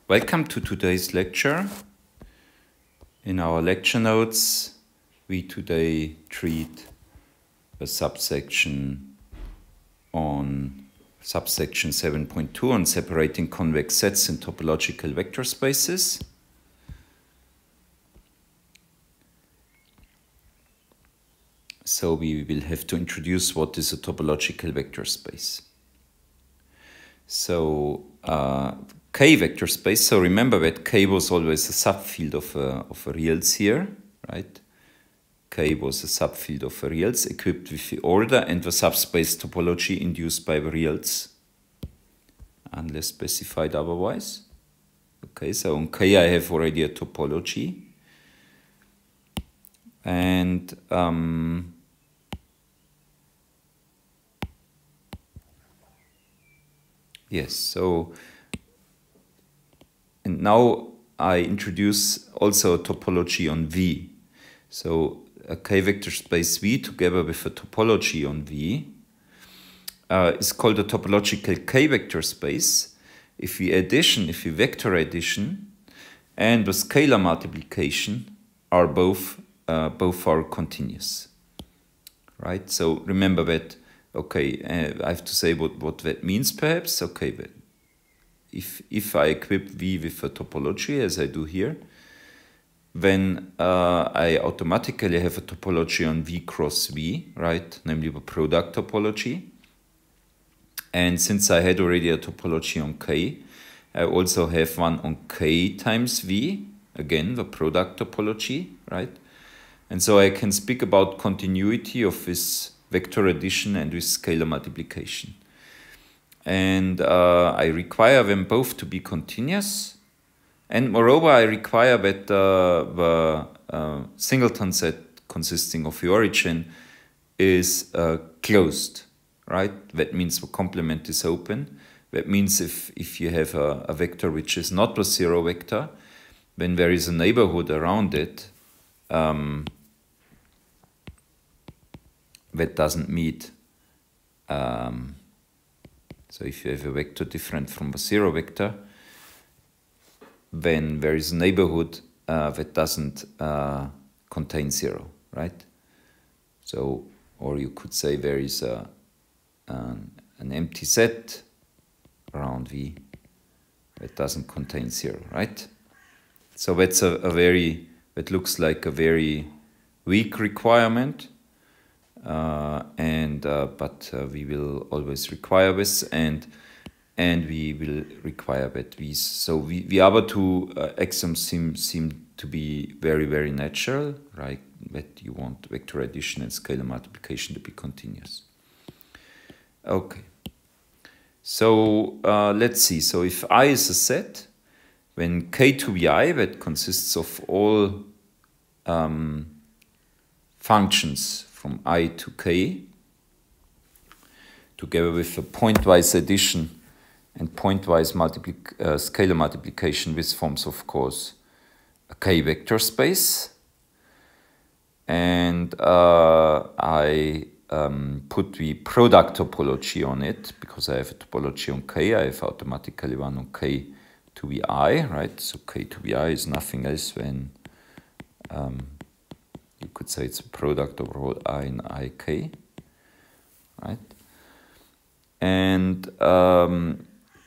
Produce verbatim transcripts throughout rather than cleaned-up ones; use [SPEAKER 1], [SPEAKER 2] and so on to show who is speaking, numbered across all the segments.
[SPEAKER 1] Welcome to today's lecture. In our lecture notes, we today treat a subsection on subsection seven point two on separating convex sets in topological vector spaces. So we will have to introduce what is a topological vector space. So uh, K vector space, so remember that K was always a subfield of a, of a reals here, right? K was a subfield of a reals equipped with the order and the subspace topology induced by the reals, unless specified otherwise. Okay, so on K I have already a topology. And um, yes, so and now I introduce also a topology on V. So a K vector space V together with a topology on V uh, is called a topological K vector space if the addition, if the vector addition and the scalar multiplication are both uh, both are continuous, right? So remember that. Okay, uh, I have to say what what that means perhaps. Okay, but if if I equip V with a topology as I do here, then uh, I automatically have a topology on V cross V, right? Namely the product topology. And since I had already a topology on K, I also have one on K times V, again the product topology, right? And so I can speak about continuity of this vector addition and with scalar multiplication. And uh, I require them both to be continuous. And moreover, I require that uh, the uh, singleton set consisting of the origin is uh, closed, right? That means the complement is open. That means if, if you have a, a vector which is not a zero vector, then there is a neighborhood around it um, that doesn't meet. Um, so if you have a vector different from a zero vector, then there is a neighborhood uh, that doesn't uh, contain zero, right? So, or you could say there is a, an, an empty set around V that doesn't contain zero, right? So that's a, a very, that looks like a very weak requirement. Uh, and uh, but uh, we will always require this, and and we will require that these. So we, the other two uh, axioms seem seem to be very very natural, right? That you want vector addition and scalar multiplication to be continuous. Okay. So uh, let's see. So if I is a set, when K to the I, that consists of all um, functions from I to K, together with a pointwise addition and pointwise multipli uh, scalar multiplication, this forms, of course, a K vector space. And uh, I um, put the product topology on it, because I have a topology on K, I have automatically one on K to the I, right? So K to the I is nothing else than um, you could say it's a product over all I and I K, right? And um,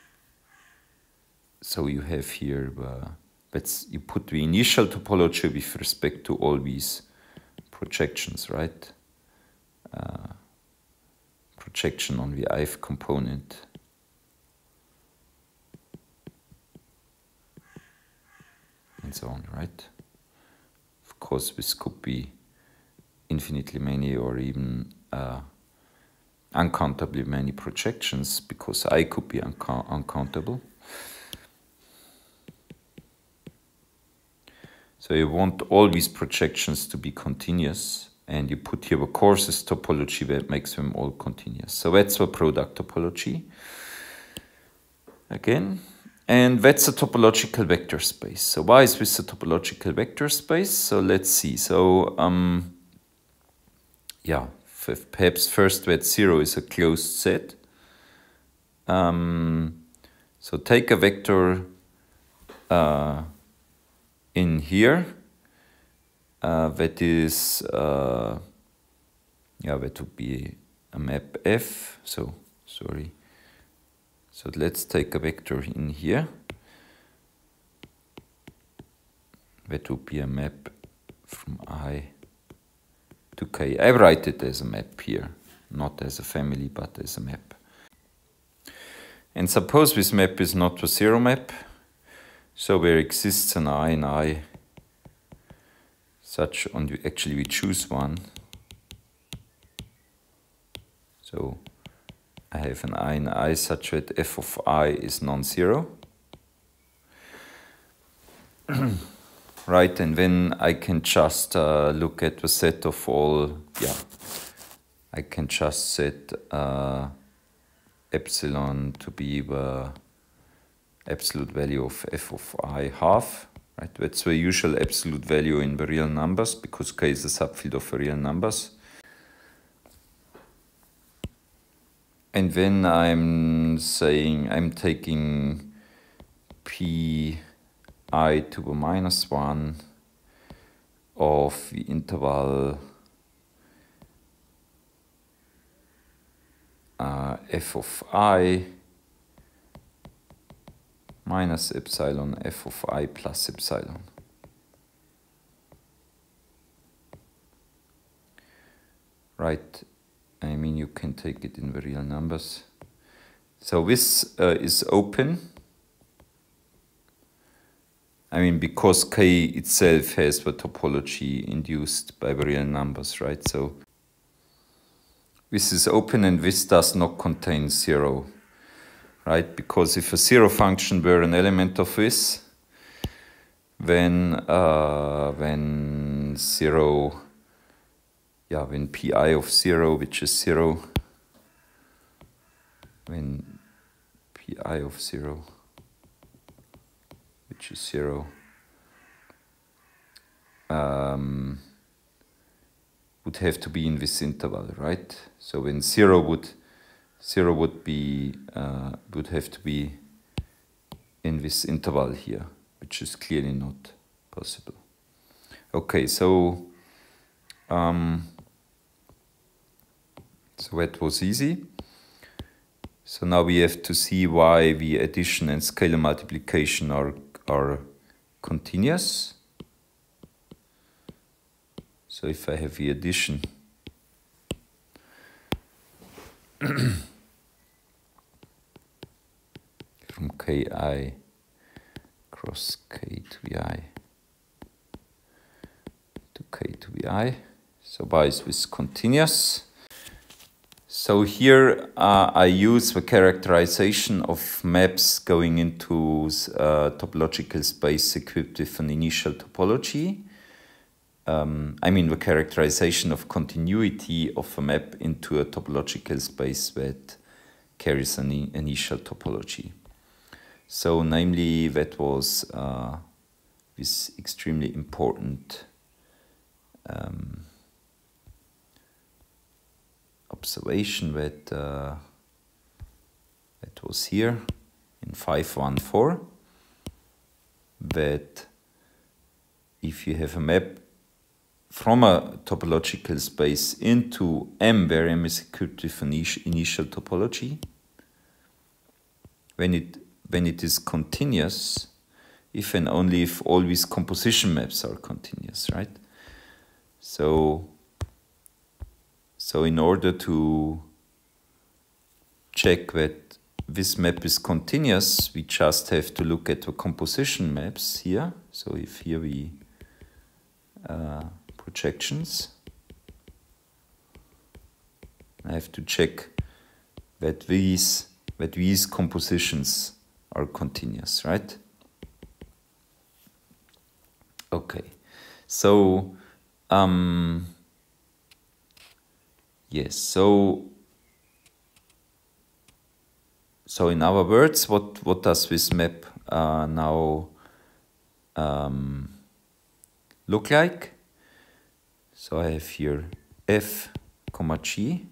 [SPEAKER 1] so you have here, uh, that's, you put the initial topology with respect to all these projections, right? Uh, projection on the I component. And so on, right? Of course, this could be infinitely many or even uh, uncountably many projections, because I could be uncount uncountable. So you want all these projections to be continuous, and you put here the coarsest topology that makes them all continuous. So that's the product topology. Again. And that's a topological vector space. So why is this a topological vector space? So let's see. So um, yeah, perhaps first that zero is a closed set. Um, so take a vector uh, in here, uh, that is, uh, yeah, that would be a map F. So, sorry. So let's take a vector in here. That would be a map from I to K. I write it as a map here, not as a family, but as a map. And suppose this map is not a zero map, so there exists an I in I such, and actually we choose one. So I have an I in I such that f of I is non-zero. Right, and then I can just uh, look at the set of all, yeah, I can just set uh, epsilon to be the absolute value of f of I half, right? That's the usual absolute value in the real numbers, because K is a subfield of the real numbers. And then I'm saying, I'm taking P I to the minus one of the interval uh, f of I minus epsilon f of I plus epsilon. Right, I mean you can take it in the real numbers. So this uh, is open. I mean, because K itself has the topology induced by the real numbers, right? So this is open and this does not contain zero, right? Because if a zero function were an element of this, then uh, when zero, yeah, when Pi of zero, which is zero, when Pi of zero, which is zero, um, would have to be in this interval, right? So when zero would zero would be uh, would have to be in this interval here, which is clearly not possible. Okay, so um, so that was easy. So now we have to see why the addition and scalar multiplication are are continuous. So if I have the addition from Ki cross K to Vi to K to Vi, so why is this continuous? So here uh, I use the characterization of maps going into uh, topological space equipped with an initial topology. Um, I mean the characterization of continuity of a map into a topological space that carries an in initial topology. So namely that was uh, this extremely important um, observation that uh, that was here in five one four, that if you have a map from a topological space into M where M is equipped with an initial topology, when it when it is continuous, if and only if all these composition maps are continuous, right? So So in order to check that this map is continuous, we just have to look at the composition maps here. So if here we uh, projections, I have to check that these that these compositions are continuous, right? Okay, so um, yes, so so in other words, what what does this map uh, now um, look like? So I have here F comma G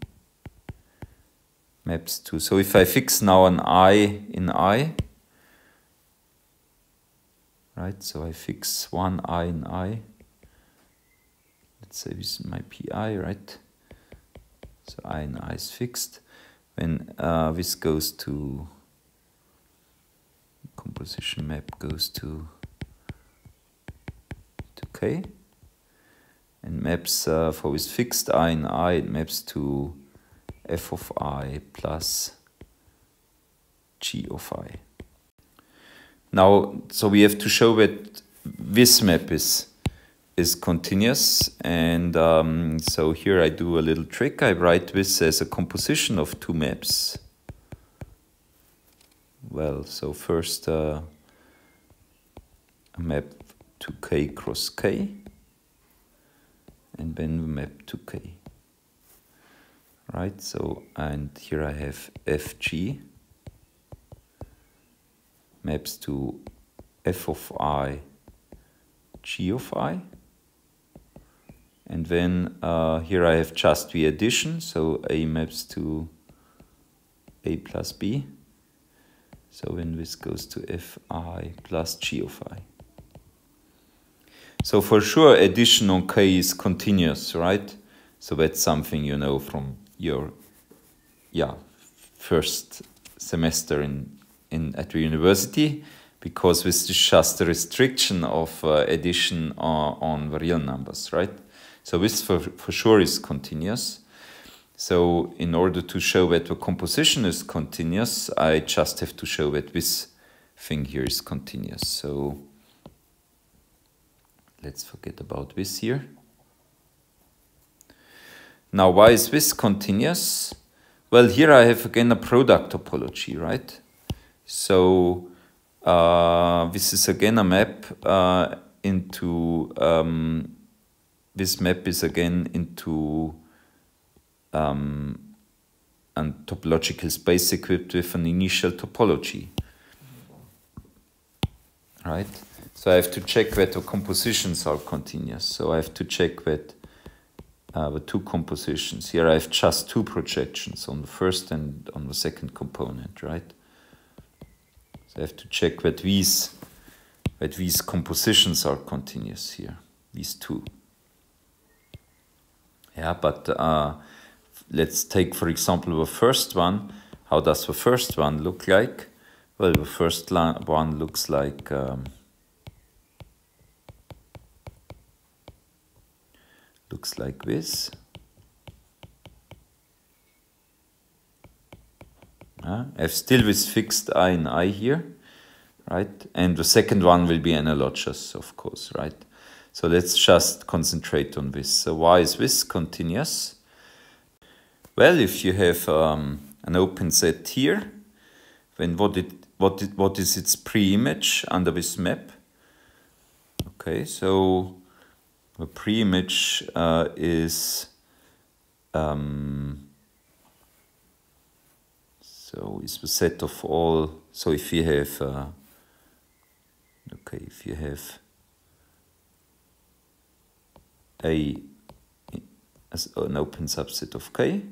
[SPEAKER 1] maps to. So if I fix now an I in I, right? So I fix one I in I. Let's say this is my P I, right? So I in I is fixed. When uh, this goes to composition map goes to to K, and maps uh, for this fixed I in I, it maps to f of I plus g of I. Now, so we have to show that this map is is continuous, and um, so here I do a little trick. I write this as a composition of two maps. Well, so first uh, a map to K cross K, and then we map to K. Right, so, and here I have F G maps to f of I, g of I. And then uh, here I have just the addition, so A maps to A plus B. So when this goes to Fi plus g of I. So for sure addition on K is continuous, right? So that's something you know from your yeah first semester in, in at the university, because this is just a restriction of uh, addition on, on the real numbers, right? So this for, for sure is continuous. So in order to show that the composition is continuous, I just have to show that this thing here is continuous. So let's forget about this here. Now, why is this continuous? Well, here I have again a product topology, right? So uh, this is again a map uh, into, um, this map is again into um, a topological space equipped with an initial topology, right? So I have to check that the compositions are continuous. So I have to check that Uh, the two compositions. Here I have just two projections on the first and on the second component, right? So I have to check that these, that these compositions are continuous here, these two. Yeah, but uh, let's take, for example, the first one. How does the first one look like? Well, the first one looks like um, looks like this. Uh, I have still this fixed I in I here, right? And the second one will be analogous, of course, right? So let's just concentrate on this. So why is this continuous? Well, if you have um, an open set here, then what it what it, what is its pre-image under this map? Okay, so the pre-image uh, is um, so is the set of all. So if you have uh, okay, if you have a as an open subset of K,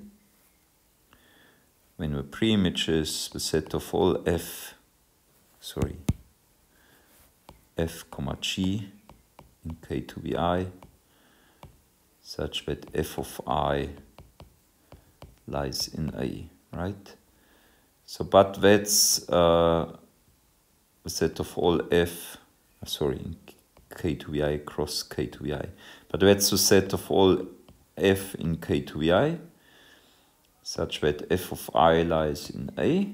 [SPEAKER 1] when the pre-image is the set of all f, sorry, f comma g in K to the I, such that f of I lies in A, right? So, but that's uh, a set of all f, sorry, in K to the I cross K to the I. But that's a set of all f in K to the I, such that f of I lies in A,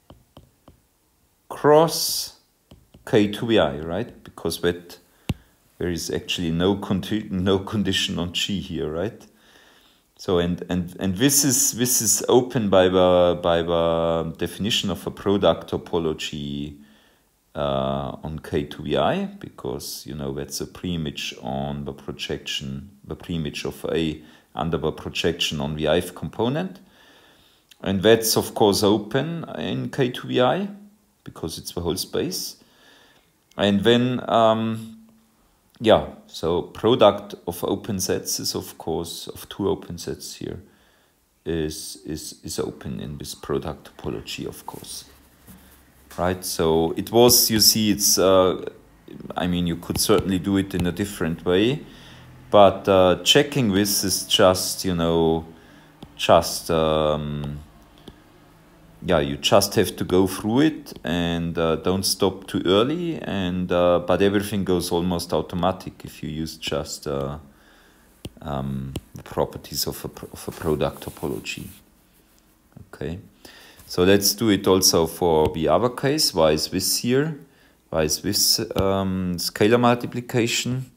[SPEAKER 1] cross K to the I, right? Because that there is actually no conti no condition on G here, right? So and and and this is this is open by the by the definition of a product topology uh, on K to the I, because you know that's a pre-image on the projection, the pre-image of A under the projection on the ith component, and that's of course open in K to the I because it's the whole space, and then. Um, Yeah, so product of open sets is of course of two open sets here is is is open in this product topology, of course, right? So it was, you see, it's uh, I mean, you could certainly do it in a different way, but uh, checking this is just, you know, just, um, yeah, you just have to go through it and uh, don't stop too early, and uh, but everything goes almost automatic if you use just uh, um, the properties of a, of a product topology. Okay, so let's do it also for the other case. Why is this here? Why is this um, scalar multiplication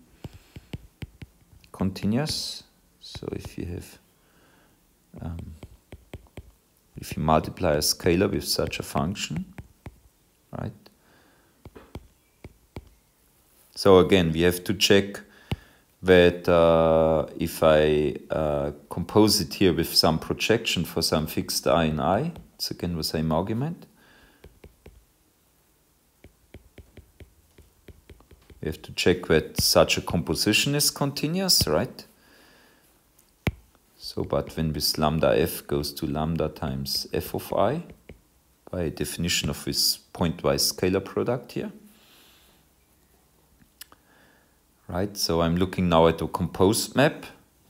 [SPEAKER 1] continuous? So if you have um, if you multiply a scalar with such a function, right? So again, we have to check that uh, if I uh, compose it here with some projection for some fixed I in I, it's again the same argument. We have to check that such a composition is continuous, right? So, but when this lambda f goes to lambda times f of I, by definition of this pointwise scalar product here. Right, so I'm looking now at a composed map.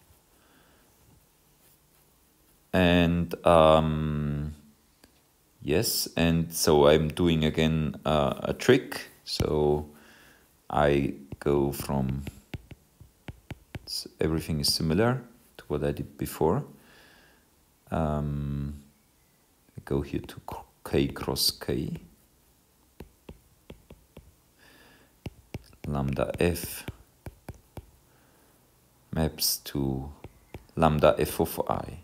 [SPEAKER 1] And um, yes, and so I'm doing again uh, a trick. So I go from, everything is similar to what I did before. Um, I go here to k cross k. Lambda f maps to lambda f of I.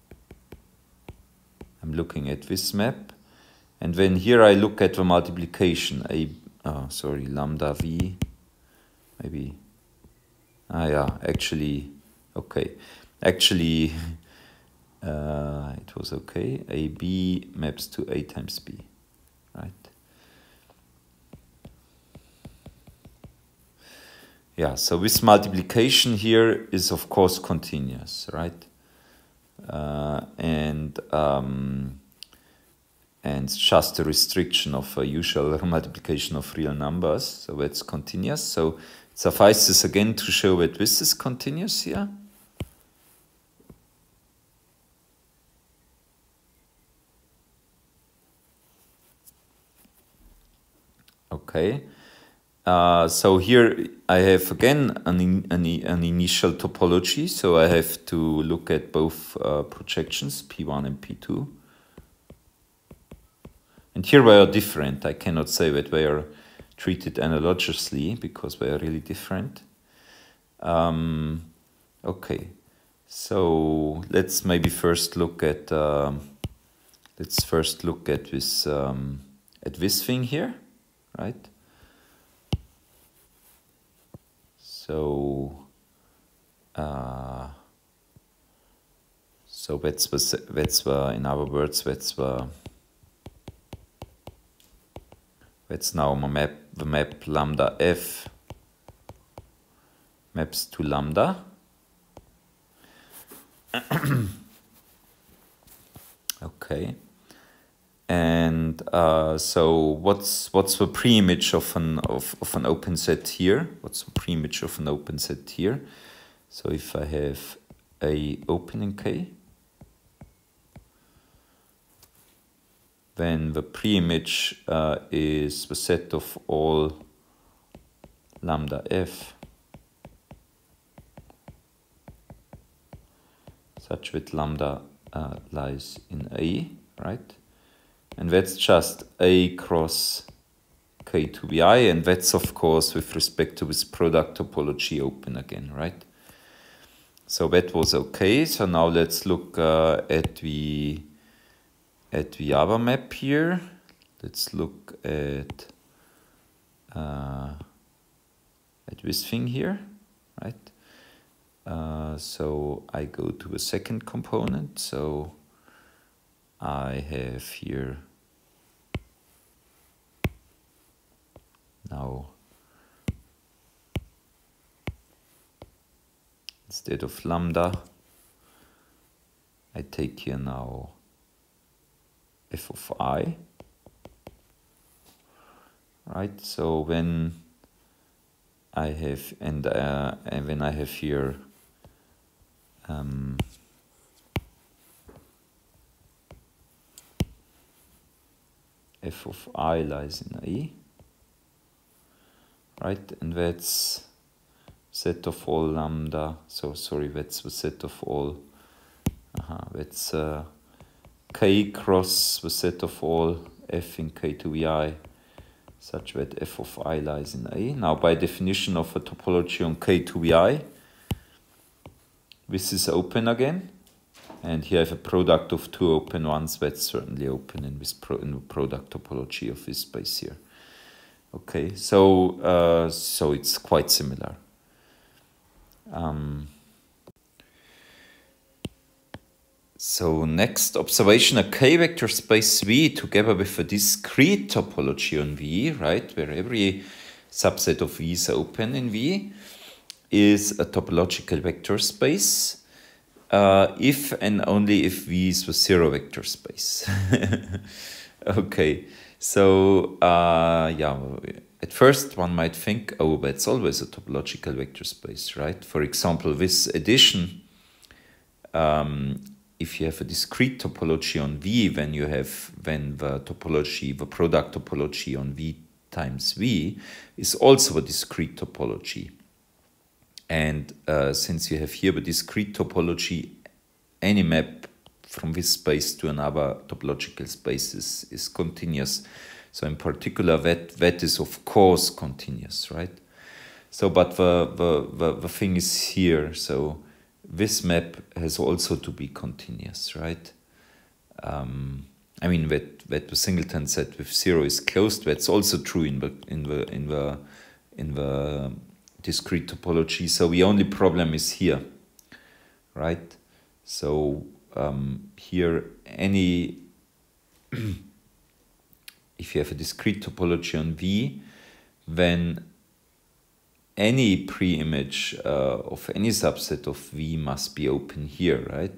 [SPEAKER 1] I'm looking at this map, and when here I look at the multiplication, a oh, sorry, lambda v, maybe, ah yeah, actually, okay, actually, uh, it was okay, a b maps to a times b, right? Yeah, so this multiplication here is of course continuous, right? Uh, and um, and it's just a restriction of a usual multiplication of real numbers, so that's continuous. So it suffices again to show that this is continuous here. Okay. Uh, so here I have again an, in, an, an initial topology, so I have to look at both uh, projections, P one and P two. And here they are different. I cannot say that they are treated analogously because they are really different. Um, okay, so let's maybe first look at uh, let's first look at this um, at this thing here, right? So, uh, so that's the, that's the, in other words, that's the, that's now my map, the map lambda f maps to lambda. Okay. And uh, so what's what's the preimage of an of, of an open set here? What's the preimage of an open set here? So if I have a opening K, then the preimage uh, is the set of all lambda f such that lambda uh, lies in A, right? And that's just A cross K to the I, and that's of course with respect to this product topology open again, right? So that was okay. So now let's look uh, at the at the other map here. Let's look at uh, at this thing here, right? Uh, so I go to the second component. So I have here now, instead of lambda, I take here now f of I, right? So when I have, and, uh, and when I have here um, f of I lies in A, right? And that's set of all lambda, so sorry, that's the set of all, uh-huh, that's uh, k cross the set of all f in k to vi, such that f of I lies in A. Now, by definition of a topology on k to vi, this is open again, and here I have a product of two open ones. That's certainly open in this pro in the product topology of this space here. Okay, so uh, so it's quite similar. Um, so next observation: a k-vector space V together with a discrete topology on V, right, where every subset of V is open in V, is a topological vector space. Uh, if and only if V is the zero vector space. Okay, so uh, yeah, at first one might think, oh, that's always a topological vector space, right? For example, this addition, um, if you have a discrete topology on V, when you have, when the topology, the product topology on V times V is also a discrete topology. And uh, since you have here the discrete topology, any map from this space to another topological space is, is continuous. So in particular, that, that is of course continuous, right? So, but the, the, the, the thing is here, so this map has also to be continuous, right? Um, I mean, that, that the singleton set with zero is closed, that's also true in the, in the, in the, in the discrete topology. So the only problem is here, right? So um, here any, if you have a discrete topology on V, then any pre-image uh, of any subset of V must be open here, right?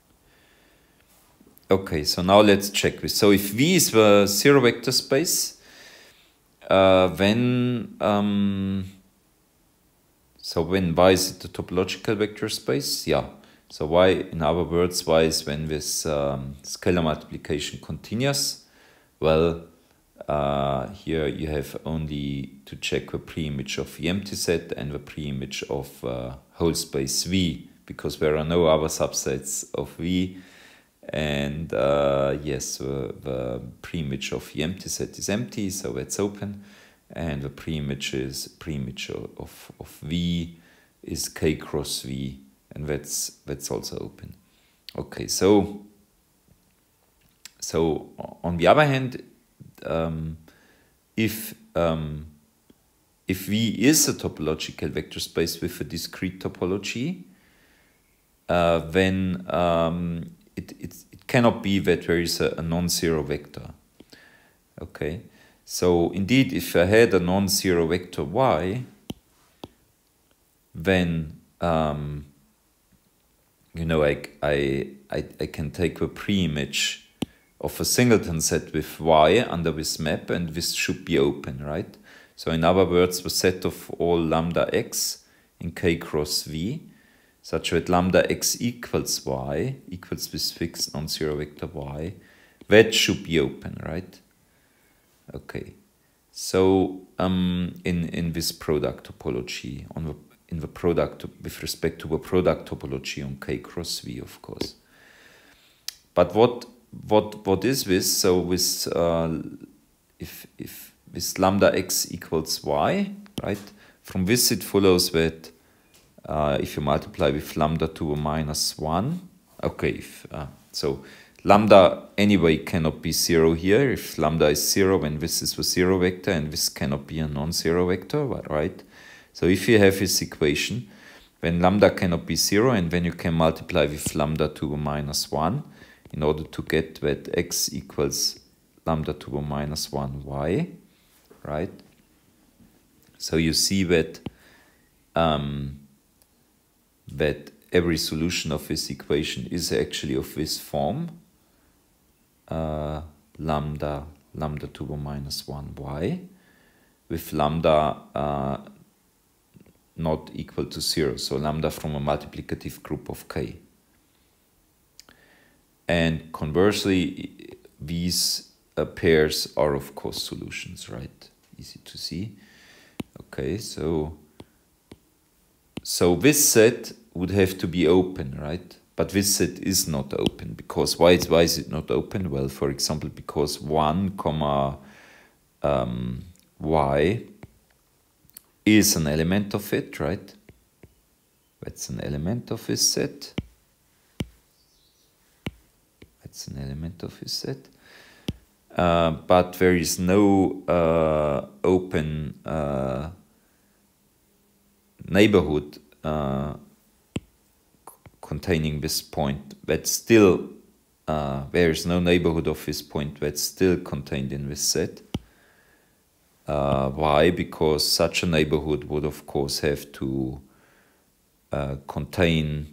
[SPEAKER 1] Okay, so now let's check this. So if V is the zero vector space, uh, then um, so when Y is the topological vector space, yeah. So Y, in other words, Y is when this um, scalar multiplication continues. Well, uh, here you have only to check the pre-image of the empty set and the pre-image of uh, whole space V, because there are no other subsets of V. And uh, yes, uh, the pre-image of the empty set is empty, so that's open. And the pre-image is pre-image of, of V is K cross V, and that's that's also open. Okay, so so on the other hand, um, if um, if V is a topological vector space with a discrete topology, uh, then um, it, it it cannot be that there is a, a non-zero vector. Okay. So indeed, if I had a non-zero vector Y, then um, you know I, I I I can take the pre-image of a singleton set with Y under this map, and this should be open, right? So in other words, the set of all lambda x in K cross V, such that lambda x equals Y equals this fixed non-zero vector Y, that should be open, right? Okay, so um, in in this product topology, on the in the product with respect to the product topology on K cross V, of course. But what what what is this? So with uh, if if with lambda x equals Y, right? From this it follows that uh, if you multiply with lambda to a minus one, okay, if, uh, so. Lambda anyway cannot be zero here. If lambda is zero, then this is the zero vector, and this cannot be a non-zero vector, right? So if you have this equation, then lambda cannot be zero, and then you can multiply with lambda to the minus one in order to get that x equals lambda to the minus one Y, right? So you see that um, that every solution of this equation is actually of this form. Uh, lambda lambda to the minus one Y, with lambda uh, not equal to zero. So lambda from a multiplicative group of K. And conversely, these uh, pairs are of course solutions, right? Easy to see. Okay, so so this set would have to be open, right? But this set is not open, because why is why is it not open? Well, for example, because one comma um, y is an element of it, right? That's an element of this set. That's an element of this set. Uh, but there is no uh, open uh, neighborhood uh, containing this point that's still, uh, there is no neighborhood of this point that's still contained in this set. Uh, why? Because such a neighborhood would of course have to uh, contain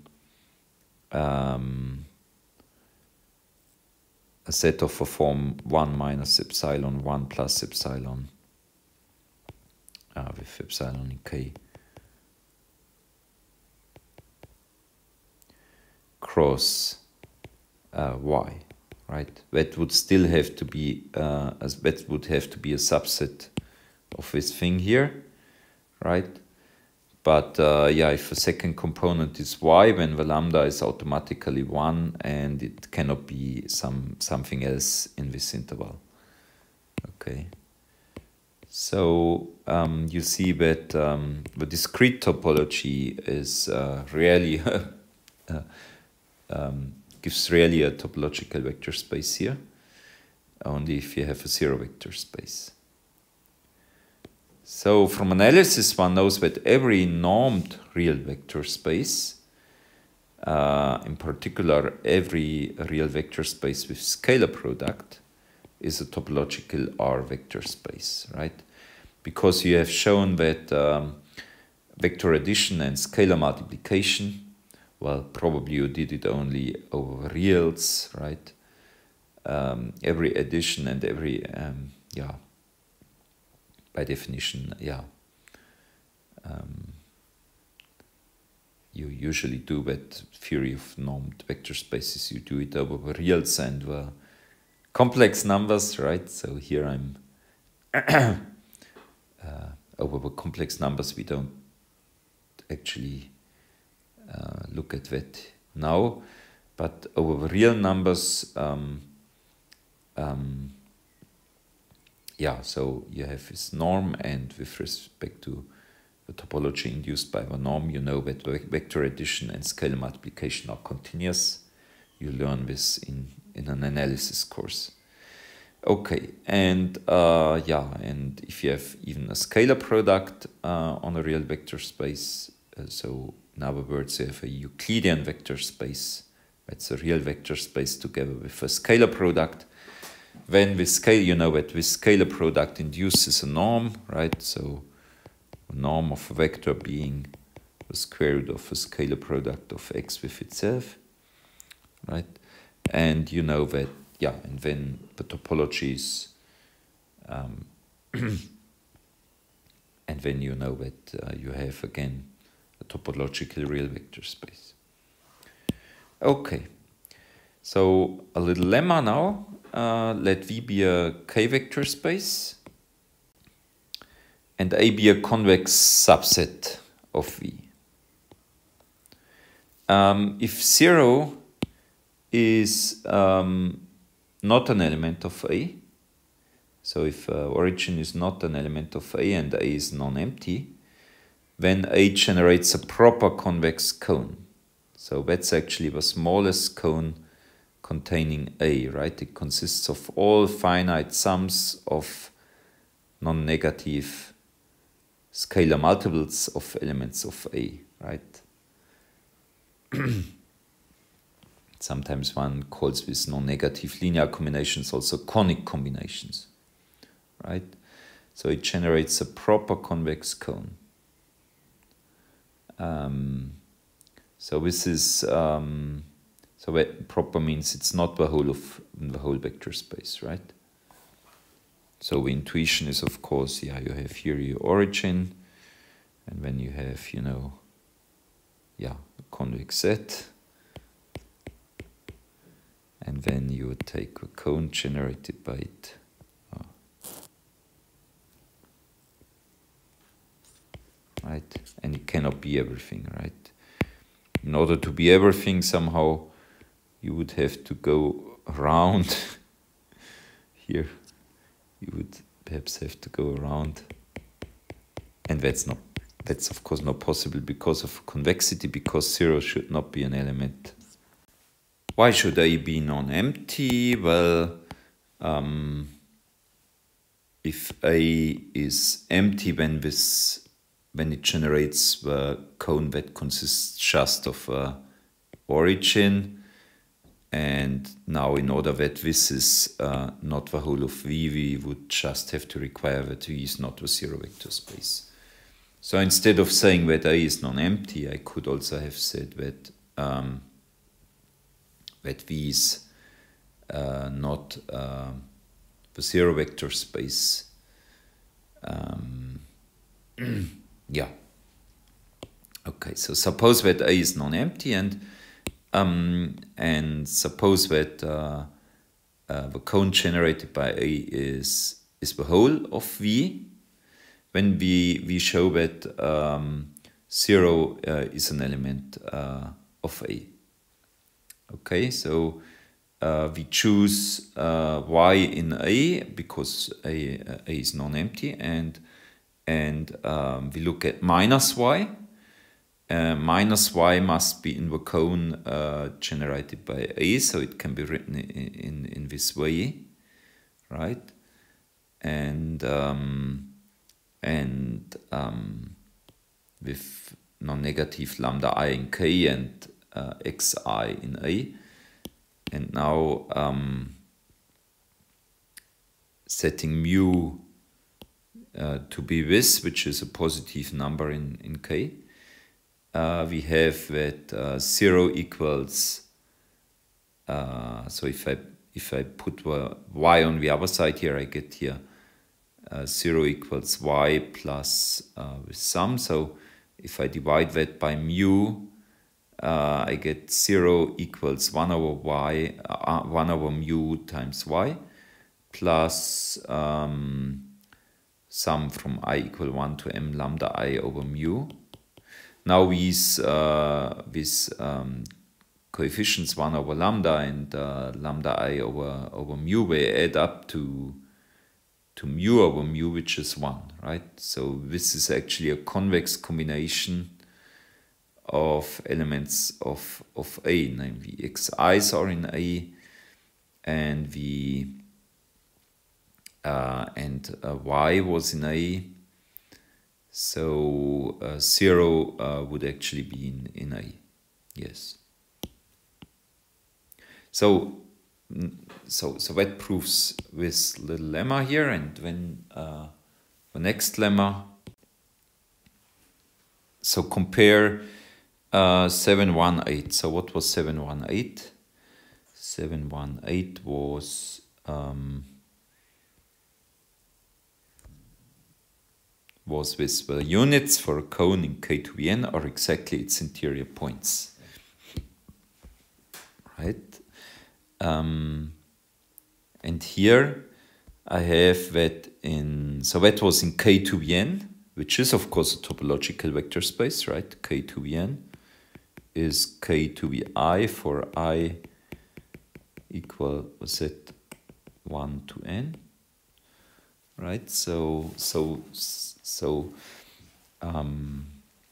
[SPEAKER 1] um, a set of a form one minus epsilon, one plus epsilon, uh, with epsilon in K, cross uh, y, right? That would still have to be, uh, as that would have to be a subset of this thing here, right? But uh, yeah, if a second component is y, then the lambda is automatically one, and it cannot be some something else in this interval. Okay. So um, you see that um, the discrete topology is uh, really uh, um, gives really a topological vector space here, only if you have a zero vector space. So from analysis, one knows that every normed real vector space, uh, in particular every real vector space with scalar product, is a topological R vector space, right? Because you have shown that um, vector addition and scalar multiplication, well, probably you did it only over reals, right? Um, every addition and every, um, yeah, by definition, yeah, um, you usually do that theory of normed vector spaces. You do it over the reals and the complex numbers, right? So here I'm uh, over the complex numbers. We don't actually uh, look at that now, but over the real numbers, um, um, yeah, so you have this norm, and with respect to the topology induced by the norm, you know that vector addition and scalar multiplication are continuous. You learn this in, in an analysis course. Okay, and uh, yeah, and if you have even a scalar product uh, on a real vector space, uh, so in other words, you have a Euclidean vector space, that's a real vector space together with a scalar product. When with scale, you know that this scalar product induces a norm, right? So a norm of a vector being the square root of a scalar product of x with itself, right? And you know that, yeah, and then the topology is, um, and then you know that uh, you have again a topological real vector space. Okay, so a little lemma now. Uh, let V be a k-vector space and A be a convex subset of V. Um, if zero is um, not an element of A, so if uh, origin is not an element of A and A is non-empty, then A generates a proper convex cone. So that's actually the smallest cone containing A, right? It consists of all finite sums of non-negative scalar multiples of elements of A, right? Sometimes one calls these non-negative linear combinations also conic combinations, right? So it generates a proper convex cone. Um, so this is um, so that proper means it's not the whole of the whole vector space, right? So the intuition is, of course, yeah, you have here your origin, And when you have, you know, yeah, a convex set, and then you would take a cone generated by it. Oh. Right? And it cannot be everything, right? In order to be everything, somehow you would have to go around. Here, you would perhaps have to go around. And that's not, that's of course not possible because of convexity, because zero should not be an element. Why should A be non-empty? Well, um, if A is empty, when this, when it generates the cone that consists just of uh, origin, and now in order that this is uh, not the whole of V, we would just have to require that V is not a zero vector space. So instead of saying that A is non-empty, I could also have said that um, that V is uh, not uh, the zero vector space. Um, yeah. Okay, so suppose that A is non-empty, and um, and suppose that uh, uh, the cone generated by A is is the whole of V. When we we show that um, zero uh, is an element uh, of A. Okay, so uh, we choose uh, y in A because A, uh, A is non-empty, and and um, we look at minus y. Uh, minus y must be in the cone uh, generated by A, so it can be written in in, in this way, right? And um, and um, with non-negative lambda I in K and uh, xi in A. And now um, setting mu uh, to be this, which is a positive number in, in K, uh, we have that uh, zero equals, uh, so if I, if I put uh, y on the other side here, I get here uh, zero equals y plus uh, with sum. So if I divide that by mu, uh, I get zero equals one over y, uh, one over mu times y, plus um, sum from I equal one to m lambda I over mu. Now these, uh, these um, coefficients one over lambda and uh, lambda I over, over mu, they add up to to mu over mu, which is one, right? So this is actually a convex combination of elements of, of A, namely xi's are in A, and the uh, and uh, y was in A, so uh, zero uh, would actually be in, in A, yes. So So, so that proves this little lemma here, and when uh, the next lemma, so compare uh, seven one eight. So what was seven one eight? seven one eight was um, was with the units for a cone in K to the n are exactly its interior points, right? Um, And here I have that in, so that was in K to the n, which is of course a topological vector space, right? K to the n is K to the I for I equal set one to n, right? So, so, so, um,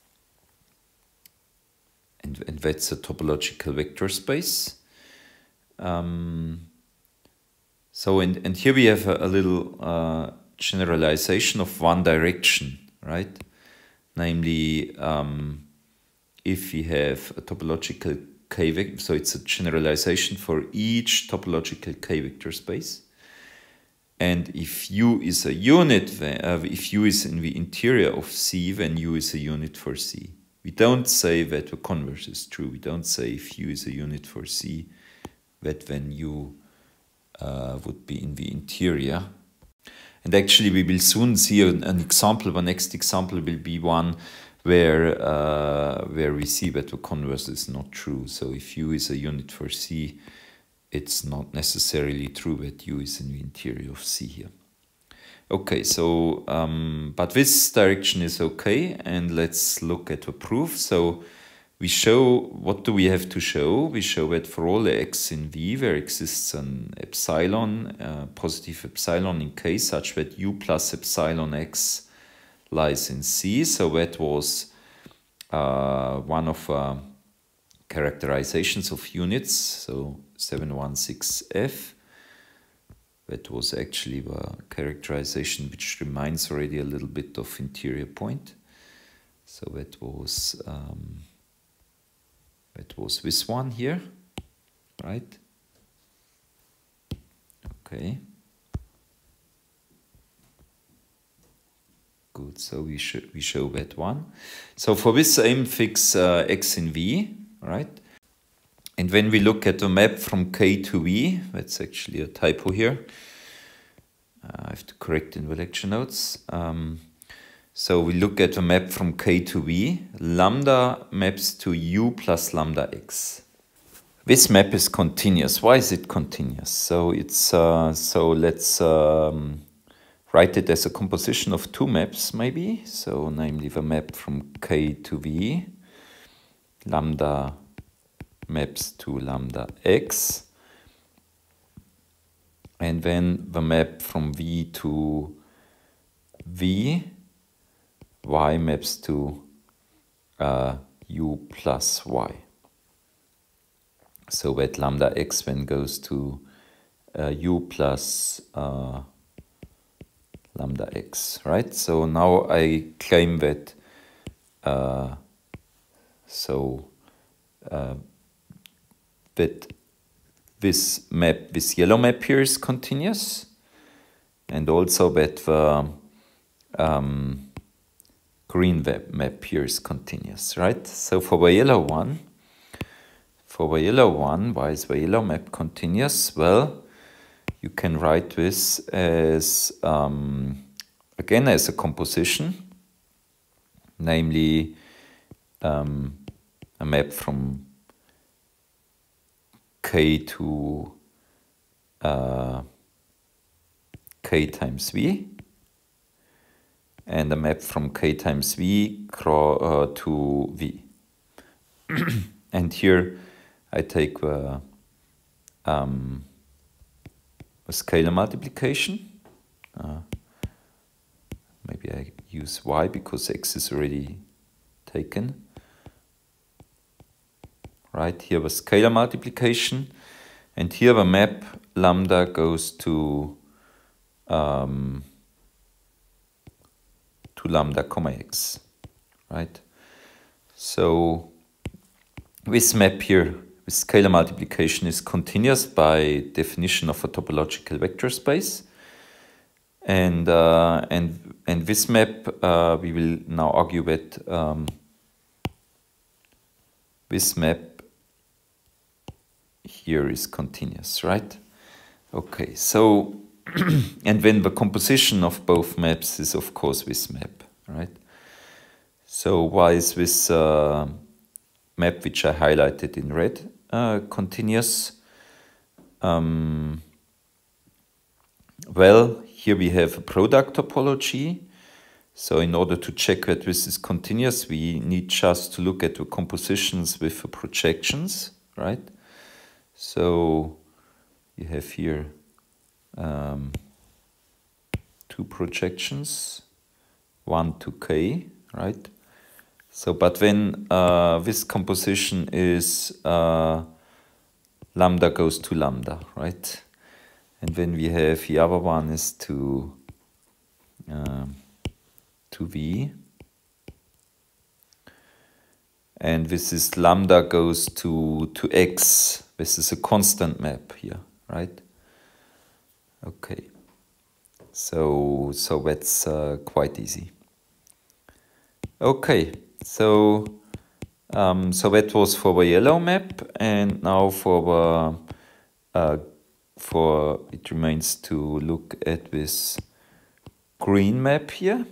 [SPEAKER 1] and, and that's a topological vector space. Um, So, and, and here we have a, a little uh, generalization of one direction, right? Namely, um, if we have a topological K vector, so it's a generalization for each topological K vector space. And if U is a unit, uh, if U is in the interior of C, then U is a unit for C. We don't say that the converse is true. We don't say if U is a unit for C, that then U Uh, would be in the interior. And actually we will soon see an, an example. The next example will be one where uh, where we see that the converse is not true. So if U is a unit for C, it's not necessarily true that U is in the interior of C here. Okay, so, um, but this direction is okay, and let's look at the proof. So we show, what do we have to show? We show that for all the x in V, there exists an epsilon, uh, positive epsilon in K, such that U plus epsilon x lies in C. So that was uh, one of uh, characterizations of units, so seven one six F. That was actually the characterization which reminds already a little bit of interior point. So that was um, that was this one here, right? Okay. Good. So we show we show that one. So for this aim, fix uh, x in V, right? And when we look at the map from K to V, that's actually a typo here. Uh, I have to correct in the lecture notes. Um, so we look at the map from K to V. Lambda maps to U plus lambda x. This map is continuous. Why is it continuous? So it's uh, so let's um, write it as a composition of two maps, maybe. So namely the map from K to V. Lambda maps to lambda x, and then the map from V to V, y maps to uh, U plus y. So that lambda x then goes to uh, U plus uh, lambda x, right? So now I claim that uh, so uh, that this map, this yellow map here is continuous, and also that the um, green map here is continuous, right? So for the yellow one, for the yellow one, why is the yellow map continuous? Well, you can write this as, um, again, as a composition, namely um, a map from K to uh, K times V, and a map from K times V uh, to V. And here I take the, um, a scalar multiplication. Uh, maybe I use Y because X is already taken. Right, here the scalar multiplication, and here the map lambda goes to um, to lambda comma x, right? So this map here, this scalar multiplication is continuous by definition of a topological vector space, and uh, and and this map uh, we will now argue that um, this map here is continuous, right? Okay, so, and then the composition of both maps is of course this map, right? So why is this uh, map, which I highlighted in red, uh, continuous? Um, well, here we have a product topology. So in order to check that this is continuous, we need just to look at the compositions with the projections, right? So you have here um, two projections, one to K, right? So, but when uh, this composition is uh, lambda goes to lambda, right? And then we have the other one is to um, to V, and this is lambda goes to to X. This is a constant map here, right? Okay, so so that's uh, quite easy. Okay, so um, so that was for the yellow map, and now for the uh, for it remains to look at this green map here.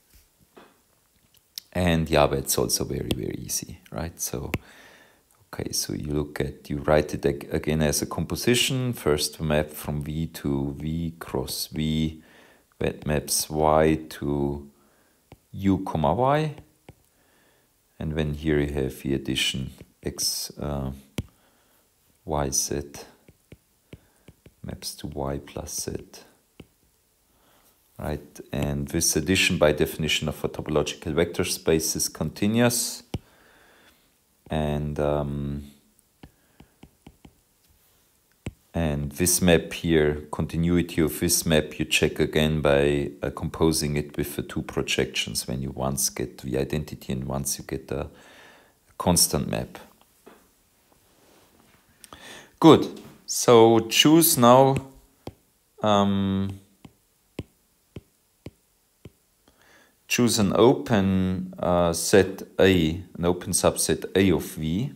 [SPEAKER 1] And yeah, that's also very, very easy, right? So, okay, so you look at, you write it ag again as a composition. First map from V to V cross V, that maps Y to U comma Y. And then here you have the addition X, uh, Y, Z, maps to Y plus Z. Right, and this addition by definition of a topological vector space is continuous. And um, and this map here, continuity of this map, you check again by uh, composing it with the two projections when you once get the identity and once you get a constant map. Good. So choose now um, choose an open uh, set A, an open subset A of V,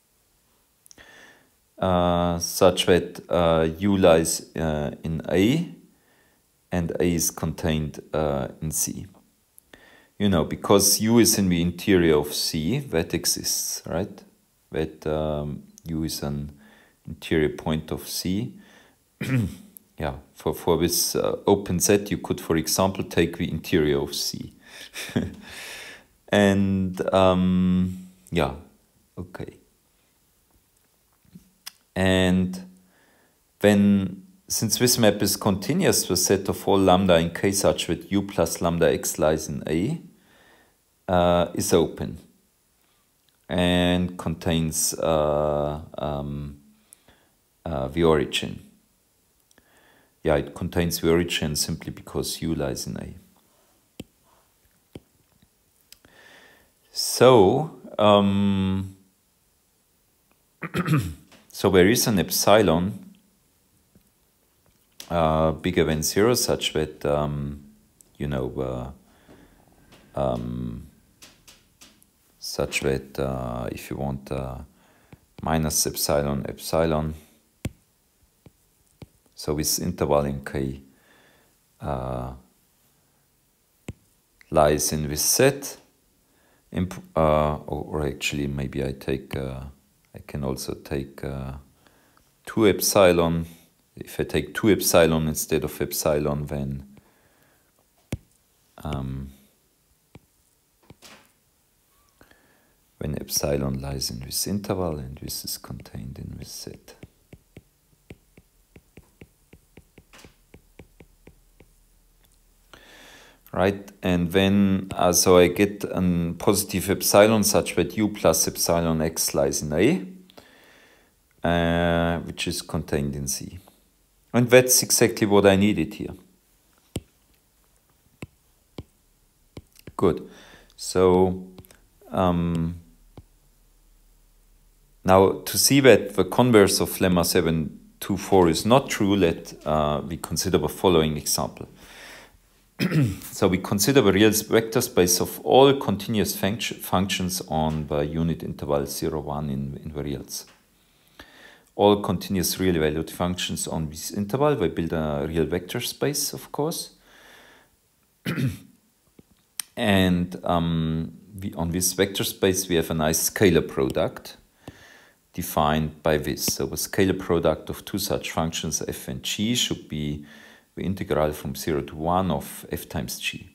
[SPEAKER 1] uh, such that uh, U lies uh, in A and A is contained uh, in C. You know, because U is in the interior of C, that exists, right? That um, U is an interior point of C. Yeah, for, for this uh, open set, you could, for example, take the interior of C. And um, yeah, okay. And then, since this map is continuous, the set of all lambda in K such that U plus lambda X lies in A uh, is open and contains uh, um, uh, the origin. Yeah, it contains the origin simply because U lies in A. So, um, so there is an epsilon uh, bigger than zero, such that um, you know, uh, um, such that uh, if you want uh, minus epsilon epsilon. So this interval in K uh, lies in this set. Imp uh, or actually, maybe I take, uh, I can also take uh, two epsilon. If I take two epsilon instead of epsilon, then um, when epsilon lies in this interval and this is contained in this set. Right, and then uh, so I get a positive epsilon such that U plus epsilon X lies in A, uh, which is contained in C. And that's exactly what I needed here. Good. So um, now to see that the converse of lemma seven two four is not true, let uh, we consider the following example. So we consider the real vector space of all continuous func functions on the unit interval zero, one in, in the reals. All continuous real valued functions on this interval, we build a real vector space, of course. And um, we, on this vector space, we have a nice scalar product defined by this. So the scalar product of two such functions, f and g, should be the integral from zero to one of f times g.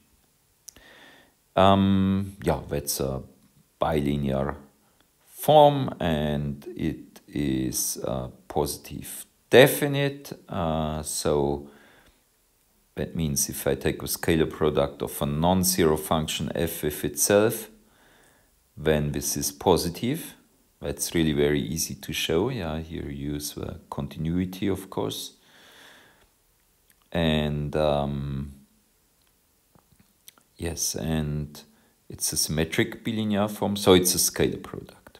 [SPEAKER 1] Um, yeah, that's a bilinear form and it is uh, positive definite. Uh, so that means if I take a scalar product of a non-zero function f with itself, then this is positive. That's really very easy to show. Yeah, here you use the continuity, of course. And um, yes, and it's a symmetric bilinear form, so it's a scalar product.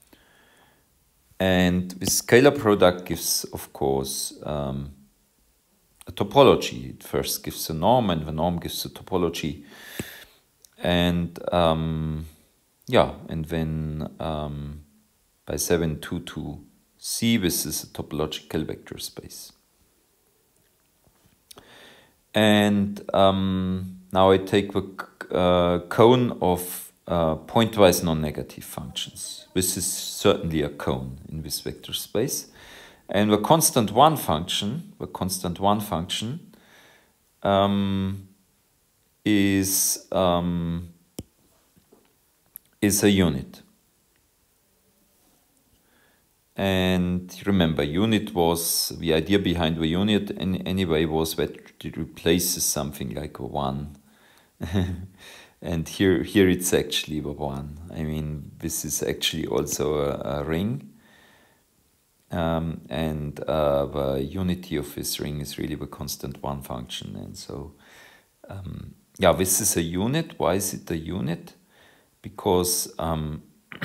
[SPEAKER 1] And this scalar product gives, of course, um, a topology. It first gives a norm, and the norm gives a topology. And um, yeah, and then um, by seven two two C, this is a topological vector space. And um, now I take the uh, cone of uh, pointwise non-negative functions. This is certainly a cone in this vector space. And the constant one function, the constant one function um, is, um, is a unit. And remember, unit was, the idea behind the unit in anyway was that it replaces something like a one. And here, here it's actually the one. I mean, this is actually also a, a ring. Um, and uh, the unity of this ring is really the constant one function. And so, um, yeah, this is a unit. Why is it a unit? Because, um,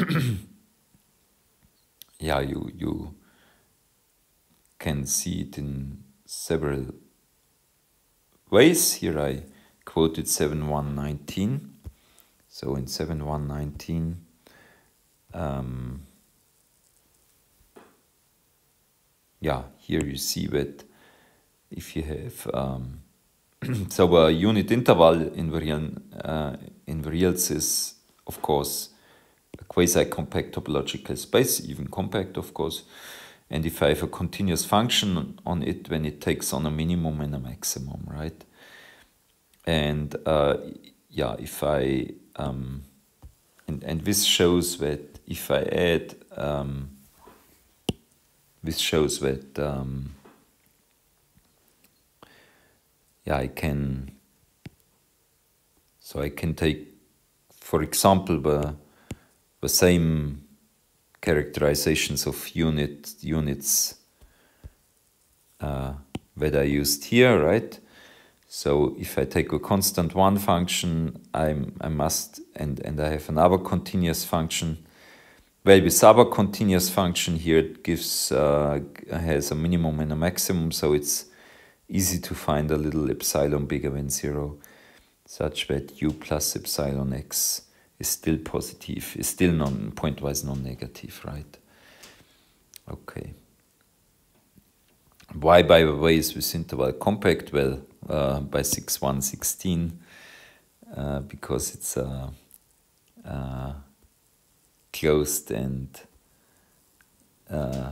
[SPEAKER 1] yeah, you, you can see it in several ways. Here I quoted seven one nineteen. So in seven one nineteen, um, yeah, here you see that if you have um, so a unit interval in the real uh, in the reals is of course a quasi-compact topological space, even compact of course. And if I have a continuous function on it, then it takes on a minimum and a maximum, right? And uh, yeah, if I um, and and this shows that if I add um, this shows that um, yeah, I can. So I can take, for example, the the same characterizations of unit units uh, that I used here, right? So if I take a constant one function, I'm I must and and I have another continuous function. Well, with other continuous function here, it gives uh, has a minimum and a maximum, so it's easy to find a little epsilon bigger than zero, such that u plus epsilon x is still positive, is still non pointwise non-negative, right? Okay. Why, by the way, is this interval compact? Well, uh, by six one sixteen, uh, because it's uh, uh, closed and uh,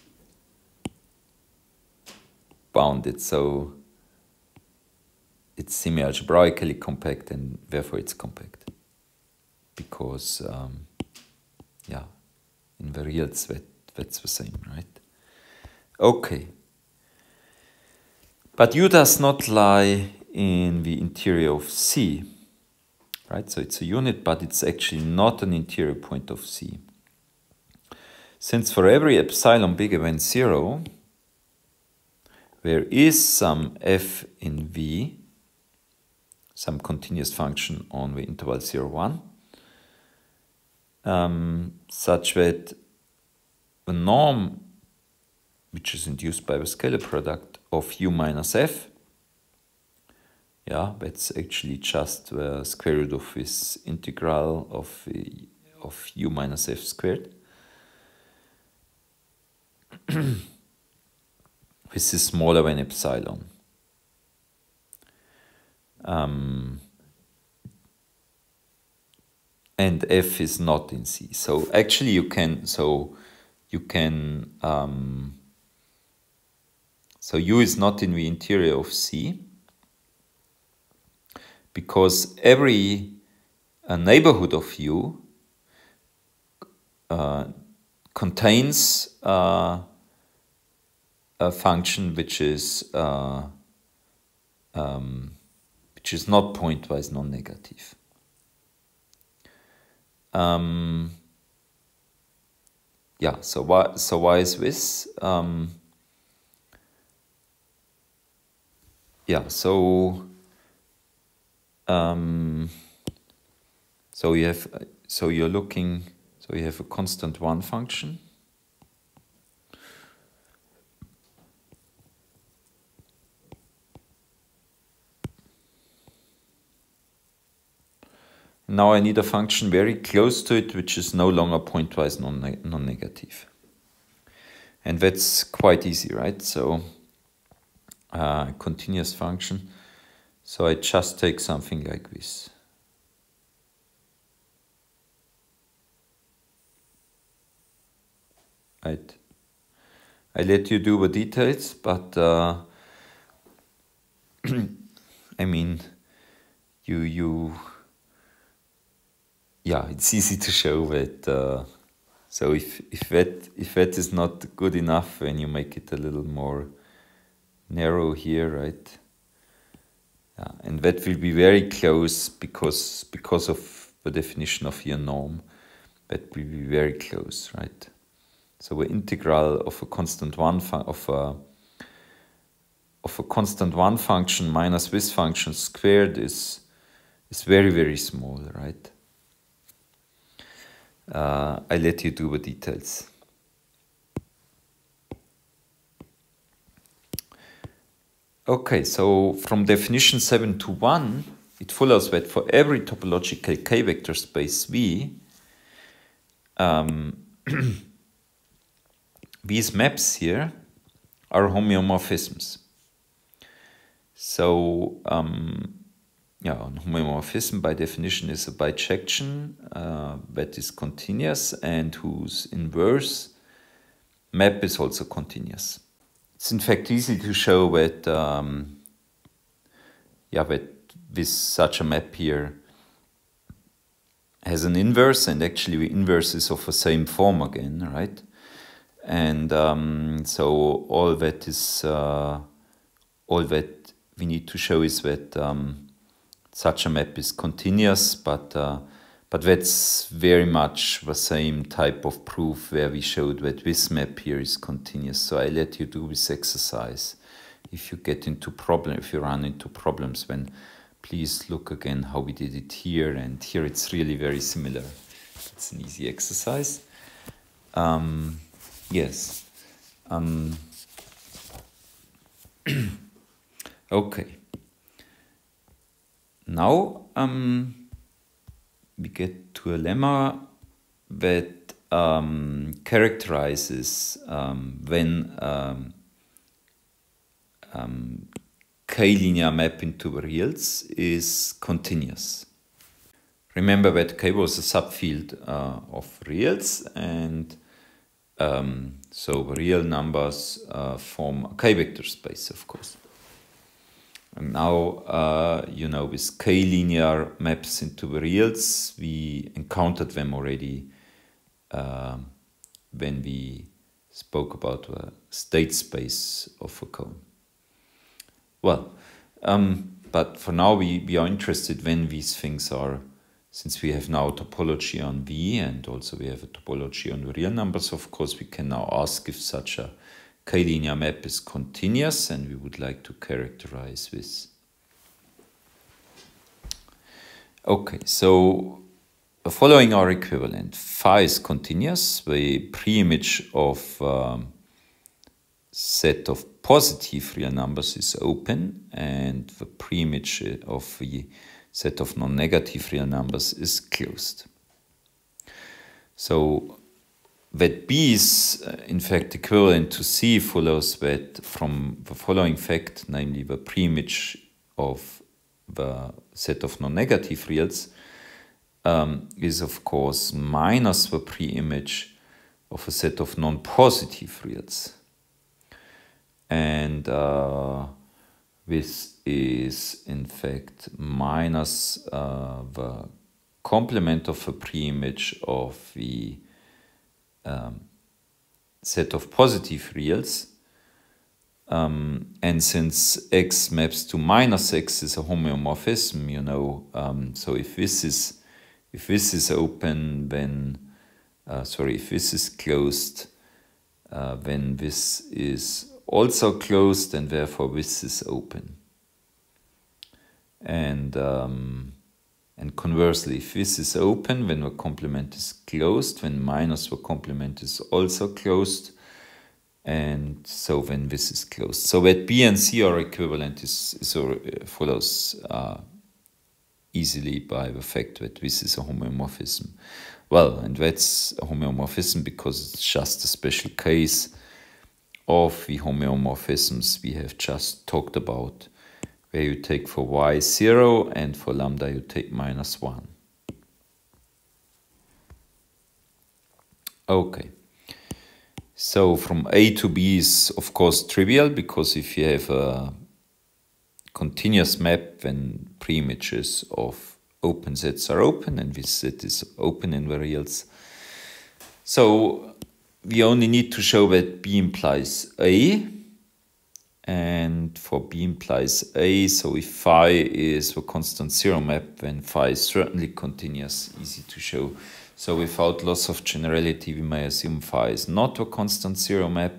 [SPEAKER 1] bounded, so it's semi-algebraically compact, and therefore it's compact. Because, um, yeah, in the reals that, that's the same, right? Okay. But U does not lie in the interior of C, right? So it's a unit, but it's actually not an interior point of C. Since for every epsilon bigger than zero, there is some f in V, some continuous function on the interval zero, one, um, such that the norm, which is induced by the scalar product of u minus f, yeah, that's actually just the square root of this integral of, of u minus f squared. This is smaller than epsilon. Um, and f is not in C. So actually you can, so you can, um, so u is not in the interior of C, because every uh, neighborhood of u uh, contains uh, a function which is uh, um, which is not pointwise non-negative. Um, yeah. So why? So why is this? Um, yeah. So. Um, so you have. So you're looking. So you have a constant one function. Now I need a function very close to it, which is no longer pointwise non-negative. And that's quite easy, right? So uh, continuous function. So I just take something like this. Right. I let you do the details, but uh, I mean, you you yeah, it's easy to show that. Uh, so if if that if that is not good enough, then you make it a little more narrow here, right? Yeah, and that will be very close because because of the definition of your norm. That will be very close, right? So the integral of a constant one of a of a constant one function minus this function squared is is very very small, right? Uh, I let you do the details. Okay, so from definition seven to one, it follows that for every topological k-vector space V, um, these maps here are homeomorphisms. So, um, yeah, homeomorphism by definition is a bijection uh, that is continuous and whose inverse map is also continuous. It's in fact easy to show that, um, yeah, that this such a map here has an inverse, and actually the inverse is of the same form again, right? And um, so all that is uh, all that we need to show is that um, such a map is continuous, but uh, but that's very much the same type of proof where we showed that this map here is continuous. So I let you do this exercise. If you get into problem, if you run into problems, then please look again how we did it here, and here it's really very similar. It's an easy exercise. Um, yes. Um, okay. Now um, we get to a lemma that um, characterizes um, when um, um, k-linear map into the reals is continuous. Remember that K was a subfield uh, of reals, and um, so real numbers uh, form a k-vector space, of course. And now, uh, you know, with k-linear maps into the reals, we encountered them already uh, when we spoke about the state space of a cone. Well, um, but for now we, we are interested when these things are, since we have now topology on V and also we have a topology on the real numbers, of course, we can now ask if such a k-linear map is continuous, and we would like to characterize this. Okay, so the following are equivalent. Phi is continuous, the pre-image of um, set of positive real numbers is open, and the pre-image of the set of non-negative real numbers is closed. So that B is uh, in fact equivalent to C follows that from the following fact, namely the pre-image of the set of non-negative reals um, is of course minus the pre-image of a set of non-positive reals. And uh, this is in fact minus uh, the complement of the pre-image of the Um, set of positive reals, um, and since x maps to minus x is a homeomorphism, you know, um, so if this is if this is open, then uh, sorry, if this is closed, uh, then this is also closed, and therefore this is open. And um, And conversely, if this is open, then the complement is closed, when minus the complement is also closed, and so when this is closed. So that B and C are equivalent is, is uh, follows uh, easily by the fact that this is a homeomorphism. Well, and that's a homeomorphism because it's just a special case of the homeomorphisms we have just talked about, where you take for y zero and for lambda you take minus one. Okay, so from A to B is of course trivial, because if you have a continuous map when pre-images of open sets are open and this set is open in the reals, so we only need to show that B implies A, and for B implies A, so if phi is a constant zero map, then phi is certainly continuous, easy to show. So without loss of generality, we may assume phi is not a constant zero map.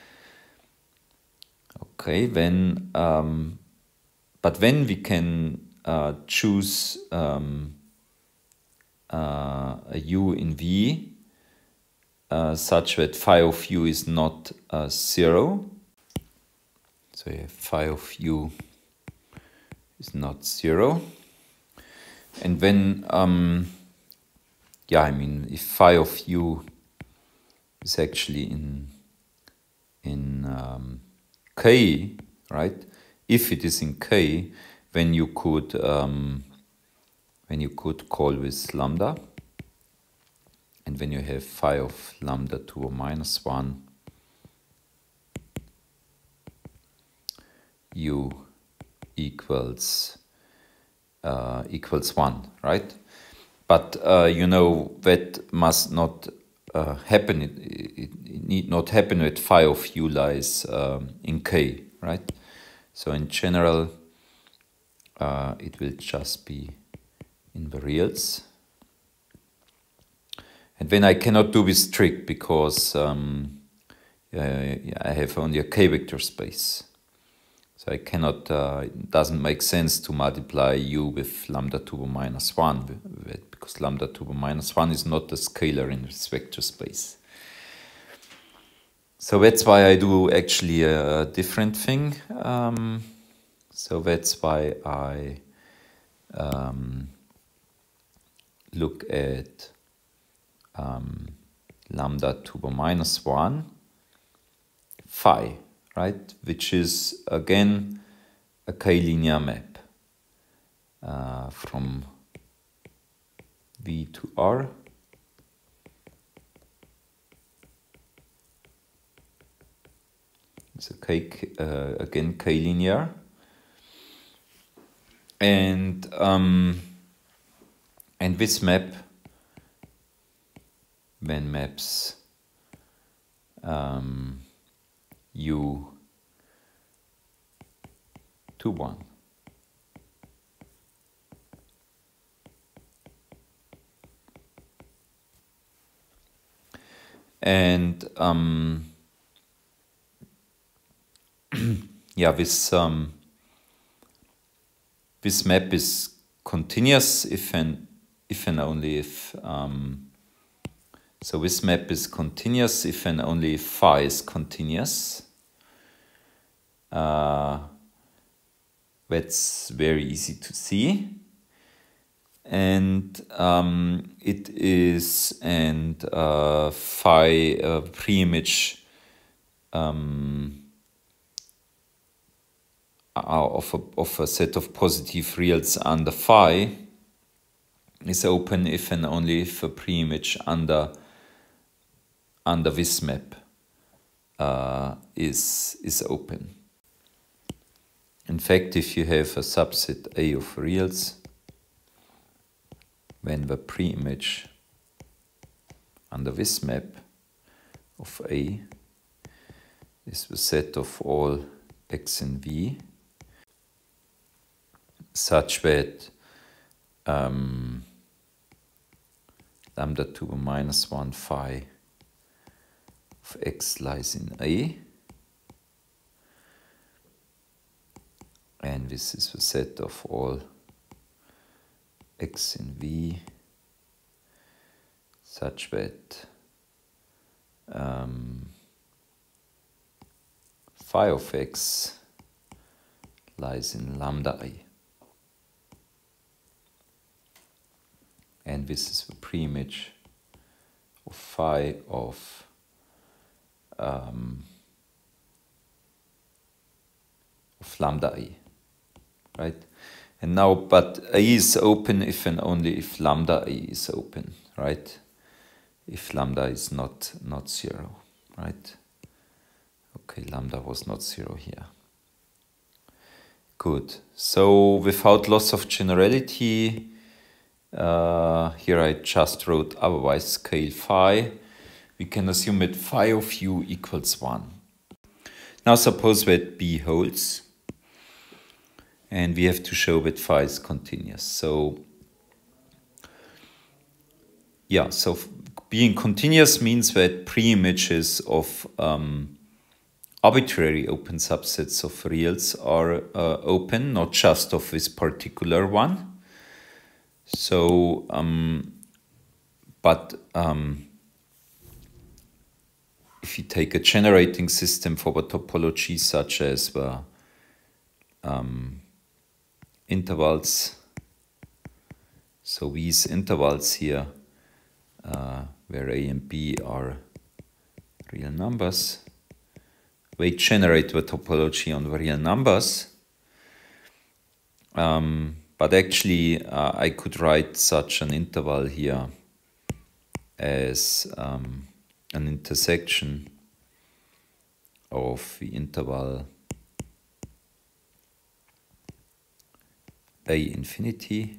[SPEAKER 1] Okay, then, um, but then we can uh, choose um, uh, a u in V uh, such that phi of u is not uh, zero. So yeah, phi of u is not zero. And then, um, yeah, I mean, if phi of u is actually in in um, K, right? If it is in K, then you could um, then you could call with lambda, and when you have phi of lambda to a minus one, u equals uh, equals one, right? But uh, you know that must not uh, happen. It, it, it need not happen that phi of u lies um, in K, right? So in general, uh, it will just be in the reals. And then I cannot do this trick because um, uh, I have only a K vector space. So I cannot, uh, it doesn't make sense to multiply u with lambda to the minus one, because lambda to the minus one is not a scalar in this vector space. So that's why I do actually a different thing. Um, so that's why I um, look at um, lambda to the minus one phi, right? Which is again a K-linear map uh, from V to R. It's a K, uh, again K-linear, and um, and this map then maps um, u to one. And um, yeah, this um, this map is continuous if and if and only if um, so this map is continuous if and only if phi is continuous. Uh, that's very easy to see. And um, it is and uh, phi uh, pre-image um, of, a, of a set of positive reals under phi is open if and only if a pre-image under under this map uh, is is open. In fact, if you have a subset A of reals, when the pre-image under this map of A is the set of all x in V, such that um, lambda to the minus one phi of x lies in A, and this is the set of all x in V, such that um, phi of x lies in lambda A. And this is the pre-image of phi of um, of lambda A. right? And now, but A is open if and only if lambda A is open, right? If lambda is not, not zero, right? Okay, lambda was not zero here. Good. So without loss of generality, uh, here I just wrote otherwise scale phi. We can assume that phi of u equals one. Now suppose that B holds, and we have to show that phi is continuous. So yeah, so being continuous means that pre-images of um, arbitrary open subsets of reals are uh, open, not just of this particular one. So, um, but um, if you take a generating system for the topology such as the um, intervals, so these intervals here, uh, where A and B are real numbers, they generate the topology on the real numbers. Um, but actually, uh, I could write such an interval here as um, an intersection of the interval A infinity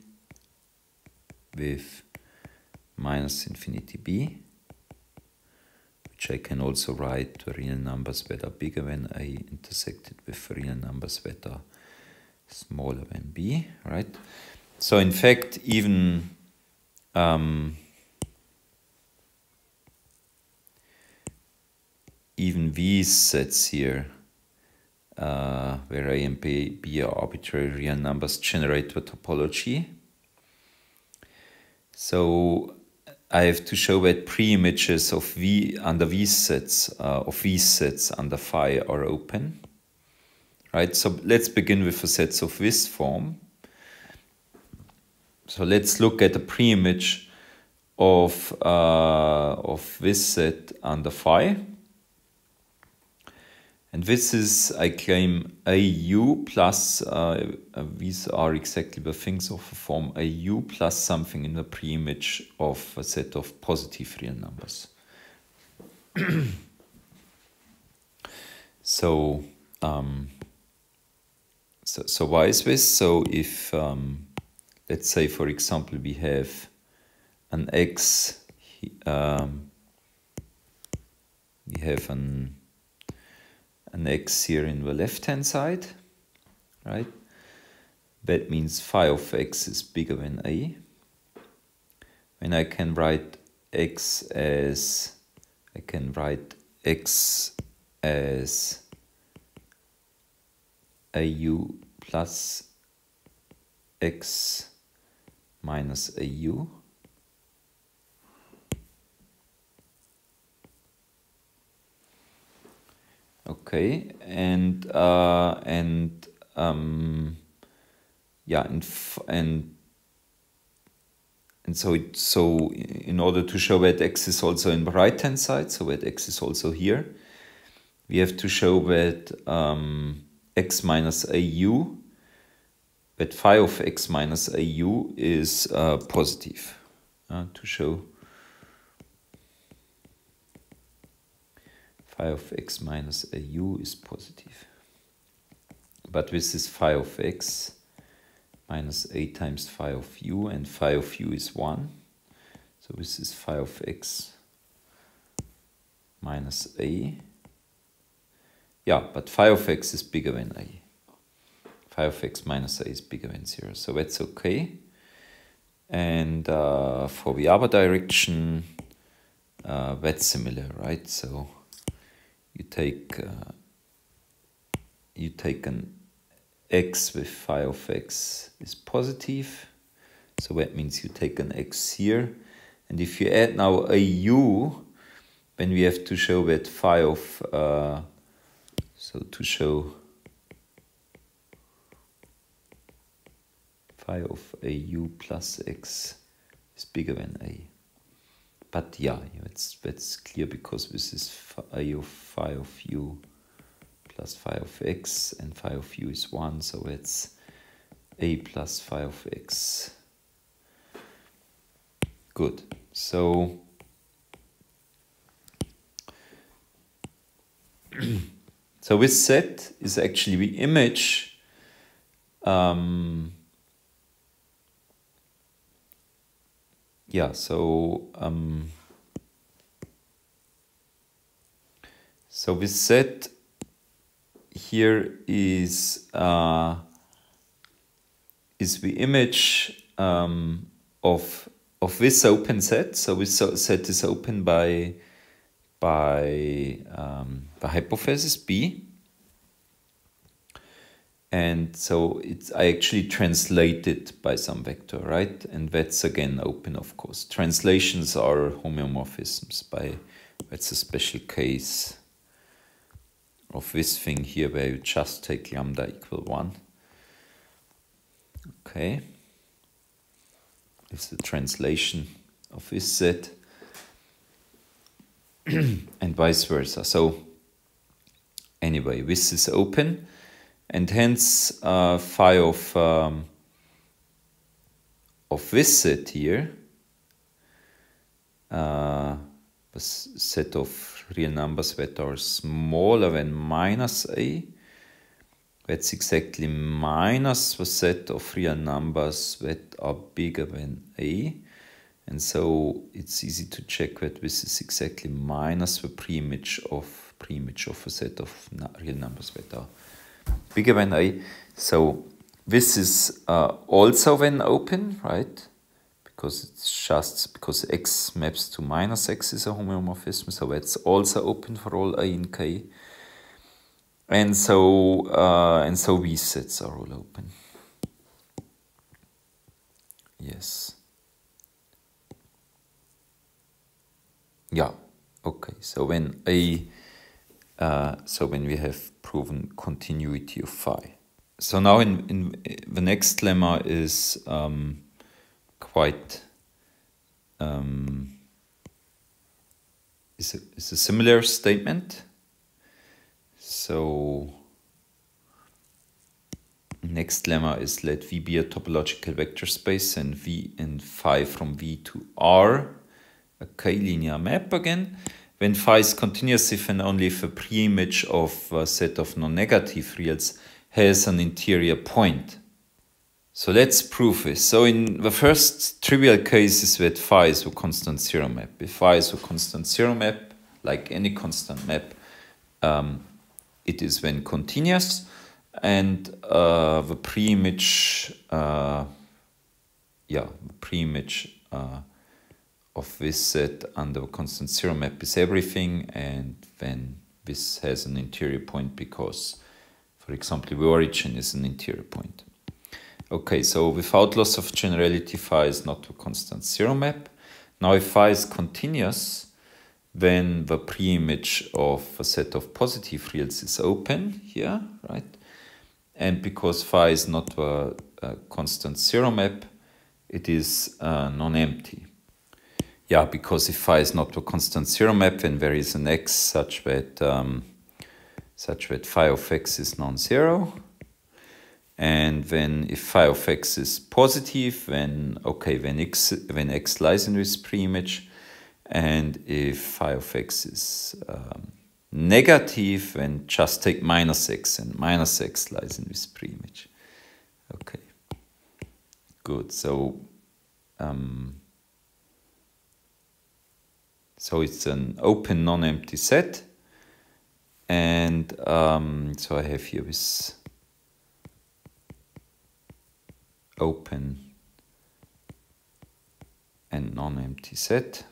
[SPEAKER 1] with minus infinity B, which I can also write to real numbers that are bigger than A intersected with real numbers that are smaller than B, right? So in fact, even um, even these sets here, uh, where A and B, B are arbitrary real numbers, generate the topology. So I have to show that pre-images of V under these sets, uh, of these sets under phi are open. Right, so let's begin with the sets of this form. So let's look at the pre-image of, uh, of this set under phi. And this is, I claim, A U plus, uh, uh, these are exactly the things of the form A U plus something in the pre-image of a set of positive real numbers. so, um, so, so why is this? So if, um, let's say, for example, we have an X, um, we have an an X here in the left-hand side, right? That means phi of X is bigger than A. When I can write X as, I can write X as A U plus X minus A U. Okay, and uh, and um, yeah, and and and so it, so in order to show that X is also in the right hand side, so that X is also here, we have to show that um, X minus A U, that phi of X minus A U is uh, positive. Uh, to show phi of X minus A U is positive. But this is phi of X minus A times phi of U, and phi of U is one. So this is phi of X minus A. Yeah, but phi of X is bigger than A. Phi of X minus A is bigger than zero, so that's okay. And uh, for the other direction, uh, that's similar, right? So you take uh, you take an X with phi of X is positive, so that means you take an X here, and if you add now a U, then we have to show that phi of uh, so to show phi of A U plus X is bigger than A. But yeah, that's, that's clear because this is phi of phi of U plus phi of X, and phi of U is one, so it's a plus phi of x. Good. So so this set is actually the image um, yeah, so um, so this set here is uh, is the image um, of of this open set. So this set is open by by um, the hypothesis B, and so it's I actually translate it by some vector, right? And that's again open, of course. Translations are homeomorphisms. By that's a special case of this thing here where you just take lambda equal one. Okay, it's the translation of this set, and vice versa. So anyway, this is open, and hence uh, phi of um, of this set here, uh, the set of real numbers that are smaller than minus a. That's exactly minus the set of real numbers that are bigger than a. And so it's easy to check that this is exactly minus the preimage of preimage of a set of real numbers that are bigger than a. So this is uh, also then open, right? Because it's just because x maps to minus x is a homeomorphism, so that's also open for all a in k. And so uh, and so these sets are all open. Yes. Yeah. Okay. So when a uh, so when we have proven continuity of phi. So now in in the next lemma is um, quite um, is a, is a similar statement. So next lemma is let V be a topological vector space and V and phi from V to R, a k-linear map again. When phi is continuous if and only if a preimage of a set of non-negative reals has an interior point. So let's prove this. So in the first trivial case is that phi is a constant zero map. If phi is a constant zero map, like any constant map, um, it is then continuous, and uh, the preimage, uh, yeah, the preimage uh, of this set under a constant zero map is everything, and then this has an interior point because, for example, the origin is an interior point. Okay, so without loss of generality, phi is not a constant zero map. Now, if phi is continuous, then the preimage of a set of positive reals is open here, right? And because phi is not a, a constant zero map, it is uh, non-empty. Yeah, because if phi is not a constant zero map, then there is an x such that um, such that phi of x is non-zero. And then if phi of x is positive, then okay, when x when x lies in this preimage. And if phi of x is um, negative, then just take minus x, and minus x lies in this preimage. Okay, good. So, um, so it's an open non-empty set, and um, so I have here this open and non-empty set.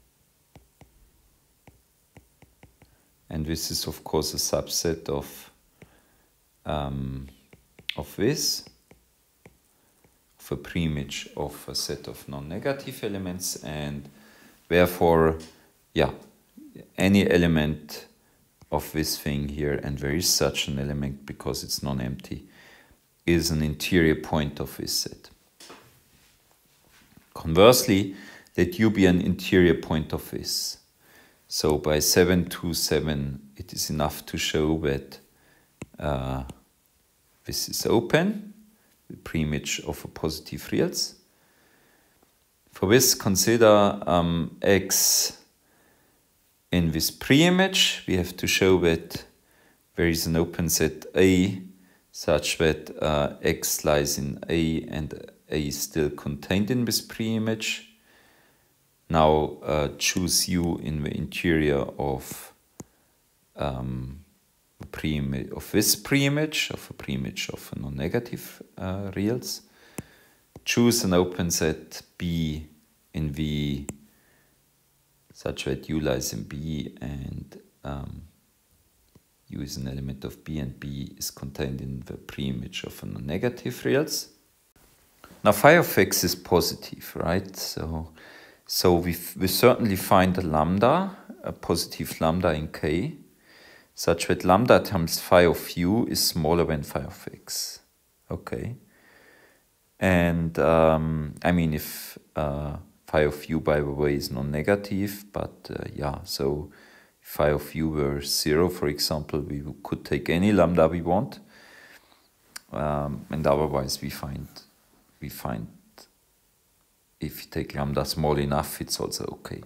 [SPEAKER 1] And this is, of course, a subset of um, of this, of a preimage of a set of non-negative elements, and therefore, yeah, any element of this thing here, and there is such an element because it's non-empty, is an interior point of this set. Conversely, let U be an interior point of this. So by seven two seven, it is enough to show that uh, this is open, the preimage of a positive reals. For this, consider um, X in this preimage. We have to show that there is an open set A such that uh, X lies in A and A is still contained in this preimage. Now uh, choose U in the interior of um, a preimage of this preimage, of a preimage of a non-negative uh, reals. Choose an open set B in V such that U lies in B and um, U is an element of B and B is contained in the preimage of a non-negative reals. Now phi of X is positive, right? So, so we, we certainly find a lambda, a positive lambda in K, such that lambda times phi of U is smaller than phi of X. Okay. And um, I mean, if uh, phi of U, by the way, is non-negative, but uh, yeah, so if phi of U were zero, for example, we could take any lambda we want, um, and otherwise we find we find if you take lambda small enough, it's also okay.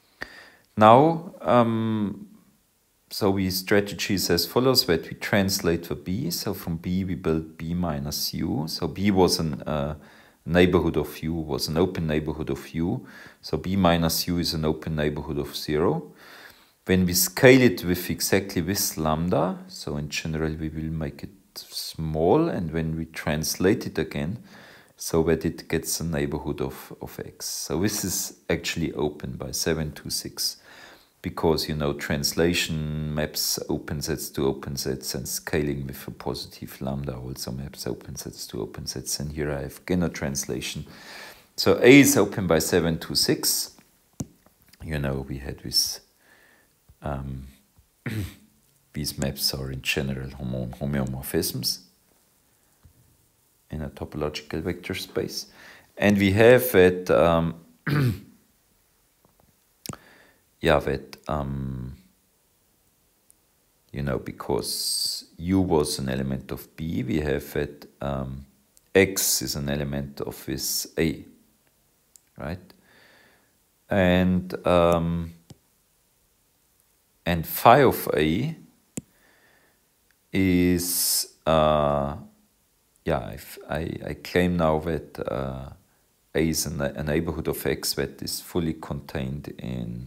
[SPEAKER 1] Now, um, so we strategize as follows, that we translate the B. So from B we build B minus U. So B was an uh, neighborhood of U, was an open neighborhood of U. So B minus U is an open neighborhood of zero. When we scale it with exactly this lambda, so in general we will make it small, and when we translate it again, so that it gets a neighborhood of, of X. So this is actually open by seven two six. Because, you know, translation maps open sets to open sets, and scaling with a positive lambda also maps open sets to open sets. And here I have Genner translation. So A is open by seven two six. You know, we had this, um, these maps are in general homo homeomorphisms in a topological vector space. And we have that um, yeah, that, um, you know, because U was an element of B, we have that um, X is an element of this A, right? And, um, and phi of A is, uh, yeah, if I, I claim now that uh, A is a, a neighborhood of X that is fully contained in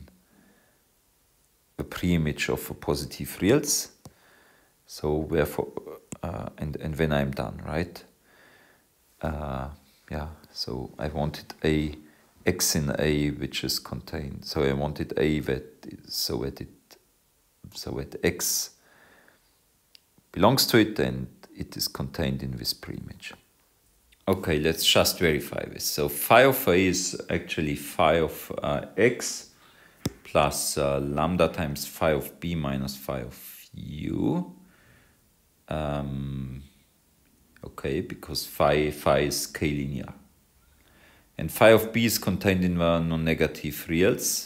[SPEAKER 1] a preimage of a positive reals. So therefore, uh, and, and when I'm done, right? Uh, yeah, so I wanted a X in A which is contained. So I wanted A that is, so that it so that X belongs to it and it is contained in this preimage. Okay, let's just verify this. So phi of A is actually phi of uh, X plus uh, lambda times phi of B minus phi of U. Um, okay, because phi, phi is k-linear. And phi of B is contained in the non-negative reals.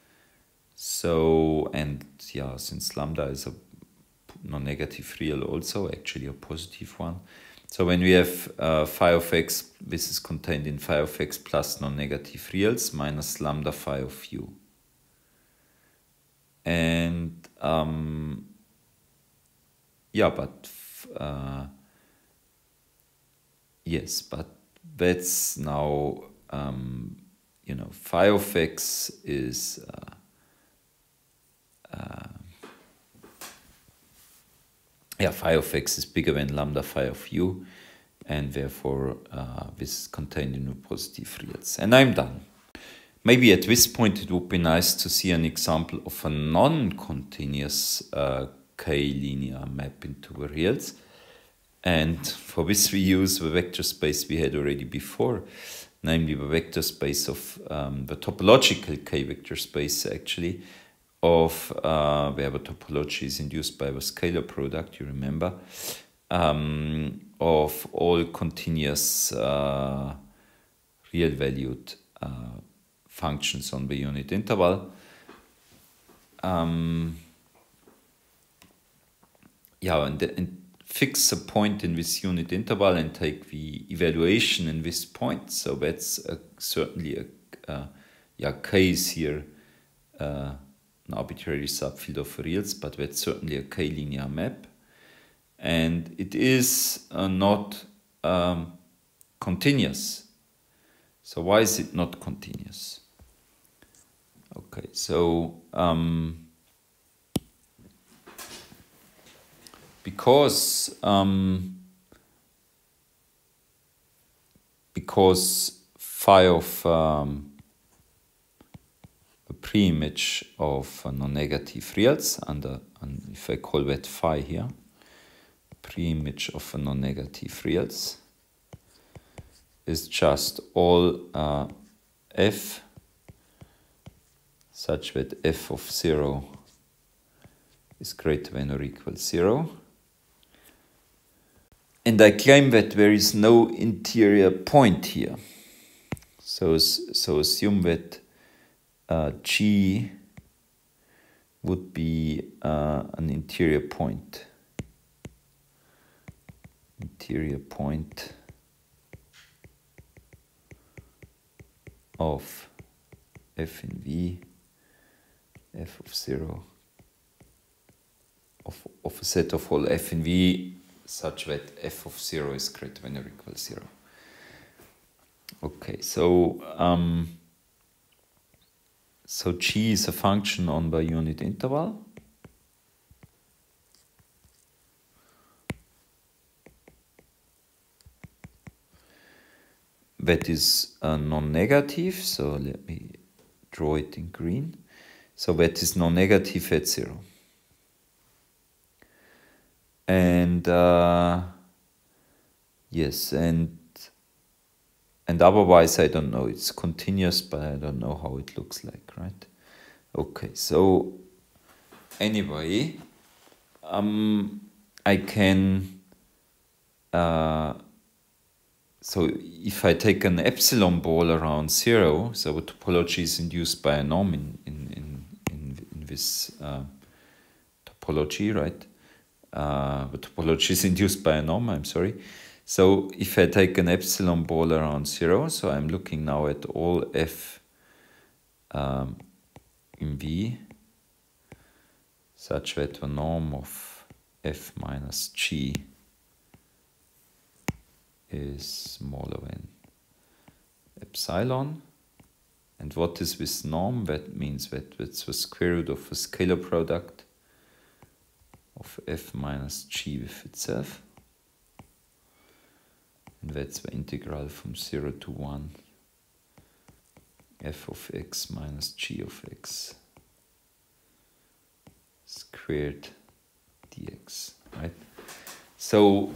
[SPEAKER 1] So, and yeah, since lambda is a non-negative real also, actually a positive one. So when we have uh, phi of X, this is contained in phi of X plus non-negative reals minus lambda phi of U. And um, yeah, but uh, yes, but that's now um, you know, phi of X is uh, uh, yeah, phi of X is bigger than lambda phi of U, and therefore uh, this is contained in the positive reals. And I'm done. Maybe at this point it would be nice to see an example of a non-continuous uh, k-linear map into the reals. And for this we use the vector space we had already before, namely the vector space of um, the topological k-vector space actually, of uh, where the topology is induced by the scalar product, you remember, um, of all continuous uh, real-valued uh, functions on the unit interval. Um, yeah, and, and fix a point in this unit interval and take the evaluation in this point. So that's a, certainly a uh, yeah, K is here uh, an arbitrary subfield of reals, but that's certainly a K-linear map. And it is uh, not um, continuous. So why is it not continuous? Okay, so um, because um, because phi of um, a pre-image of uh, non-negative reals under, and if I call that phi here, pre-image of a non-negative reals is just all uh, f such that f of zero is greater than or equal zero. And I claim that there is no interior point here. So, so assume that uh, G would be uh, an interior point. Interior point of f in V, f of zero, of, of a set of all f in V such that f of zero is greater than or equal zero. Okay, so um, so G is a function on the unit interval. That is uh, non-negative, so let me draw it in green. So that is non-negative at zero. And uh, yes, and and otherwise I don't know. It's continuous, but I don't know how it looks like, right? Okay, so anyway, um, I can. Uh, so if I take an epsilon ball around zero, so the topology is induced by a norm in in in in, in this uh, topology, right? Uh, the topology is induced by a norm, I'm sorry. So if I take an epsilon ball around zero, so I'm looking now at all f um, in V such that the norm of f minus g is smaller than epsilon. And what is this norm? That means that it's the square root of a scalar product of f minus g with itself, and that's the integral from zero to one f of x minus g of x squared dx, right? So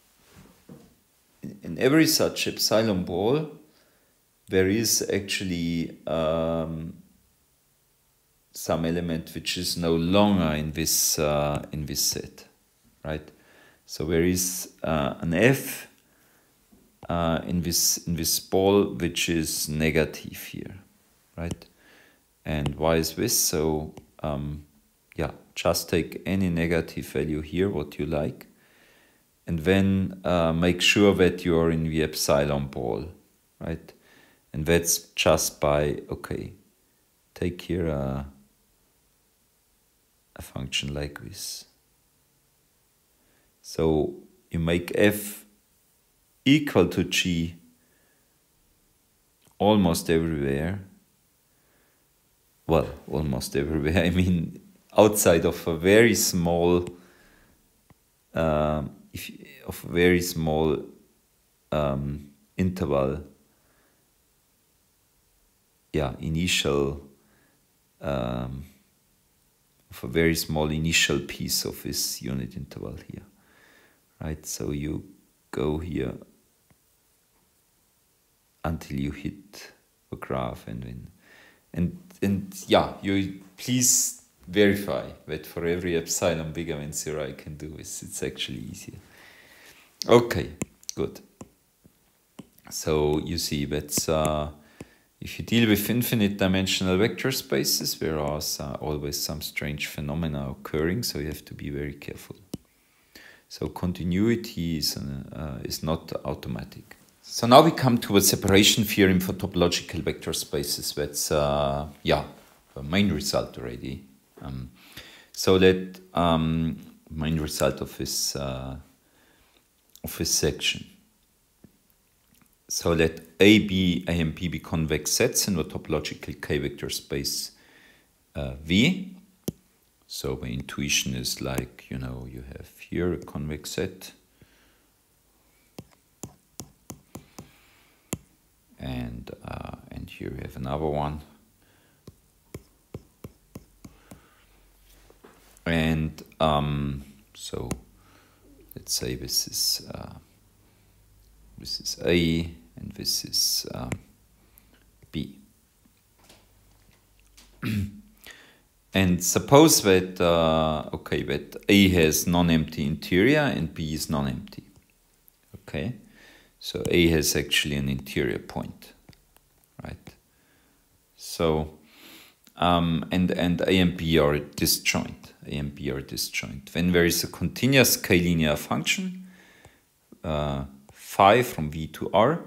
[SPEAKER 1] in every such epsilon ball there is actually um, some element which is no longer in this uh, in this set, right? So there is uh, an f uh, in this in this ball which is negative here, right? And why is this? So um, yeah, just take any negative value here, what you like, and then uh, make sure that you are in the epsilon ball, right? And that's just by okay, take here a a function like this. So you make f equal to g almost everywhere. Well, almost everywhere. I mean, outside of a very small, um, if of a very small um, interval. Yeah, initial. Um, of a very small initial piece of this unit interval here, right? So you go here until you hit the graph, and then, and and yeah, you please verify that for every epsilon bigger than zero I can do this. It's actually easier. Okay, good. So you see that's uh, if you deal with infinite dimensional vector spaces, there are uh, always some strange phenomena occurring, so you have to be very careful. So continuity is, uh, is not automatic. So now we come to a separation theorem for topological vector spaces. That's, uh, yeah, the main result already. Um, so that um, main result of this, uh, of this section. So let A, B, A and B be convex sets in the topological K-vector space uh, V. So the intuition is like, you know, you have here a convex set. And, uh, and here we have another one. And um, so let's say this is, uh, this is A and this is um, B. And suppose that, uh, okay, that A has non-empty interior and B is non-empty. Okay, so A has actually an interior point, right? So, um, and, and A and B are disjoint. A and B are disjoint. When there is a continuous K-linear function, uh, phi from V to R,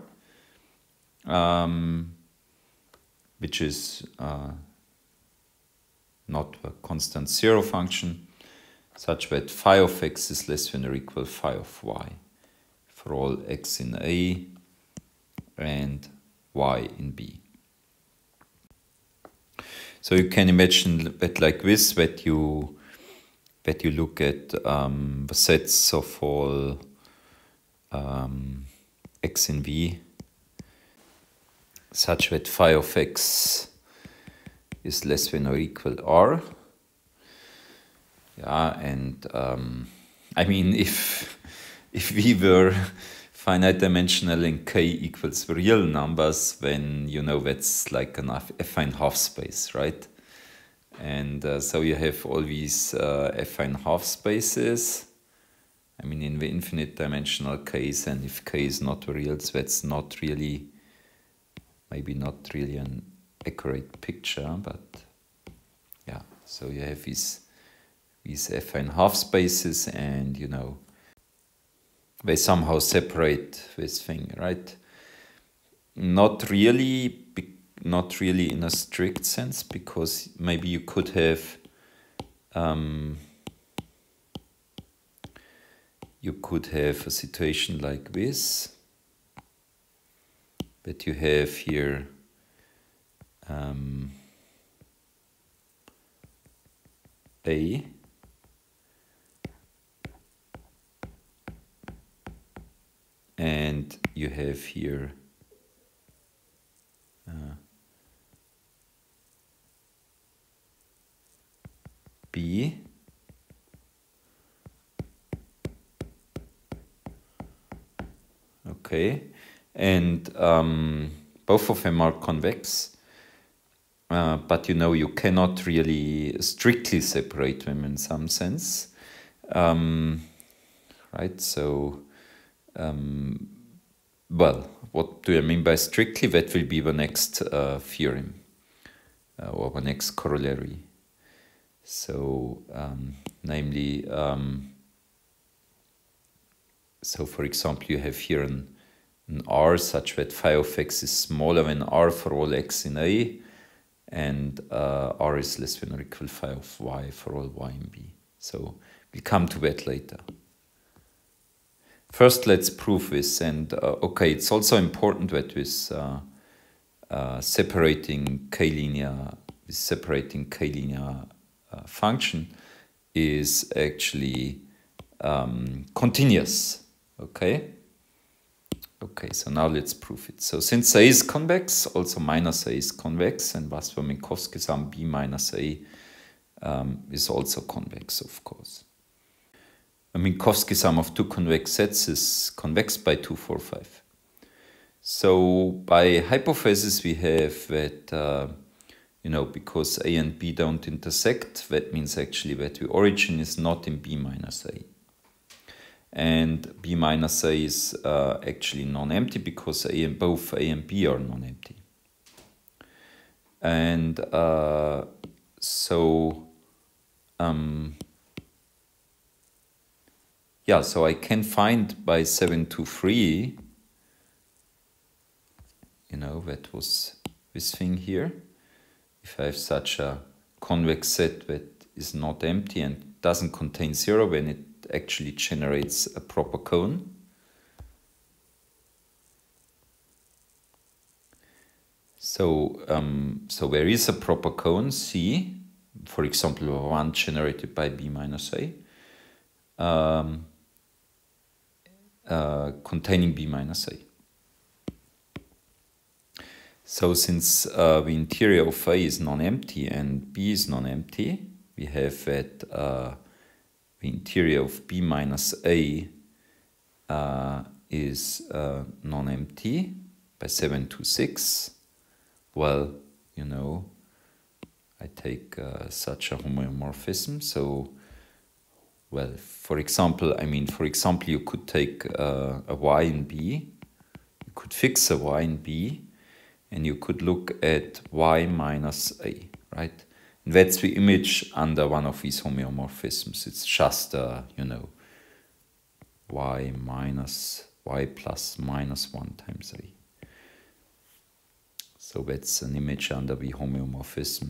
[SPEAKER 1] um, which is uh, not a constant zero function, such that phi of x is less than or equal phi of y for all x in A and y in B. So you can imagine that like this, that you that you look at um, the sets of all um, x in V, such that phi of x is less than or equal R. Yeah, and um, I mean, if if we were finite dimensional and k equals the real numbers, then you know that's like an affine half space, right? And uh, so you have all these uh, affine half spaces. I mean, in the infinite dimensional case, and if k is not real, so that's not really, maybe not really an accurate picture, but yeah, so you have these these affine half spaces, and you know they somehow separate this thing, right? Not really, not really in a strict sense, because maybe you could have um, you could have a situation like this, that you have here um, A and you have here uh, B okay, and um, both of them are convex, uh, but you know you cannot really strictly separate them in some sense, um, right? So um, well, what do I mean by strictly? That will be the next uh, theorem uh, or the next corollary. So um, namely um, so for example you have here an an R such that phi of x is smaller than R for all x in A, and uh, R is less than or equal phi of y for all y in B. So we'll come to that later. First, let's prove this, and uh, okay, it's also important that with uh, uh, separating k-linear, this separating k-linear uh, function is actually um, continuous. Okay. Okay, so now let's prove it. So since A is convex, also minus A is convex, and was für Minkowski-Sum B minus A um, is also convex, of course. A Minkowski-Sum of two convex sets is convex by two, four, five. So by hypothesis we have that, uh, you know, because A and B don't intersect, that means actually that the origin is not in B minus A. And B minus A is uh, actually non-empty because A and both A and B are non-empty. And uh, so um, yeah, so I can find by seven two three, you know, that was this thing here. If I have such a convex set that is not empty and doesn't contain zero, then it actually generates a proper cone. So, um, so there is a proper cone C, for example, one generated by B minus A, um, uh, containing B minus A. So since uh, the interior of A is non-empty and B is non-empty, we have that uh, the interior of B minus A uh, is uh, non-empty by seven two six. Well, you know, I take uh, such a homeomorphism. So, well, for example, I mean, for example, you could take uh, a Y in B, you could fix a Y in B, and you could look at Y minus A, right? And that's the image under one of these homeomorphisms. It's just, uh, you know, Y minus Y plus minus one times A. So that's an image under the homeomorphism,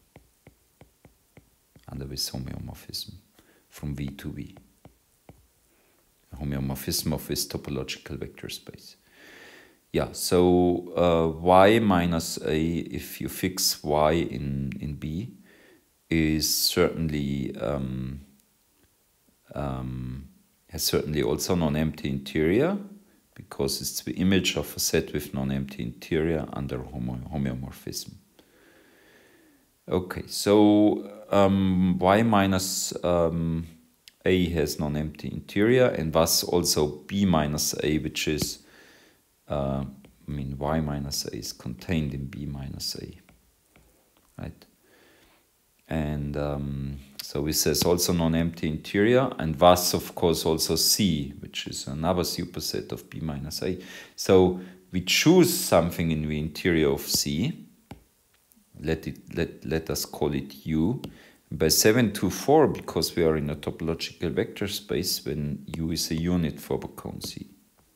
[SPEAKER 1] under this homeomorphism from V to V. A homeomorphism of this topological vector space. Yeah, so uh, Y minus A, if you fix Y in, in B, is certainly, um, um, has certainly also non-empty interior, because it's the image of a set with non-empty interior under homo homeomorphism. Okay, so um, Y minus um, A has non-empty interior, and thus also B minus A, which is, uh, I mean, Y minus A is contained in B minus A, right? And um, so this has also non-empty interior, and thus, of course, also C, which is another superset of B minus A. So we choose something in the interior of C. Let it let let us call it U. By seven two four, because we are in a topological vector space, when U is a unit for the cone C.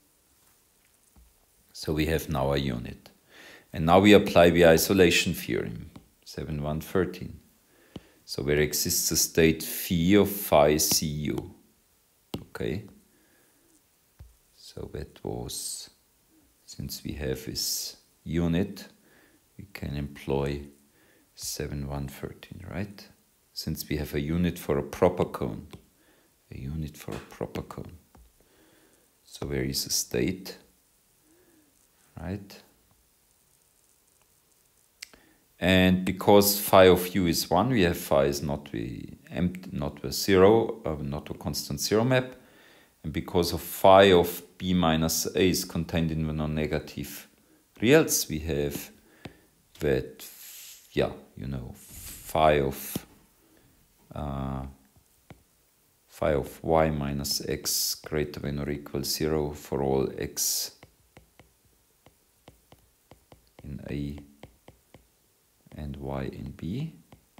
[SPEAKER 1] So we have now a unit, and now we apply the isolation theorem, seven one thirteen. So there exists a state phi of phi C U. Okay. So that was, since we have this unit, we can employ seven one thirteen, right? Since we have a unit for a proper cone, a unit for a proper cone. So there is a state, right? And because phi of u is one, we have phi is not the empty, not the zero, uh, not a constant zero map. And because of phi of b minus a is contained in the non-negative reals, we have that, yeah, you know, phi of uh, phi of y minus x greater than or equal zero for all x in A and y in B.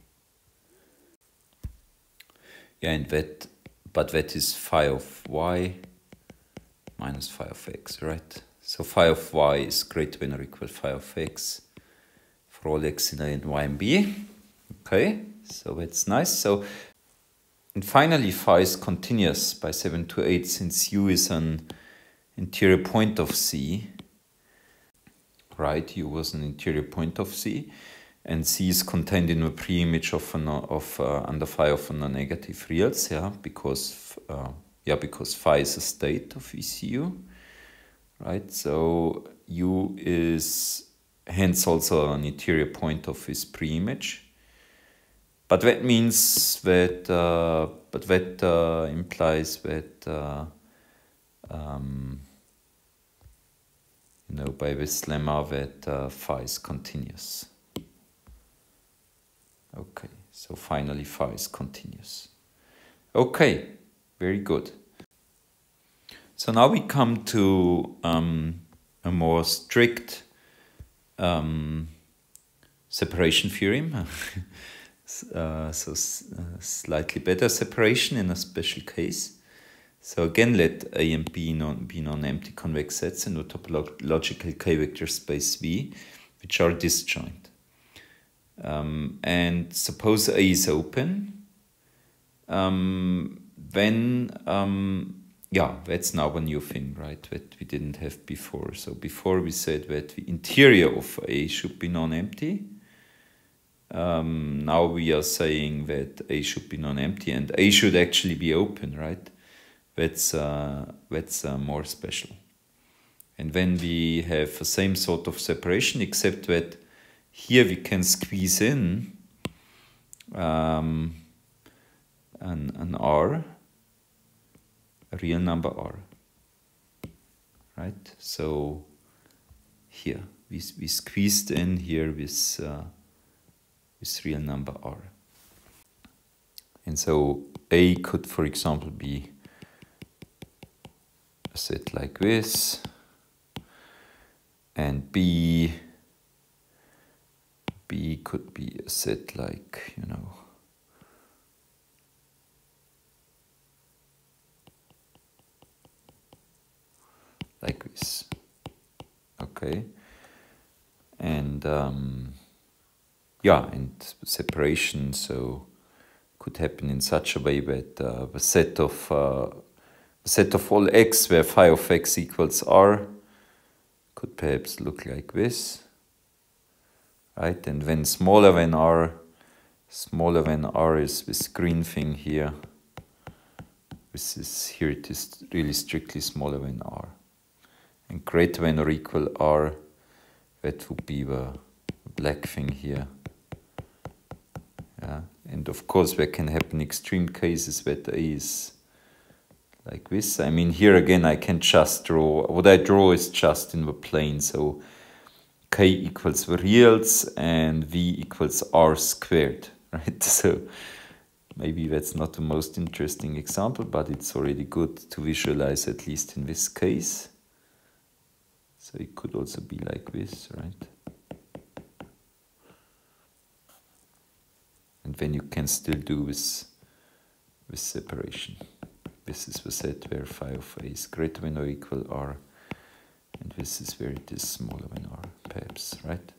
[SPEAKER 1] Yeah, and that, but that is phi of y minus phi of x, right? So phi of y is greater than or equal phi of x for all x in A and y in B. Okay, so that's nice. So, and finally, phi is continuous by seven to eight, since u is an interior point of C, right? U was an interior point of C, and C is contained in a pre-image of an, of uh, under phi of a non-negative reals, yeah, because uh, yeah, because phi is a state of E C U, right? So U is hence also an interior point of this pre-image. But that means that, uh, but that uh, implies that, uh, um, you know, by this lemma that uh, phi is continuous. Okay, so finally phi is continuous. Okay, very good. So now we come to um, a more strict um, separation theorem. Uh, so uh, slightly better separation in a special case. So again, let A and B non, be non-empty convex sets in a topological k-vector space V, which are disjoint. Um, and suppose A is open, um, then, um, yeah, that's now a new thing, right, that we didn't have before. So before we said that the interior of A should be non-empty. Um, now we are saying that A should be non-empty and A should actually be open, right? That's, uh, that's uh, more special. And then we have the same sort of separation, except that here we can squeeze in um, an, an R, a real number R, right? So here, we, we squeezed in here with, uh, with real number R. And so A could, for example, be a set like this, and B, B could be a set like, you know, like this, okay, and um, yeah, and separation so could happen in such a way that uh, the set of uh, the set of all x where phi of x equals r could perhaps look like this, right? And when smaller than r, smaller than r is this green thing here. This is here it is really strictly smaller than r. And greater than or equal r, that would be the black thing here. Yeah. And of course there can happen extreme cases that A is like this. I mean, here again I can just draw, what I draw is just in the plane, so k equals the reals and v equals r squared, right? So maybe that's not the most interesting example, but it's already good to visualize, at least in this case. So it could also be like this, right? And then you can still do this, this separation. This is the set where phi of A is greater than or equal R, and this is where it is smaller than R, perhaps, right?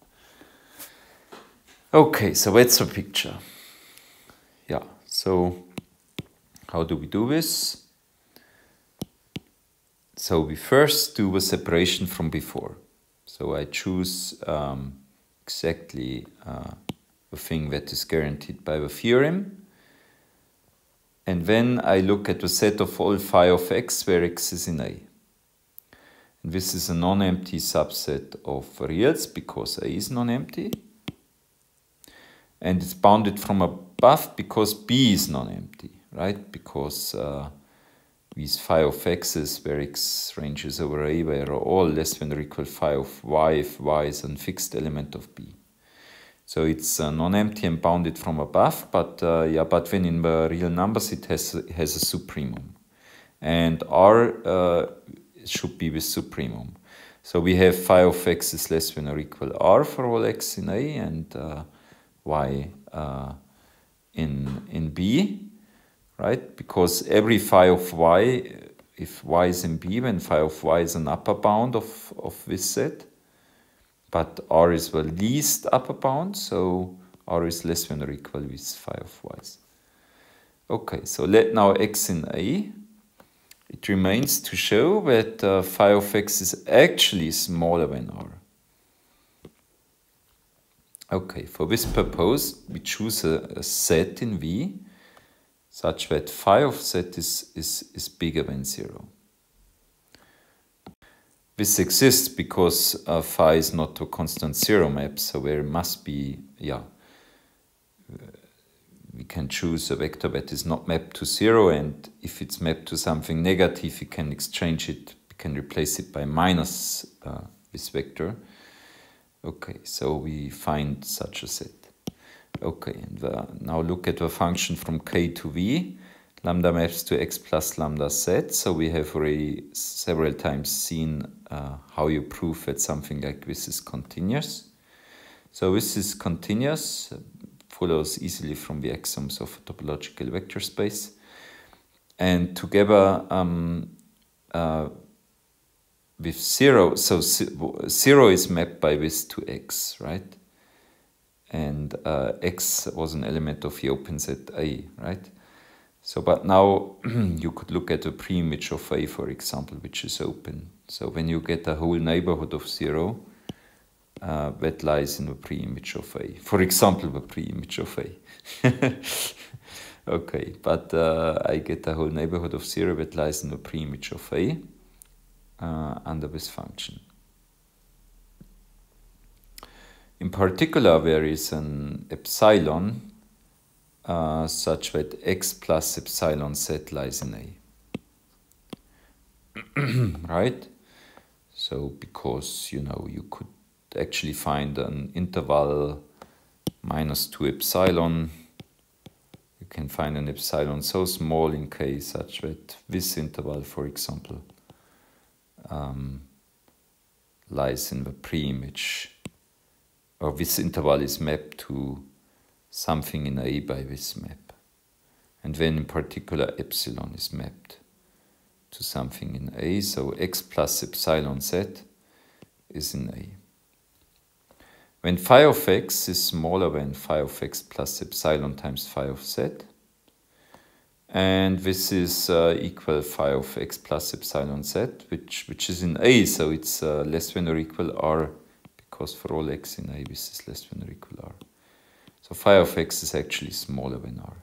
[SPEAKER 1] Okay, so that's the picture. Yeah, so how do we do this? So we first do the separation from before. So I choose um, exactly uh, the thing that is guaranteed by the theorem. And then I look at the set of all phi of x where x is in A. And this is a non-empty subset of reals because A is non-empty. And it's bounded from above because B is non-empty, right? Because uh, these phi of x's where x ranges over A were all less than or equal phi of y if y is a fixed element of B. So it's uh, non-empty and bounded from above, but uh, yeah, but when in the real numbers it has it has a supremum, and R uh, should be with supremum. So we have phi of x is less than or equal R for all x in A and uh, y uh, in in B, right? Because every phi of y, if y is in B, then phi of y is an upper bound of of this set. But R is the least upper bound, so R is less than or equal with phi of y's. Okay, so let now x in A. It remains to show that uh, phi of x is actually smaller than R. Okay, for this purpose, we choose a, a set in V such that phi of z is, is, is bigger than zero. This exists because uh, phi is not a constant zero map, so there must be, yeah, uh, we can choose a vector that is not mapped to zero, and if it's mapped to something negative, we can exchange it, we can replace it by minus uh, this vector. Okay, so we find such a set. Okay, and uh, now look at the function from k to v. Lambda maps to x plus lambda z. So we have already several times seen uh, how you prove that something like this is continuous. So this is continuous, follows easily from the axioms of a topological vector space. and together um, uh, with zero, so zero is mapped by this to X, right? And uh, X was an element of the open set A, right? So, but now you could look at a pre-image of A, for example, which is open. So when you get a whole neighborhood of zero, uh, that lies in the pre-image of A. For example, the pre-image of A. Okay, but uh, I get a whole neighborhood of zero that lies in the pre-image of A uh, under this function. In particular, there is an epsilon uh, such that X plus epsilon z lies in A. Right? So, because, you know, you could actually find an interval minus two epsilon. You can find an epsilon so small in K such that this interval, for example, um, lies in the pre-image, or this interval is mapped to something in A by this map. And then in particular epsilon is mapped to something in A, so X plus epsilon z is in A. When phi of X is smaller than phi of X plus epsilon times phi of Z, and this is uh, equal phi of X plus epsilon Z, which, which is in A, so it's uh, less than or equal R, because for all X in A, this is less than or equal R. So phi of X is actually smaller than R.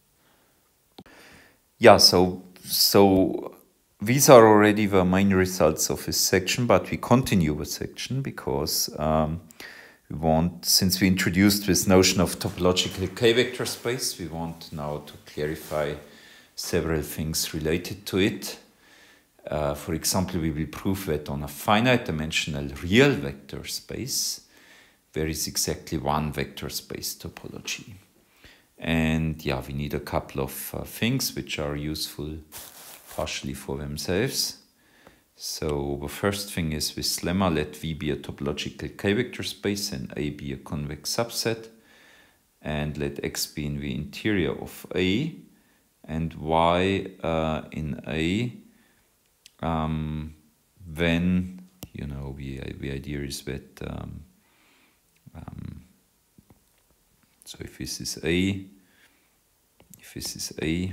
[SPEAKER 1] Yeah, so, so these are already the main results of this section, but we continue the section because um, we want, since we introduced this notion of topological K-vector space, we want now to clarify several things related to it. Uh, for example, we will prove that on a finite dimensional real vector space, there is exactly one vector space topology. And yeah, we need a couple of uh, things which are useful partially for themselves. So the first thing is with lemma, let V be a topological K-vector space and A be a convex subset, and let X be in the interior of A and Y uh, in A. Um, then, you know, the, the idea is that um, um, so if this is A, if this is A,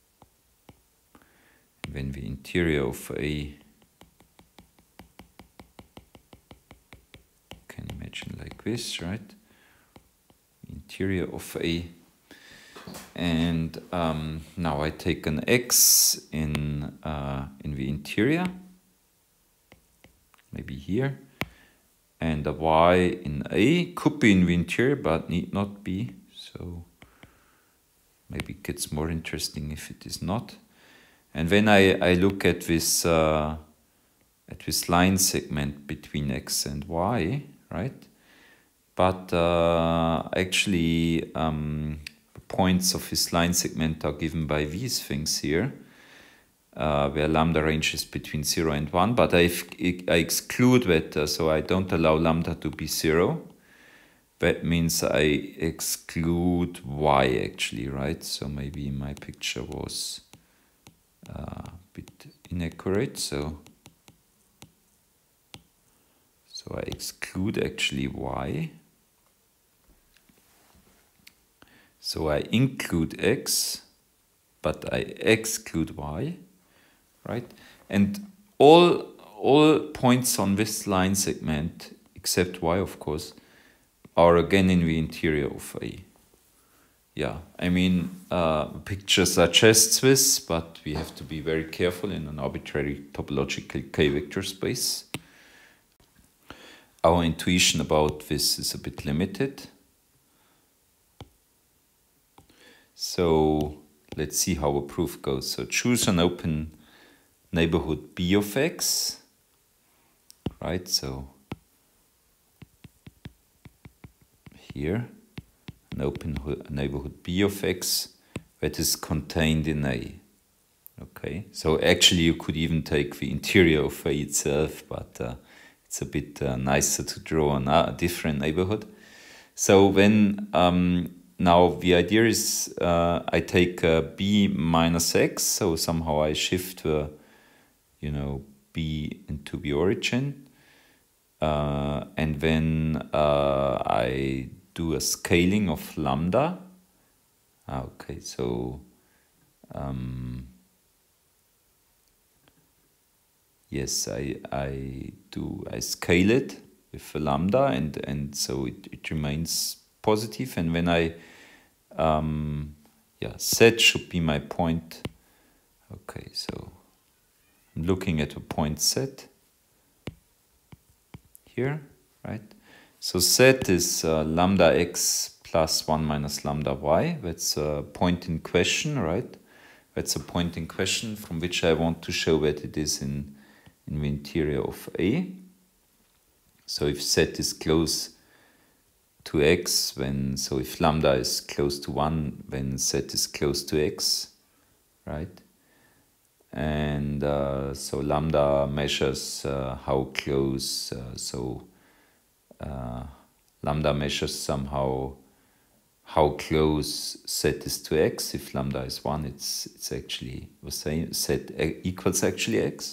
[SPEAKER 1] then the interior of A, imagine like this, right? Interior of A. And um, now I take an X in, uh, in the interior, maybe here, and a Y in A, could be in the interior, but need not be. So maybe it gets more interesting if it is not. And then I, I look at this, uh, at this line segment between X and Y, right? But uh, actually, um, the points of this line segment are given by these things here, uh, where lambda ranges between zero and one. But I, I exclude that, uh, so I don't allow lambda to be zero. That means I exclude Y actually, right? So maybe my picture was uh, a bit inaccurate. So. So I exclude actually Y. So I include X, but I exclude Y, right? And all, all points on this line segment, except Y of course, are again in the interior of A. Yeah, I mean, uh, the picture suggests this, but we have to be very careful in an arbitrary topological K-vector space. Our intuition about this is a bit limited. So let's see how a proof goes. So choose an open neighborhood B of X, right? So here, an open neighborhood B of X that is contained in A. Okay, so actually you could even take the interior of A itself, but uh, it's a bit uh, nicer to draw on a different neighborhood. So when um, now the idea is uh, I take uh, b minus x, so somehow I shift the, you know, b into the origin, uh, and then uh, I do a scaling of lambda. Okay, so um, yes, I I do I scale it with a lambda, and and so it, it remains positive, and when I um, yeah, z should be my point. Okay, so I'm looking at a point z here, right? So z is uh, lambda x plus one minus lambda y. That's a point in question, right? That's a point in question from which I want to show that it is in, in the interior of A. So if z is close to x, when, so if lambda is close to one, when z is close to x, right? And uh, so lambda measures uh, how close, uh, so uh, lambda measures somehow how close z is to x. If lambda is one, it's it's actually the same, z equals actually x.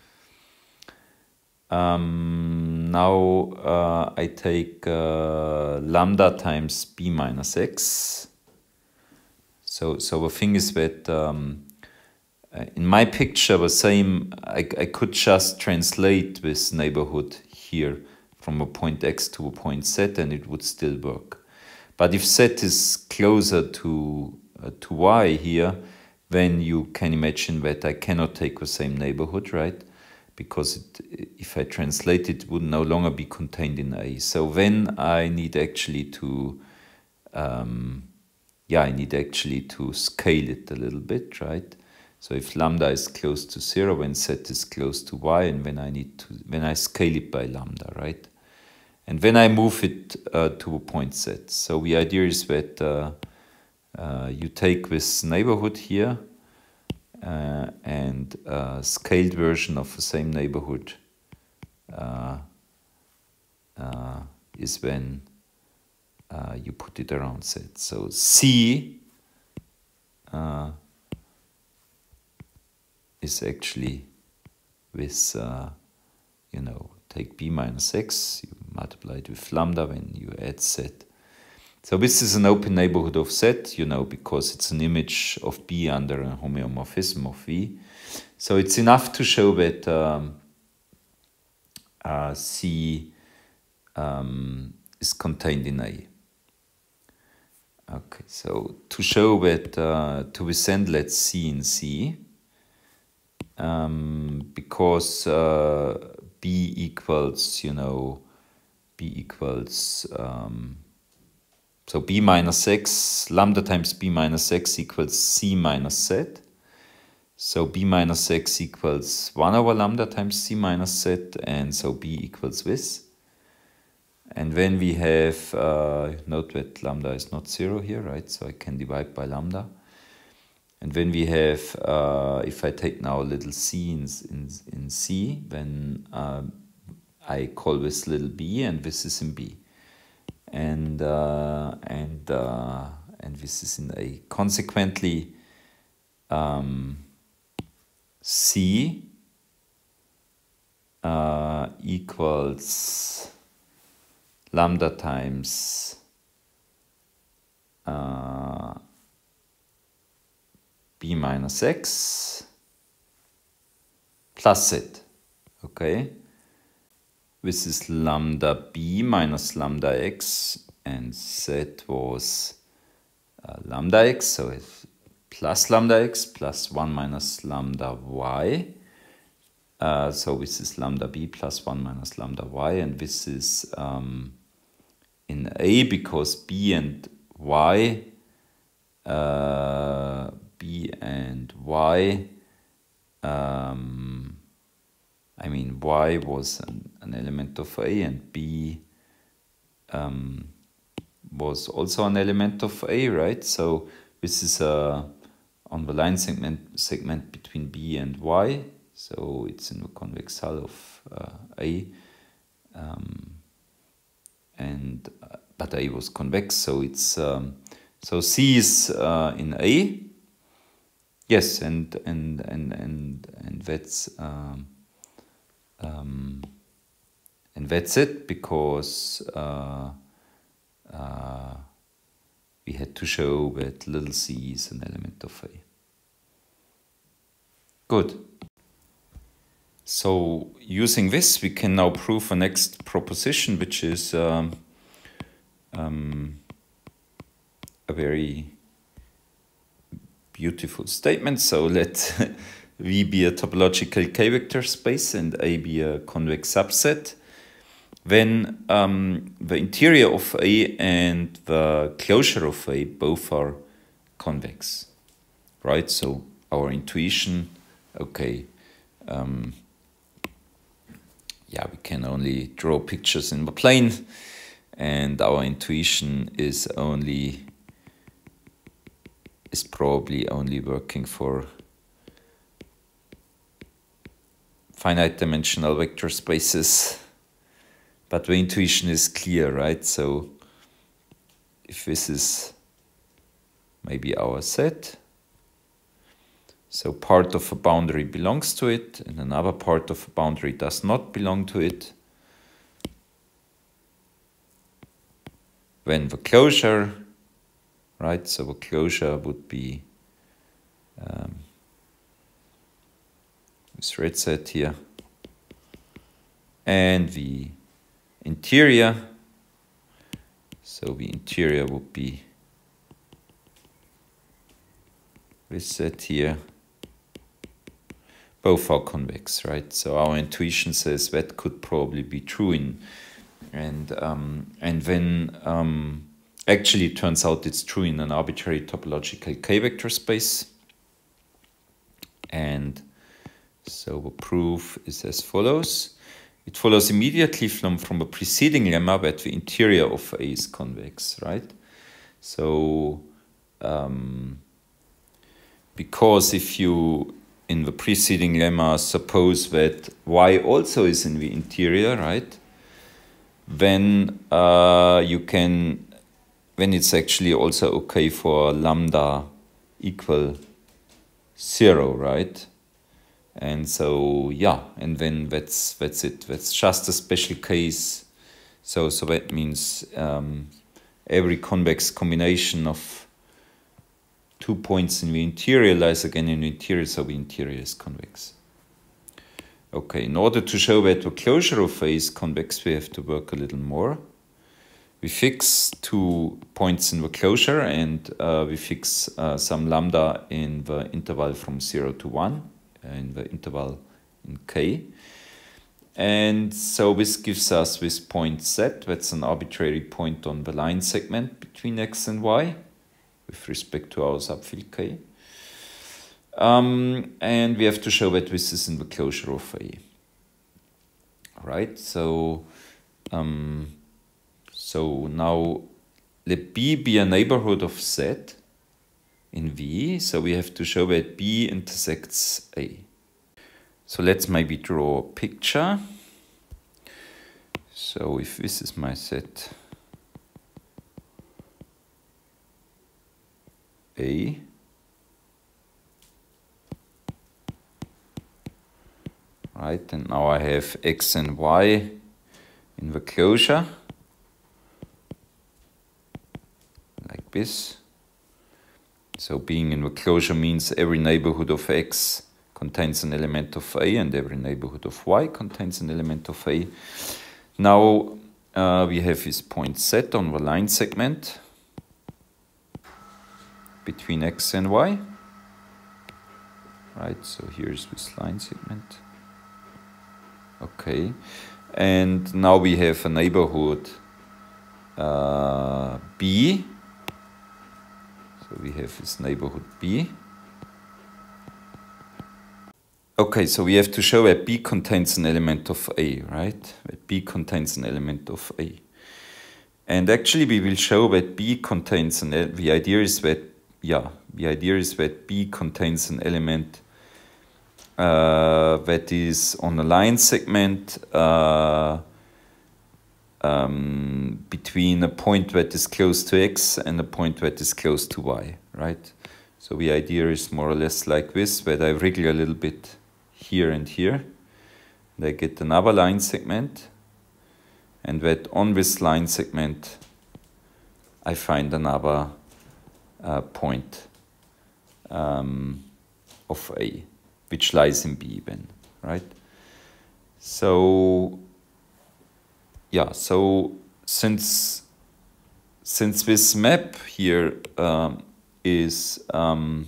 [SPEAKER 1] Um, now uh, I take uh, lambda times b minus x. So so the thing is that um, in my picture, the same, I, I could just translate this neighborhood here from a point x to a point z, and it would still work. But if z is closer to, uh, to y here, then you can imagine that I cannot take the same neighborhood, right? Because it, if I translate it, it would no longer be contained in A. So then I need actually to, um, yeah, I need actually to scale it a little bit, right? So if lambda is close to zero, when z is close to y, and when I need to, when I scale it by lambda, right? And then I move it uh, to a point z. So the idea is that uh, uh, you take this neighborhood here uh, and a scaled version of the same neighborhood uh, uh, is when uh, you put it around z. So C uh, is actually with, uh, you know, take b minus x, you multiply it with lambda when you add z. So this is an open neighborhood of z, you know, because it's an image of B under a homeomorphism of V. So it's enough to show that um, uh, C um, is contained in A. Okay, so to show that, uh, to this end, let's C in C. Um, because uh, B equals, you know, B equals, um, so B minus x, lambda times B minus x equals C minus z. So B minus x equals one over lambda times C minus z, and so B equals this. And then we have, uh, note that lambda is not zero here, right? So I can divide by lambda. And then we have, uh, if I take now a little c in, in, in C, then uh, I call this little b, and this is in B. And, uh, and, uh, and this is in A. Consequently, um, C uh, equals lambda times uh, b minus x plus z, okay? This is lambda b minus lambda x, and z was uh, lambda x, so it's plus lambda x plus one minus lambda y. Uh, so this is lambda b plus one minus lambda y, and this is um, in A because b and y, uh, b and y, um, I mean y was an, an element of A, and b um, was also an element of A, right? So this is a on the line segment segment between b and y. So it's in the convex hull of uh, A, um, and uh, but A was convex, so it's um, So C is uh, in A. Yes, and and and and and that's um, um, and that's it, because uh, uh, we had to show that little c is an element of A. Good. So using this, we can now prove a next proposition, which is um, um, a very beautiful statement. So let V be a topological k-vector space and A be a convex subset, when um, the interior of A and the closure of A both are convex, right? So our intuition, okay, um, yeah, we can only draw pictures in the plane, and our intuition is only is probably only working for finite dimensional vector spaces, but the intuition is clear, right? So if this is maybe our set, so part of a boundary belongs to it and another part of a boundary does not belong to it, when the closure, right, so the closure would be um, this red set here, and the interior, so the interior would be this set here, both are convex, right? So our intuition says that could probably be true in, and um, and then um, actually it turns out it's true in an arbitrary topological k-vector space. And so the proof is as follows. It follows immediately from, from a preceding lemma that the interior of A is convex, right? So um, because if you, in the preceding lemma, suppose that Y also is in the interior, right? Then uh, you can, then it's actually also okay for lambda equal zero, right? And so yeah, and then that's that's it. That's just a special case. So so that means um, every convex combination of two points in the interior lies again in the interior, so the interior is convex. Okay, in order to show that the closure of A is convex, we have to work a little more. We fix two points in the closure, and uh, we fix uh, some lambda in the interval from zero to one, in the interval in K. And so this gives us this point Z, that's an arbitrary point on the line segment between X and Y with respect to our subfield K. Um, and we have to show that this is in the closure of A. Right, so um, so now let B be a neighborhood of Z in V, so we have to show that B intersects A. So let's maybe draw a picture. So if this is my set A, right, and now I have X and Y in the closure, like this. So being in the closure means every neighborhood of X contains an element of A and every neighborhood of Y contains an element of A. Now uh, we have this point Z on the line segment between X and Y. Right, so here's this line segment. Okay, and now we have a neighborhood uh, B. So we have this neighborhood B. Okay, so we have to show that B contains an element of A, right? That B contains an element of A. And actually we will show that B contains an, the idea is that, yeah, the idea is that B contains an element uh, that is on a line segment uh, um, between a point that is close to x and a point that is close to y, right? So the idea is more or less like this, that I wriggle a little bit here and here, and I get another line segment, and that on this line segment I find another uh, point um, of A, which lies in B then, right? So yeah, so since since this map here um, is um,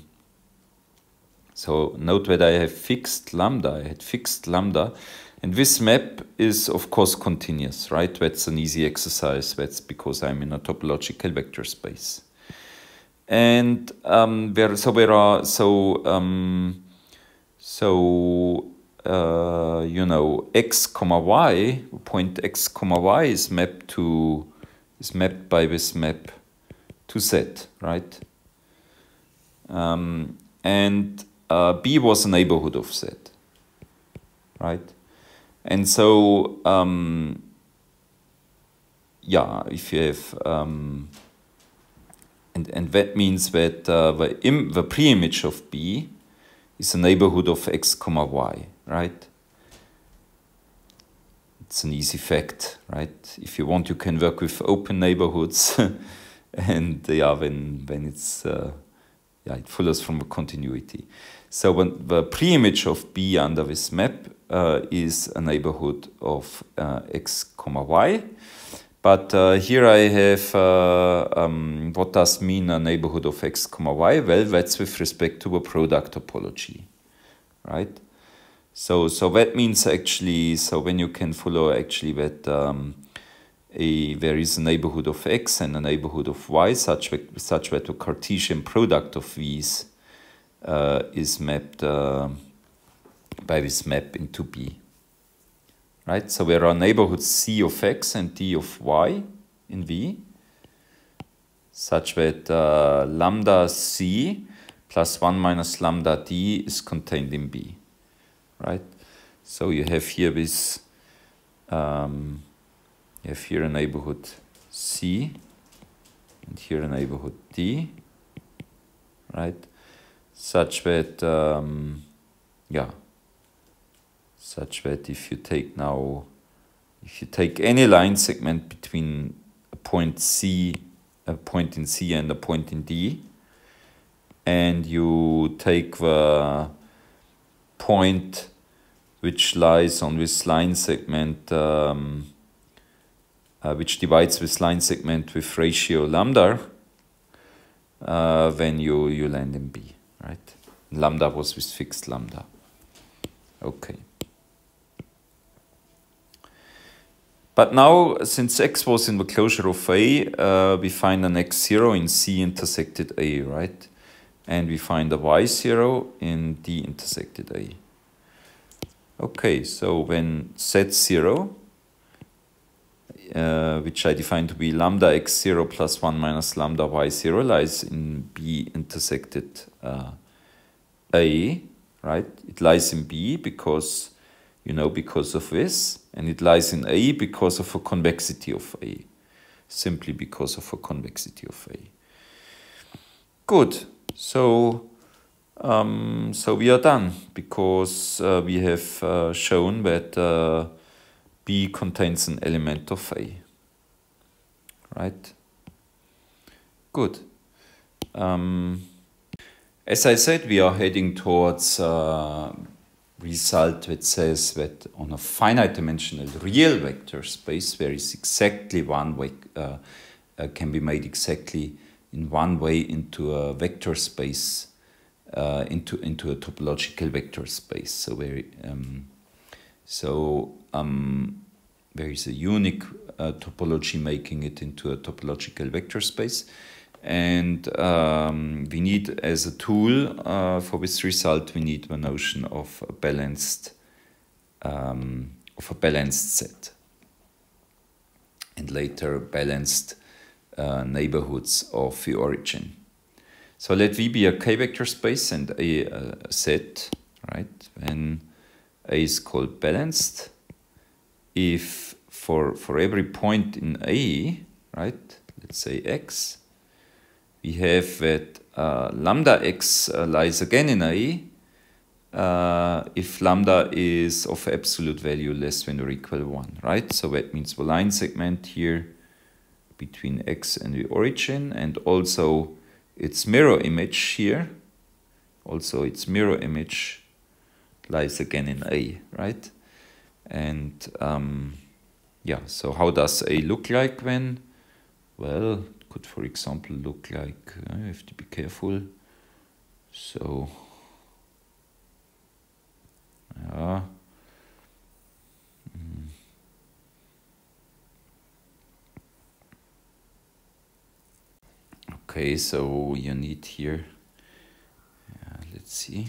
[SPEAKER 1] so note that I have fixed lambda, I had fixed lambda, and this map is of course continuous, right? That's an easy exercise. That's because I'm in a topological vector space. And um, there, so there are so um, so. Uh, you know, x comma y, point x comma y is mapped to is mapped by this map to z, right? Um, and uh, B was a neighborhood of z, right? And so um, yeah, if you have um, and and that means that uh, the im the pre-image of B is a neighborhood of x comma y. Right? It's an easy fact, right? If you want, you can work with open neighborhoods, and yeah, when when it's uh, yeah, it follows from a continuity. So when the pre-image of B under this map uh, is a neighborhood of uh, x comma y, but uh, here I have uh, um, what does mean a neighborhood of x comma y? Well, that's with respect to a product topology, right? So, so that means actually, so when you can follow actually that um, a, there is a neighborhood of x and a neighborhood of y, such that, such that the Cartesian product of these uh, is mapped uh, by this map into B, right? So there are neighborhoods C of x and D of y in V, such that uh, lambda C plus one minus lambda D is contained in B. Right, so you have here this, um, you have here a neighborhood C, and here a neighborhood D, right, such that, um, yeah, such that if you take now, if you take any line segment between a point C, a point in C and a point in D, and you take the point which lies on this line segment, um, uh, which divides this line segment with ratio lambda, uh, then you, you land in B, right? Lambda was with fixed lambda. Okay. But now, since x was in the closure of A, uh, we find an x zero in C intersected A, right? And we find a y zero in D intersected A. Okay, so when z zero, uh, which I define to be lambda x zero plus one minus lambda y zero, lies in B intersected uh, A, right? It lies in B because, you know, because of this, and it lies in A because of a convexity of A, simply because of a convexity of A. Good. So, um, so we are done because uh, we have uh, shown that uh, B contains an element of A. Right? Good. Um, as I said, we are heading towards a result that says that on a finite dimensional real vector space, there is exactly one way, uh, uh, can be made exactly in one way into a vector space, uh, into into a topological vector space. So very, um, so um, there is a unique uh, topology making it into a topological vector space, and um, we need as a tool uh, for this result we need the notion of a balanced um, of a balanced set, and later balanced Uh, neighborhoods of the origin. So let V be a k-vector space and A a set, right? When A is called balanced, if for, for every point in A, right, let's say x, we have that uh, lambda x uh, lies again in A uh, if lambda is of absolute value less than or equal to one, right? So that means the line segment here between x and the origin, and also its mirror image here, also its mirror image lies again in A, right? And um, yeah, so how does A look like then? Well, it could, for example, look like, uh, you have to be careful. So, yeah. Mm. Okay, so you need here, uh, let's see.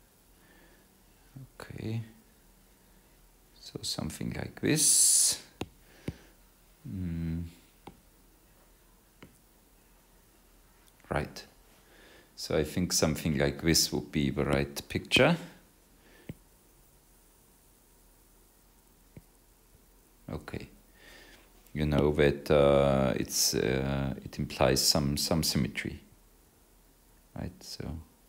[SPEAKER 1] Okay, so something like this. Mm. Right. So I think something like this would be the right picture. Okay. You know that uh, it's uh, it implies some some symmetry, right? So.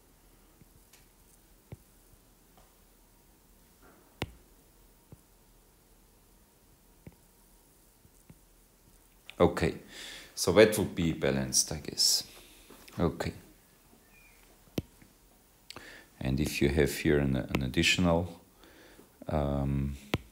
[SPEAKER 1] Okay, so that would be balanced, I guess. Okay. And if you have here an, an additional, um,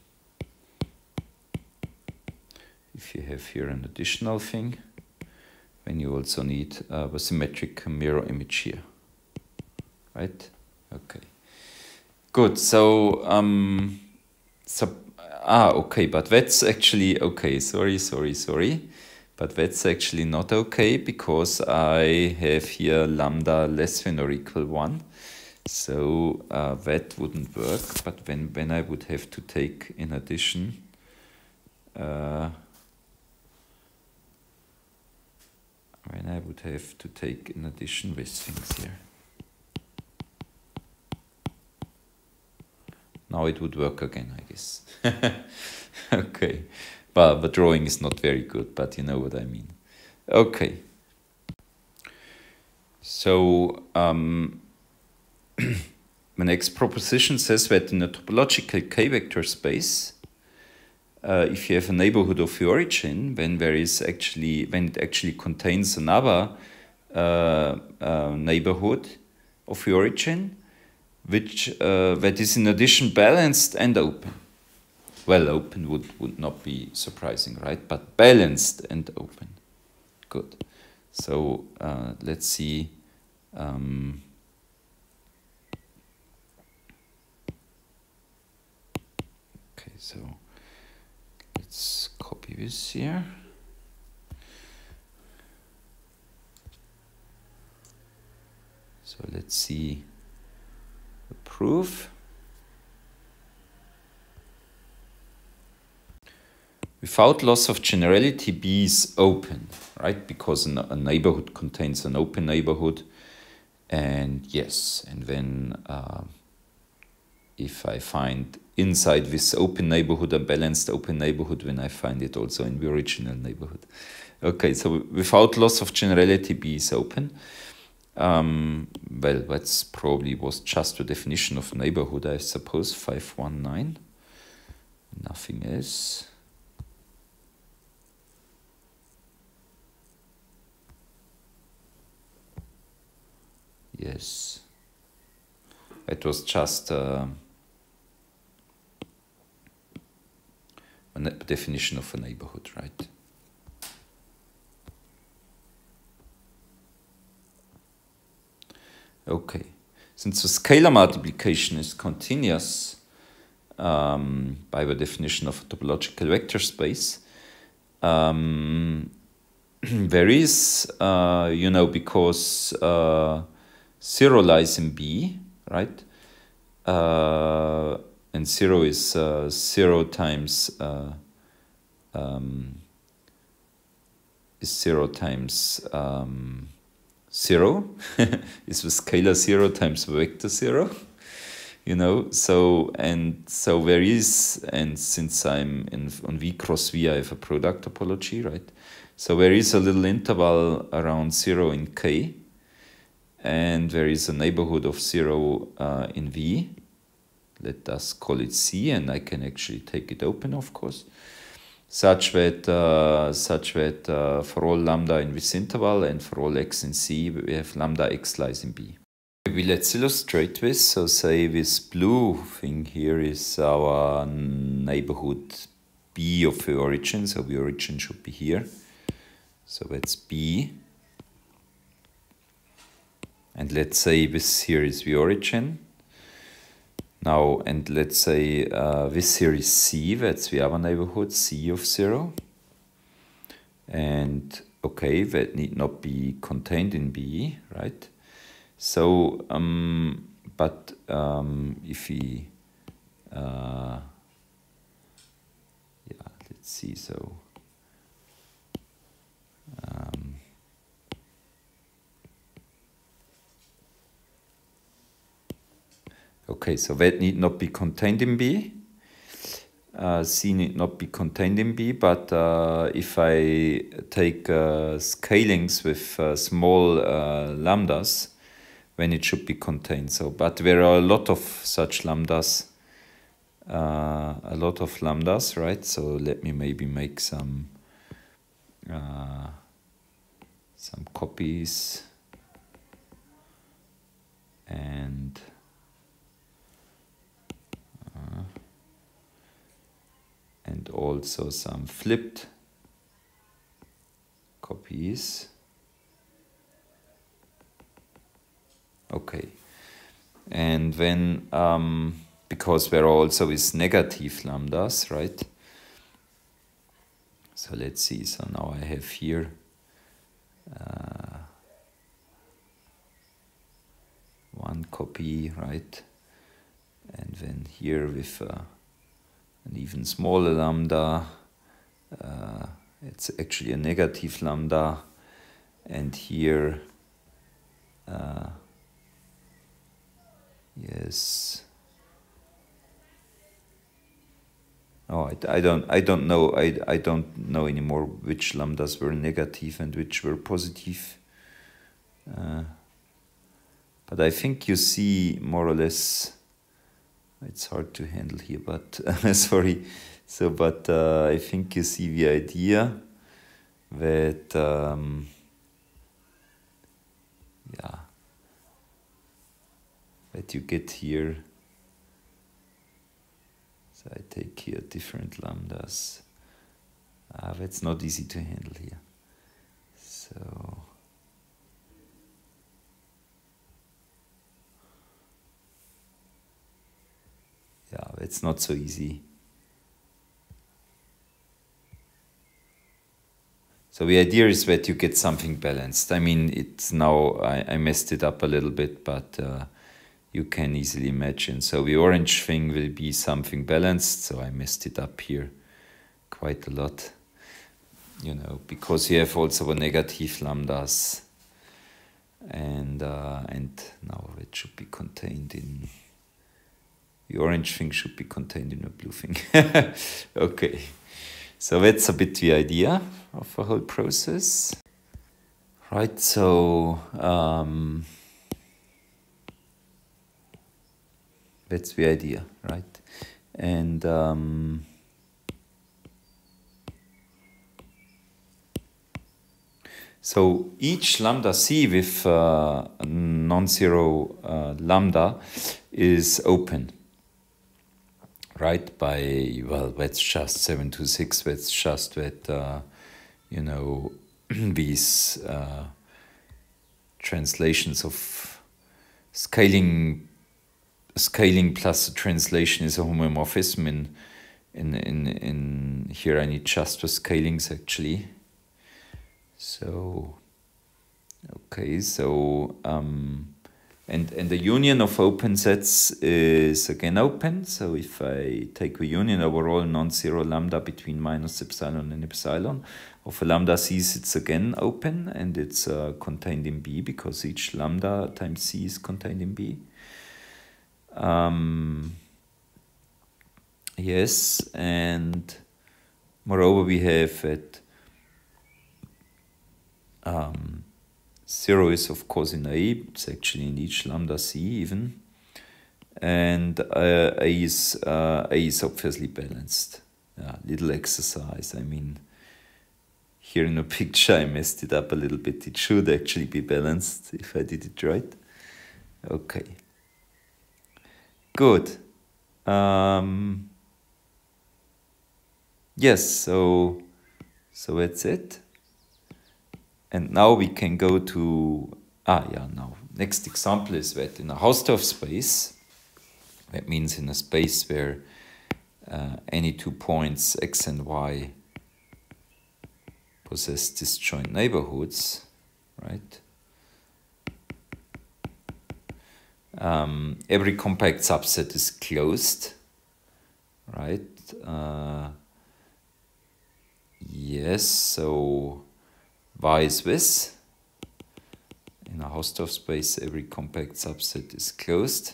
[SPEAKER 1] if you have here an additional thing, then you also need uh, the symmetric mirror image here, right? Okay. Good. So, um, so ah, okay, but that's actually okay. Sorry, sorry, sorry. But that's actually not okay because I have here lambda less than or equal one. So uh, that wouldn't work. But when, when I would have to take in addition, uh, when I would have to take in addition these things here. Now it would work again, I guess. Okay. But the drawing is not very good, but you know what I mean. Okay. So um, the next proposition says that in a topological k-vector space, uh, if you have a neighborhood of the origin, when there is actually when it actually contains another uh, uh, neighborhood of the origin, which uh, that is in addition balanced and open. Well, open would, would not be surprising, right? But balanced and open. Good. So uh, let's see. Um, okay, so let's copy this here. So let's see the proof. Without loss of generality, B is open, right? Because a neighborhood contains an open neighborhood. And yes, and then uh, if I find inside this open neighborhood a balanced open neighborhood, then I find it also in the original neighborhood. Okay, so without loss of generality, B is open. Um, well, that's probably was just the definition of neighborhood, I suppose, five one nine. Nothing else. Yes, it was just uh, a definition of a neighborhood, right? Okay, since the scalar multiplication is continuous um, by the definition of a topological vector space, um, there is, uh, you know, because uh, zero lies in B, right? Uh, and zero is uh, zero times uh, um, is zero times um, zero. Is the scalar zero times the vector zero. you know, so, and so there is, and since I'm in on V cross V, I have a product topology, right? So there is a little interval around zero in K, and there is a neighborhood of zero uh, in V. Let us call it C, and I can actually take it open, of course, such that uh, such that uh, for all lambda in this interval and for all x in C, we have lambda x lies in B. Maybe let's illustrate this. So say this blue thing here is our neighborhood B of the origin. So the origin should be here. So that's B. And let's say this here is the origin. Now, and let's say uh, this here is C, that's the other neighborhood, C of zero. And okay, that need not be contained in B, right? So, um, but um, if we, uh, yeah, let's see, so, um, okay, so that need not be contained in B. Uh, C need not be contained in B, but uh, if I take uh, scalings with uh, small uh, lambdas, then it should be contained. So, but there are a lot of such lambdas, uh, a lot of lambdas, right? So let me maybe make some uh, some copies and. Uh, and also some flipped copies. Okay, and then um, because there also is negative lambdas, right? So let's see, so now I have here uh, one copy, right? And then here with uh, an even smaller lambda, uh, it's actually a negative lambda, and here, uh, yes. Oh, I, I don't, I don't know, I, I don't know anymore which lambdas were negative and which were positive. Uh, but I think you see more or less. It's hard to handle here, but uh, sorry. So, but uh, I think you see the idea that, um, yeah, that you get here. So I take here different lambdas. Ah, that's not easy to handle here. So. Yeah, it's not so easy. So the idea is that you get something balanced. I mean, it's now, I, I messed it up a little bit, but uh, you can easily imagine. So the orange thing will be something balanced. So I messed it up here quite a lot, you know, because you have also the negative lambdas. And, uh, and now it should be contained in... The orange thing should be contained in a blue thing. Okay, so that's a bit the idea of the whole process. Right, so um, that's the idea, right? And um, so each lambda C with uh, non-zero uh, lambda is open. Right, by, well, that's just seven to six, that's just that, uh, you know, these uh, translations of scaling, scaling plus the translation is a homomorphism. In, in, in, in here I need just the scalings actually. So, okay, so, um, And, and the union of open sets is again open. So if I take the union over all non-zero lambda between minus epsilon and epsilon of a lambda C's, it's again open, and it's uh, contained in B because each lambda times C is contained in B. Um, yes, and moreover we have that um, zero is of course in A, it's actually in each lambda C even, and uh, A is uh, A is obviously balanced. Yeah, little exercise. I mean, here in the picture I messed it up a little bit. It should actually be balanced if I did it right. Okay. Good. Um, yes, so so that's it. And now we can go to ah yeah now next example is that in a Hausdorff space, that means in a space where uh, any two points x and y possess disjoint neighborhoods, right? Um, every compact subset is closed, right? Uh, yes, so why is this? In a Hausdorff space, every compact subset is closed.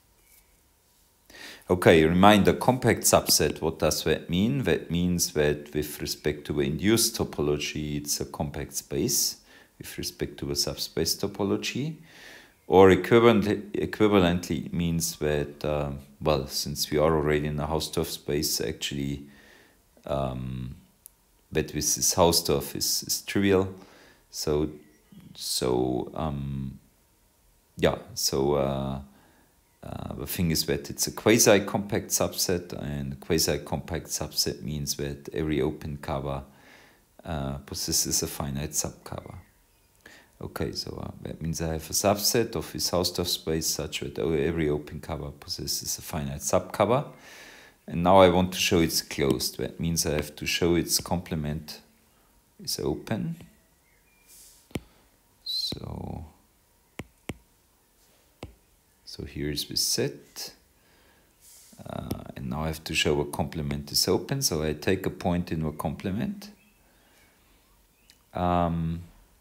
[SPEAKER 1] Okay, reminder, compact subset, what does that mean? That means that with respect to the induced topology, it's a compact space with respect to the subspace topology. Or equivalently, equivalently means that, uh, well, since we are already in a Hausdorff space, actually, um, that with this Hausdorff is, is trivial. So, so um, yeah, so uh, uh, the thing is that it's a quasi-compact subset, and a quasi-compact subset means that every open cover uh, possesses a finite subcover. Okay, so uh, that means I have a subset of this Hausdorff space such that every open cover possesses a finite subcover. And now I want to show it's closed. That means I have to show its complement is open. So, so here is the set. Uh, and now I have to show a complement is open. So I take a point in a complement. Um,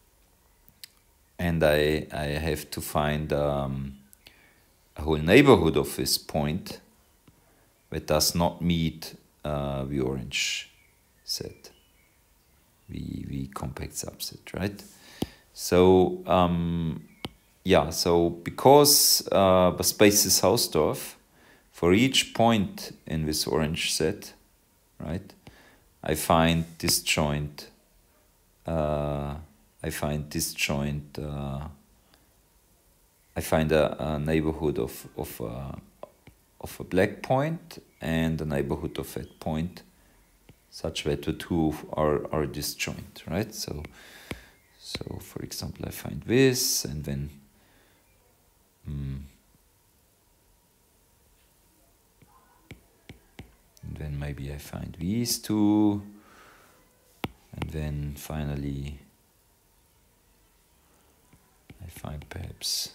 [SPEAKER 1] and I, I have to find um, a whole neighborhood of this point that does not meet uh, the orange set, the, the compact subset, right? So, um, yeah, so because uh, the space is Hausdorff, for each point in this orange set, right, I find disjoint, uh, I find disjoint, uh, I find a, a neighborhood of, of, uh, of a black point and a neighborhood of that point such that the two are, are disjoint, right? So, so for example, I find this, and then mm, and then maybe I find these two, and then finally I find perhaps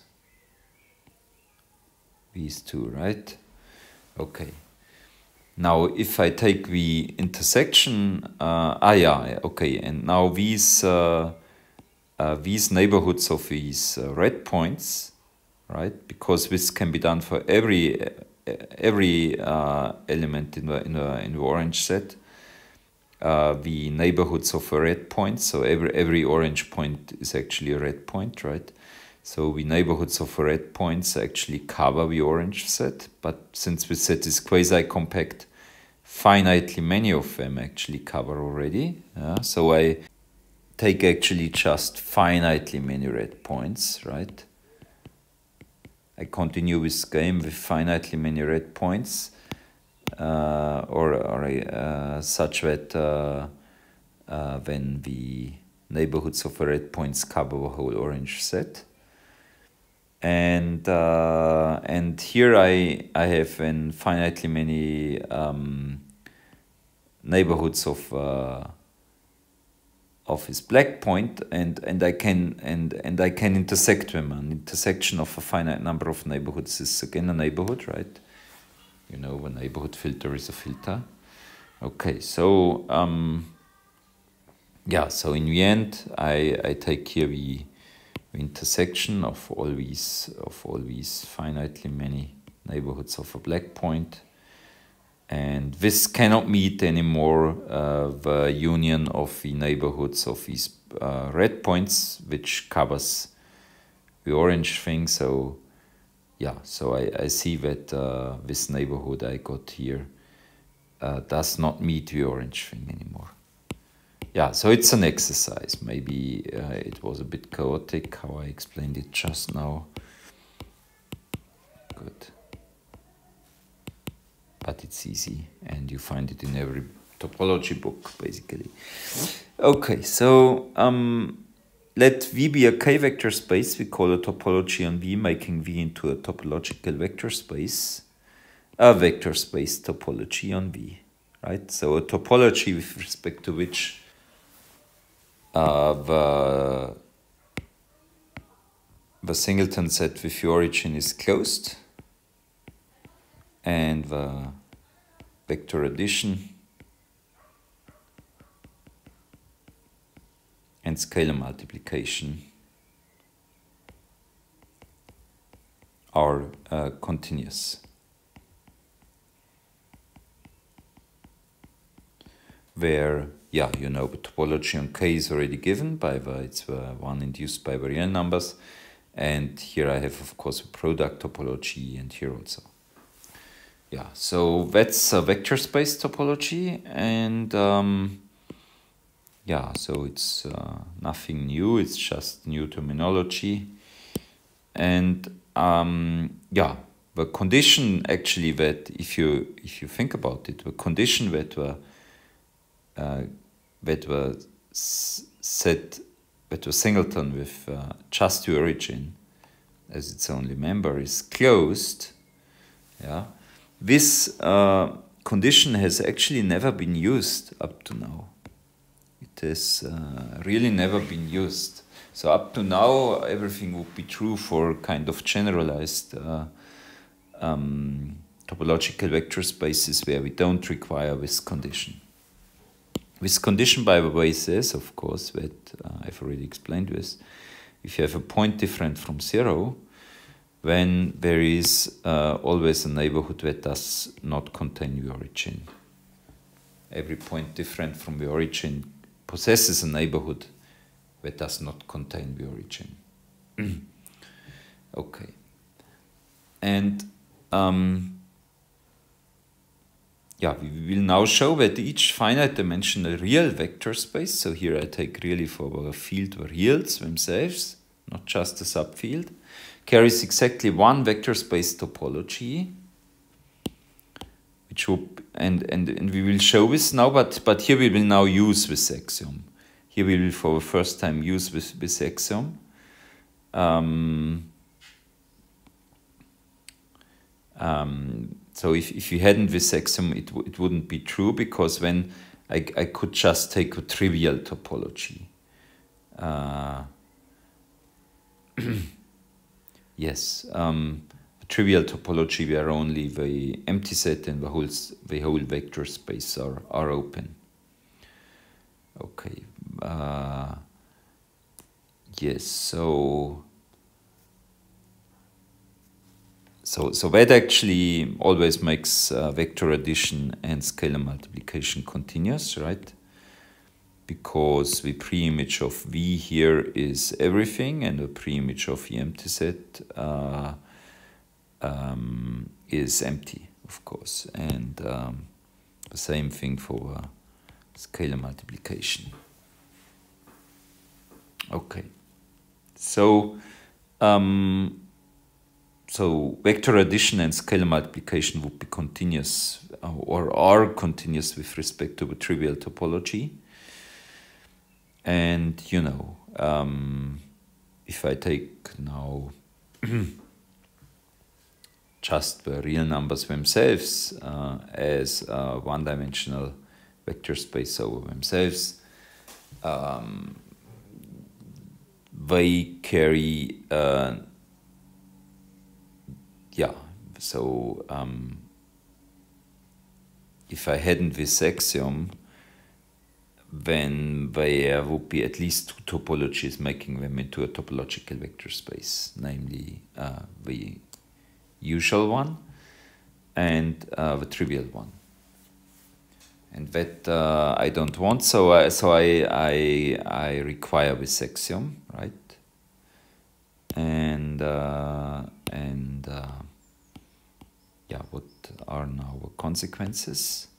[SPEAKER 1] these two, right? Okay. Now, if I take the intersection, uh, ah yeah, okay, and now these uh, uh, these neighborhoods of these uh, red points, right? Because this can be done for every every uh, element in the in the in the orange set. Uh, the neighborhoods of a red point, so every every orange point is actually a red point, right? So the neighborhoods of red points actually cover the orange set, but since the set is quasi-compact, finitely many of them actually cover already. Yeah? So I take actually just finitely many red points, right? I continue this game with finitely many red points, uh, or, or uh, such that uh, uh, when the neighborhoods of the red points cover the whole orange set. And uh, and here I I have in finitely many um, neighborhoods of uh, of this black point, and and I can and and I can intersect them. An intersection of a finite number of neighborhoods is again a neighborhood, right? You know, a neighborhood filter is a filter. Okay, so um, yeah, so in the end, I I take here the intersection of all these of all these finitely many neighborhoods of a black point. And this cannot meet anymore uh, the union of the neighborhoods of these uh, red points, which covers the orange thing. So yeah, so I, I see that uh, this neighborhood I got here uh, does not meet the orange thing anymore. Yeah, so it's an exercise. Maybe uh, it was a bit chaotic how I explained it just now. Good. But it's easy, and you find it in every topology book, basically. Okay, so um, let V be a k-vector space. We call a topology on V, making V into a topological vector space. A vector space topology on V, right? So a topology with respect to which uh, the, the singleton set with the origin is closed, and the vector addition and scalar multiplication are uh, continuous. Where, yeah, you know, the topology on K is already given by the, it's the one induced by the real numbers. And here I have, of course, a product topology, and here also. Yeah, so that's a vector space topology, and um, yeah, so it's uh, nothing new, it's just new terminology. And um, yeah, the condition actually that, if you if you think about it, the condition that the uh, that the set that the singleton with uh, just the origin as its only member is closed, yeah. This uh, condition has actually never been used up to now. It has uh, really never been used. So up to now, everything would be true for kind of generalized uh, um, topological vector spaces where we don't require this condition. This condition, by the way, says, of course, that uh, I've already explained this, if you have a point different from zero, when there is uh, always a neighborhood that does not contain the origin. Every point different from the origin possesses a neighborhood that does not contain the origin. Okay. And um, yeah, we will now show that each finite dimensional real vector space, so here I take really for a field the reals themselves, not just a subfield, carries exactly one vector space topology, which will, and, and, and we will show this now, but, but here we will now use this axiom. Here we will for the first time use this, this axiom. Um, um, so if, if you hadn't this axiom, it, it wouldn't be true, because then I, I could just take a trivial topology. Uh, Yes, um, a trivial topology where only the empty set and the whole the whole vector space are are open. Okay. Uh, yes. So. So so that actually always makes uh, vector addition and scalar multiplication continuous, right? Because the preimage of V here is everything, and the preimage of the empty set uh, um, is empty, of course. And um, the same thing for uh, scalar multiplication. Okay. So, um, so vector addition and scalar multiplication would be continuous, uh, or are continuous with respect to the trivial topology. And, you know, um, if I take now just the real numbers themselves uh, as a one-dimensional vector space over themselves, um, they carry, uh, yeah, so um, if I hadn't this axiom, then there would be at least two topologies making them into a topological vector space, namely uh, the usual one and uh, the trivial one. And that uh, I don't want, so I, so I, I, I require this axiom, right? And, uh, and uh, yeah, what are now the consequences?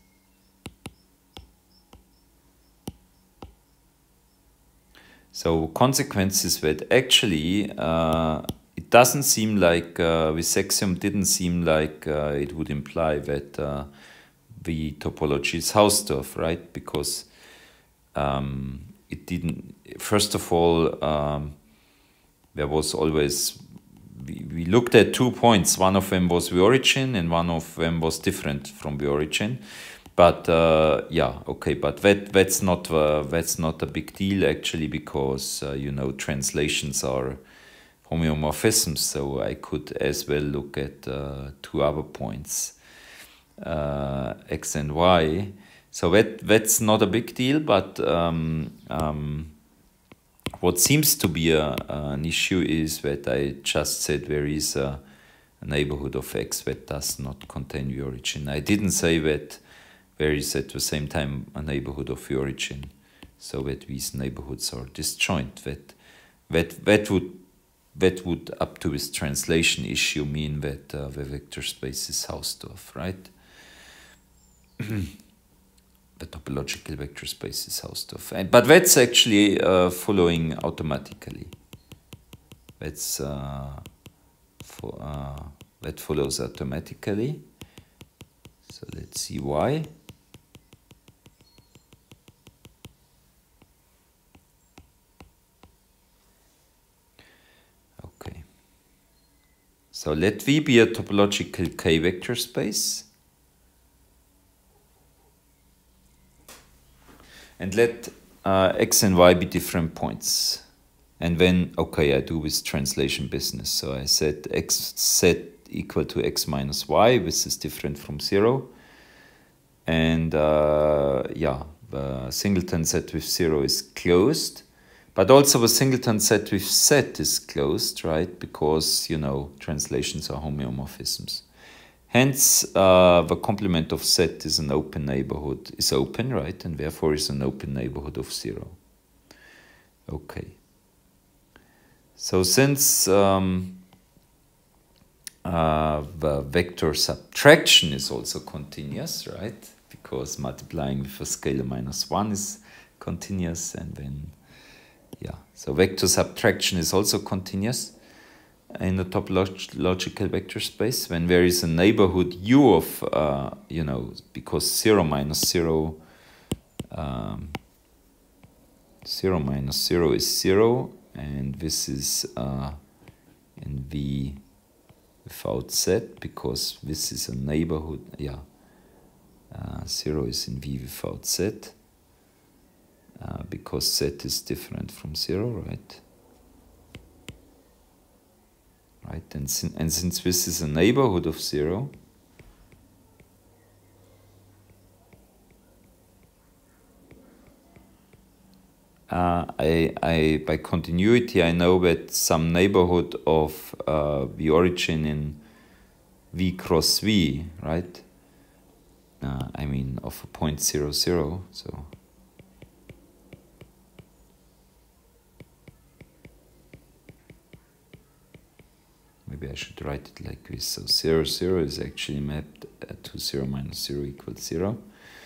[SPEAKER 1] So consequences that actually, uh, it doesn't seem like, uh, this axiom didn't seem like uh, it would imply that uh, the topology is Hausdorff, right? Because um, it didn't, first of all, um, there was always, we, we looked at two points. One of them was the origin and one of them was different from the origin. But uh, yeah, okay, but that that's not uh, that's not a big deal actually, because uh, you know, translations are homeomorphisms, so I could as well look at uh, two other points, uh, x and y. So that that's not a big deal, but um, um, what seems to be a, an issue is that I just said there is a, a neighborhood of x that does not contain the origin. I didn't say that there is at the same time a neighborhood of the origin, so that these neighborhoods are disjoint. That that that would that would up to this translation issue mean that uh, the vector space is Hausdorff, right? The topological vector space is Hausdorff, and but that's actually uh, following automatically. That's uh, for uh, that follows automatically. So let's see why. Okay. So let V be a topological K-vector space. And let uh, x and y be different points. And then, okay, I do this translation business. So I set x set equal to x minus y. This is different from zero. And uh, yeah, the singleton set with zero is closed. But also the singleton set with set is closed, right? Because, you know, translations are homeomorphisms. Hence, uh, the complement of set is an open neighborhood, is open, right? And therefore is an open neighborhood of zero. Okay. So since um, uh, the vector subtraction is also continuous, right? Because multiplying with a scalar minus one is continuous, and then, yeah. So vector subtraction is also continuous in the topological vector space when there is a neighborhood U of, uh, you know, because zero minus zero, um, zero minus zero is zero, and this is uh, in V without Z, because this is a neighborhood, yeah, uh, zero is in V without Z, uh, because Z is different from zero, right? Right, and, sin and since this is a neighborhood of zero, uh, I, I, by continuity, I know that some neighborhood of uh, the origin in V cross V, right? Uh, I mean, of a point zero zero, so. Maybe I should write it like this. So zero, zero is actually mapped to zero minus zero equals zero.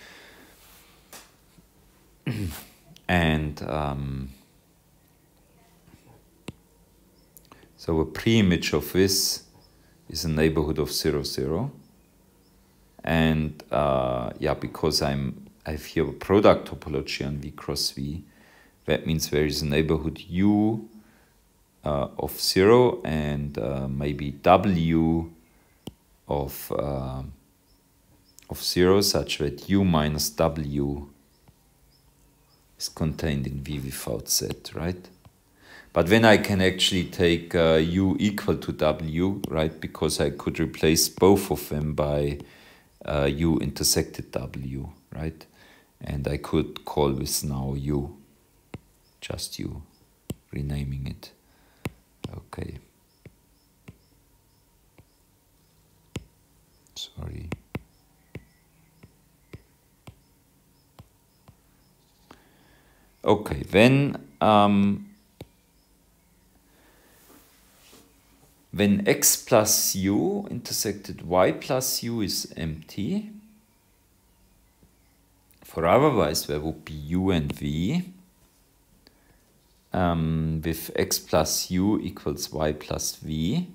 [SPEAKER 1] And um, so a pre-image of this is a neighborhood of zero, zero. And uh, yeah, because I'm, I have here a product topology on V cross V, that means there is a neighborhood U Uh, of zero and uh, maybe W of uh, of zero, such that U minus W is contained in V without Z, right? But then I can actually take uh, U equal to W, right? Because I could replace both of them by uh, U intersected W, right? And I could call this now U, just U, renaming it. Okay. So sorry. Okay, when um, when x plus u intersected y plus u is empty, for otherwise there would be u and v um, with x plus u equals y plus v,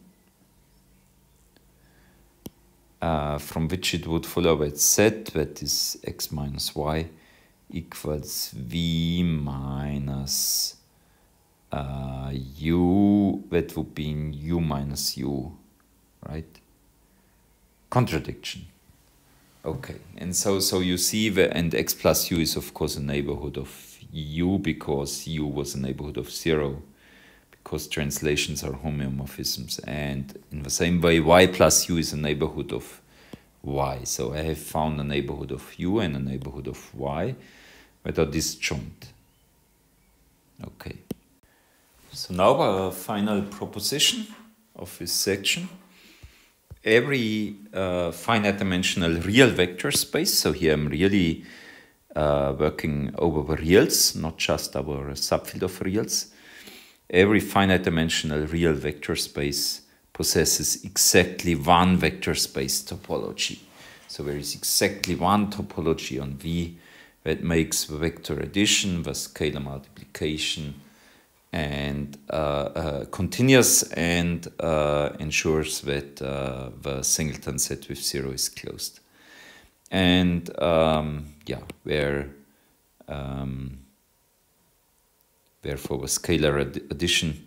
[SPEAKER 1] uh, from which it would follow that z, that is x minus y, equals v minus uh, u, that would be in u minus u, right? Contradiction. Okay, and so so you see, the, and x plus u is of course a neighborhood of u because u was a neighborhood of zero, because translations are homeomorphisms, and in the same way y plus u is a neighborhood of y. So I have found a neighborhood of u and a neighborhood of y that are disjoint. Okay. So now our final proposition of this section. Every uh, finite dimensional real vector space, so here I'm really uh, working over the reals, not just over a subfield of reals. Every finite dimensional real vector space possesses exactly one vector space topology. So there is exactly one topology on V that makes the vector addition, the scalar multiplication, and uh, uh, continuous, and uh, ensures that uh, the singleton set with zero is closed. And um, yeah, where um, therefore the scalar ad addition,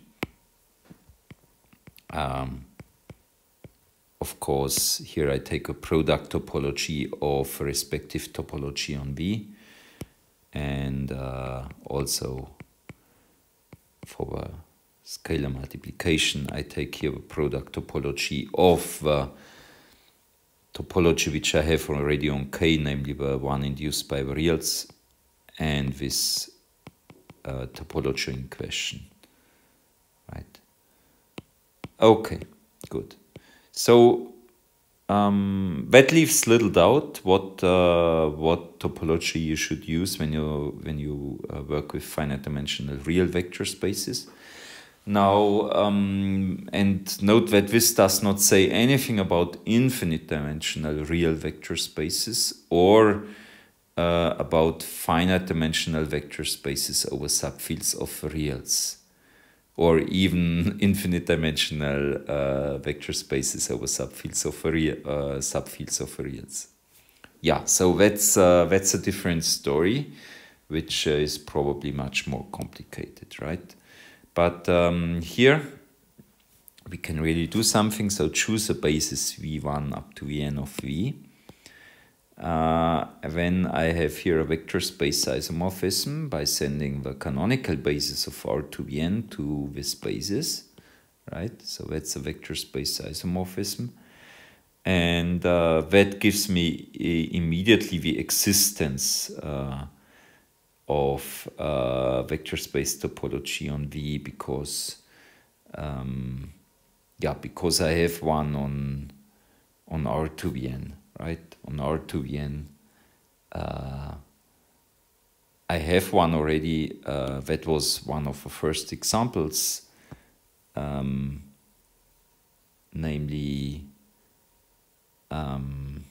[SPEAKER 1] um, of course, here I take a product topology of a respective topology on V, and uh, also for the scalar multiplication, I take here the product topology of the topology which I have already on K, namely the one induced by the reals, and this uh, topology in question. Right? Okay, good. So um, that leaves little doubt what uh, what topology you should use when you when you uh, work with finite dimensional real vector spaces. Now, um, and note that this does not say anything about infinite dimensional real vector spaces or uh, about finite dimensional vector spaces over subfields of reals, or even infinite dimensional uh, vector spaces over subfields of real, uh, subfields of reals. Yeah, so that's uh, that's a different story, which uh, is probably much more complicated, right? But um, here we can really do something. So choose a basis v one up to vn of v. Uh, when I have here a vector space isomorphism by sending the canonical basis of R to Vn to this basis, right? So that's a vector space isomorphism. And uh, that gives me immediately the existence uh, of uh, vector space topology on V, because um, yeah, because I have one on on R to Vn, right? On R to Vn, uh, I have one already. Uh, that was one of the first examples, um, namely um,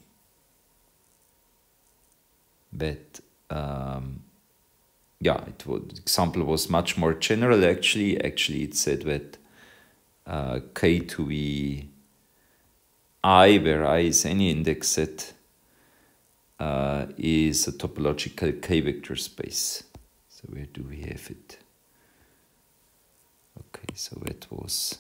[SPEAKER 1] that. Um, Yeah, it was, the example was much more general actually. Actually, it said that uh, K to be I, where I is any index set, uh, is a topological K-vector space. So where do we have it? Okay, so that was...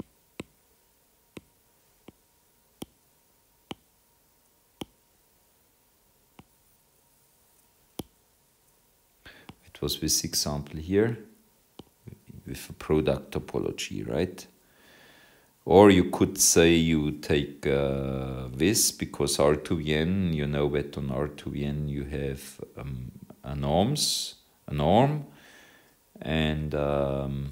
[SPEAKER 1] It was this example here with a product topology, right? Or you could say you take uh, this, because R to Vn, you know that on R to Vn you have um, a norms, a norm, and um,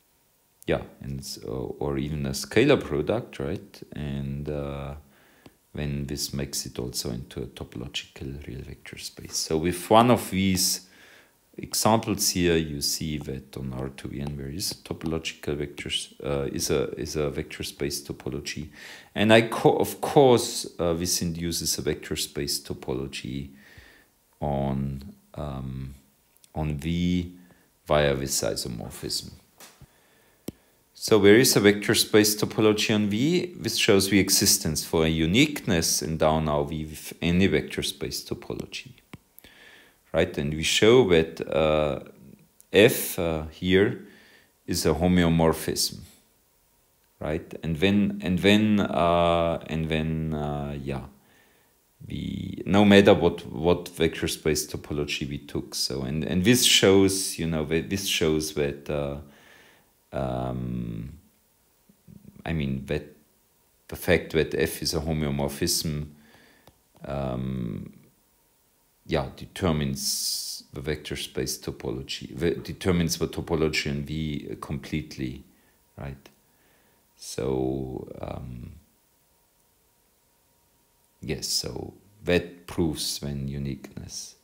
[SPEAKER 1] yeah, and so, or even a scalar product, right? And uh, when this makes it also into a topological real vector space. So with one of these examples here, you see that on R two V N there is a topological vectors, uh, is a is a vector space topology, and I co of course uh, this induces a vector space topology on um, on V via this isomorphism. So there is a vector space topology on V. This shows the existence for a uniqueness in down now V with any vector space topology. Right, and we show that uh, F uh, here is a homeomorphism, right? And when and when uh, and when uh, yeah, we no matter what what vector space topology we took. So and and this shows, you know, this shows that uh, um, I mean that the fact that F is a homeomorphism. Um, Yeah, determines the vector space topology, determines the topology in V completely, right? So, um, yes, so that proves then uniqueness.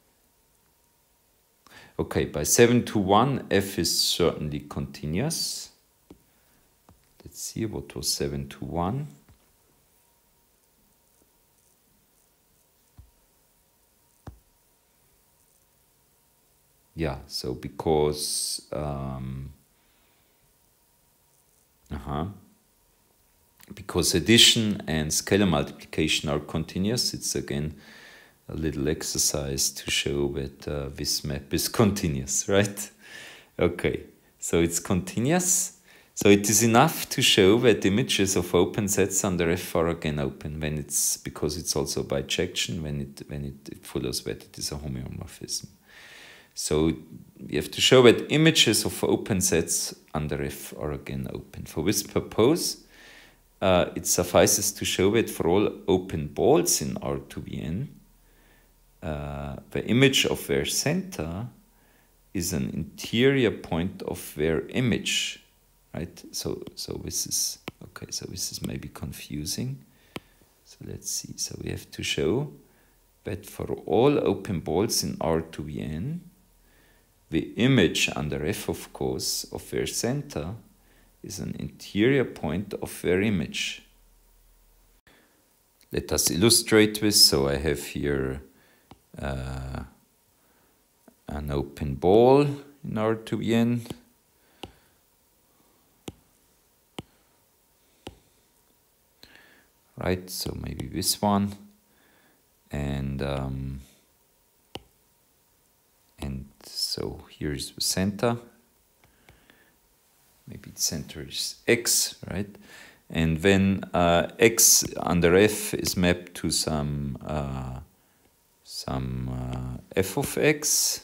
[SPEAKER 1] Okay, by seven to one, F is certainly continuous. Let's see, what was seven to one? Yeah, so because um, uh-huh, because addition and scalar multiplication are continuous, it's again a little exercise to show that uh, this map is continuous, right? Okay, so it's continuous. So it is enough to show that images of open sets under F are again open when it's because it's also bijection when it when it, it follows that it is a homeomorphism. So we have to show that images of open sets under F are again open. For this purpose, uh, it suffices to show that for all open balls in R two V N, uh, the image of their center is an interior point of their image, right? So, so this is, okay, so this is maybe confusing. So let's see. So we have to show that for all open balls in R two V N, the image under F, of course, of their center is an interior point of their image. Let us illustrate this. So I have here uh, an open ball in R two V N. Right, so maybe this one. And um, And so here's the center. Maybe the center is X, right? And then uh, X under F is mapped to some uh, some uh, F of X.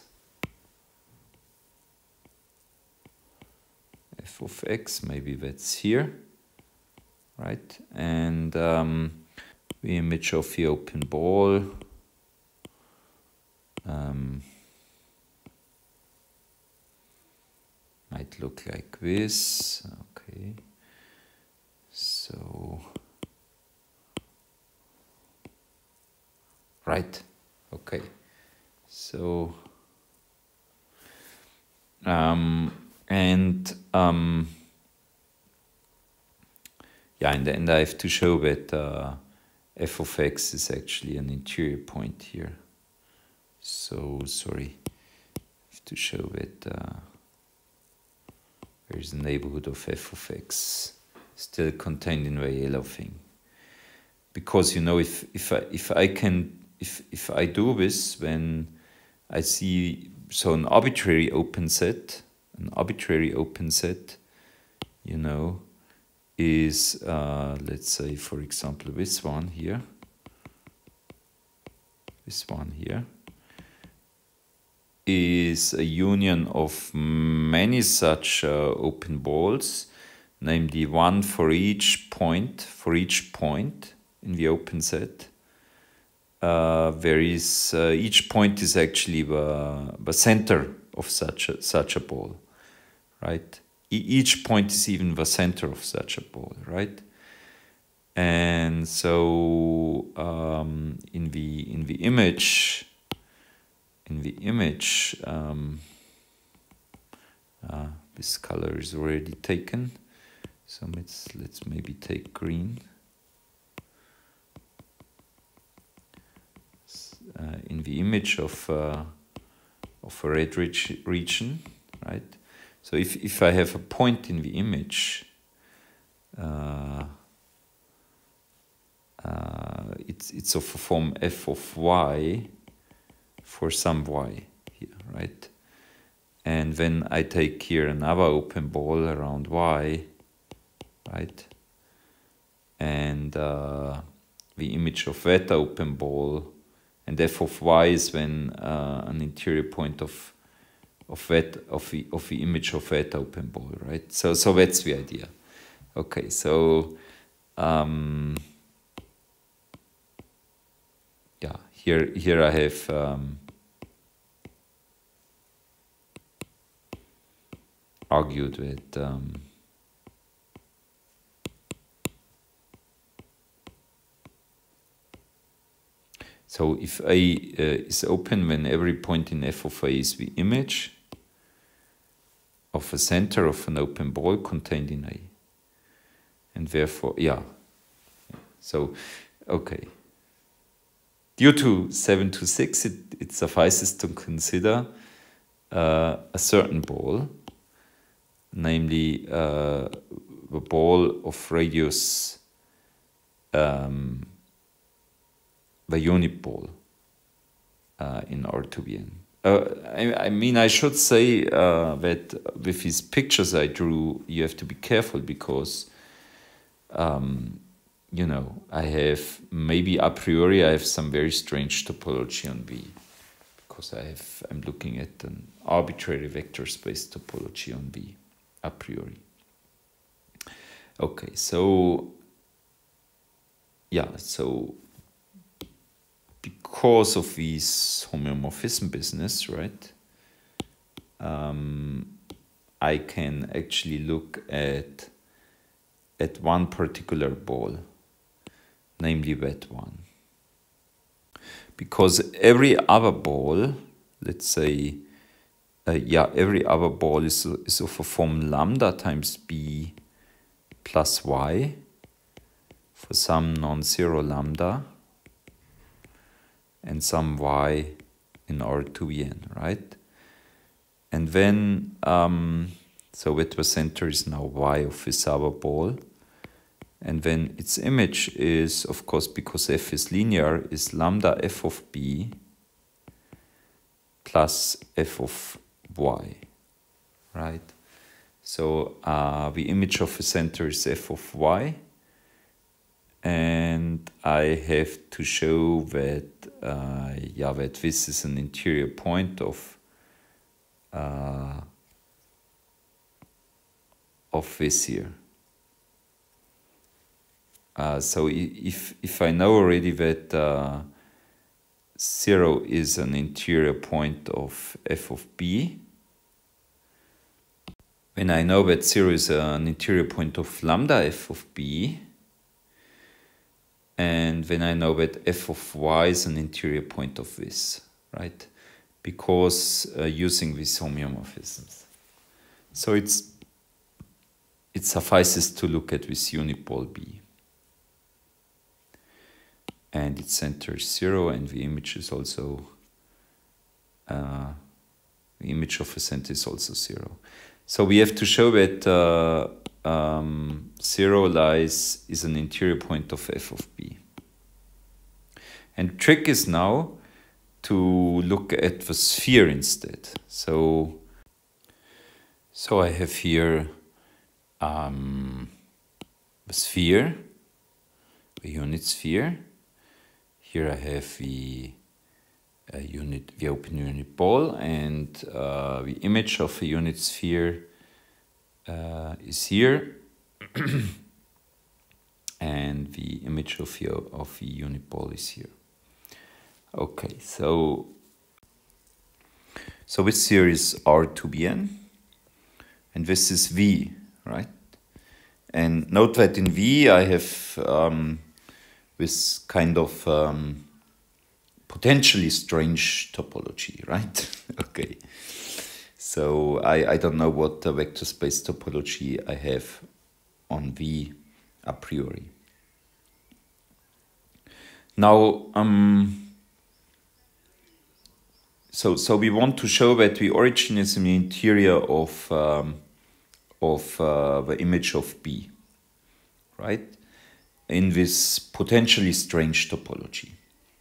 [SPEAKER 1] F of X, maybe that's here, right? And um, the image of the open ball. Um, might look like this. Okay, so right, okay, so um, and um, yeah, and and I have to show that uh, F of X is actually an interior point here. So sorry, I have to show that. Uh, There is a neighborhood of F of X still contained in the yellow thing. Because, you know, if if I if I can if if I do this, when I see so an arbitrary open set, an arbitrary open set, you know, is uh, let's say for example this one here, this one here. Is a union of many such uh, open balls, namely one for each point, for each point in the open set. Uh, there is, uh, each point is actually the, the center of such a, such a ball, right? E each point is even the center of such a ball, right? And so so um, in the in the image, in the image, um, uh, this color is already taken. So let's let's maybe take green. Uh, in the image of uh, of a red reg region, right? So if if I have a point in the image, uh, uh, it's it's of a form f of y for some y here, right? And when I take here another open ball around y, right? And uh, the image of that open ball, and f of y is when uh, an interior point of of that of the of the image of that open ball, right? So so that's the idea. Okay, so um, yeah, here here I have um, argued that um, so if A uh, is open when every point in f of A is the image of a center of an open ball contained in A. And therefore, yeah. So, okay. Due to seven to six, it, it suffices to consider uh, a certain ball, namely uh, the ball of radius, um, the unit ball uh, in R to the N. Uh, I, I mean, I should say uh, that with these pictures I drew, you have to be careful because, um, you know, I have, maybe a priori, I have some very strange topology on V, because I have, I'm looking at an arbitrary vector space topology on V, a priori. Okay, so, yeah, so, because of this homeomorphism business, right, um, I can actually look at at one particular ball, namely that one. Because every other ball, let's say, uh, yeah, every other ball is, is of a form lambda times b plus y for some non-zero lambda and some y in R to the N, right? And then, um, so that the center is now y of this other ball. And then its image is, of course, because f is linear, is lambda f of b plus f of y, right? So uh, the image of the center is f of y. And I have to show that, uh, yeah, that this is an interior point of uh, of this here. Uh, so if if I know already that uh, zero is an interior point of f of b, when I know that zero is an interior point of lambda f of b, and when I know that f of y is an interior point of this, right? Because uh, using these homeomorphisms. So it's it suffices to look at this unit ball B. And its center is zero, and the image is also, uh, the image of a center is also zero. So we have to show that uh, um, zero lies is an interior point of f of b. And the trick is now to look at the sphere instead. So, so I have here um, the sphere, the unit sphere. Here I have the uh, unit, the open unit ball, and uh, the image of a unit sphere uh, is here, and the image of the of the unit ball is here. Okay, so so this here is R to the N, and this is V, right? And note that in V I have um, with kind of um, potentially strange topology, right? Okay. So I, I don't know what the vector space topology I have on V a priori. Now, um, so so we want to show that the origin is in the interior of um, of uh, the image of B, right? In this potentially strange topology.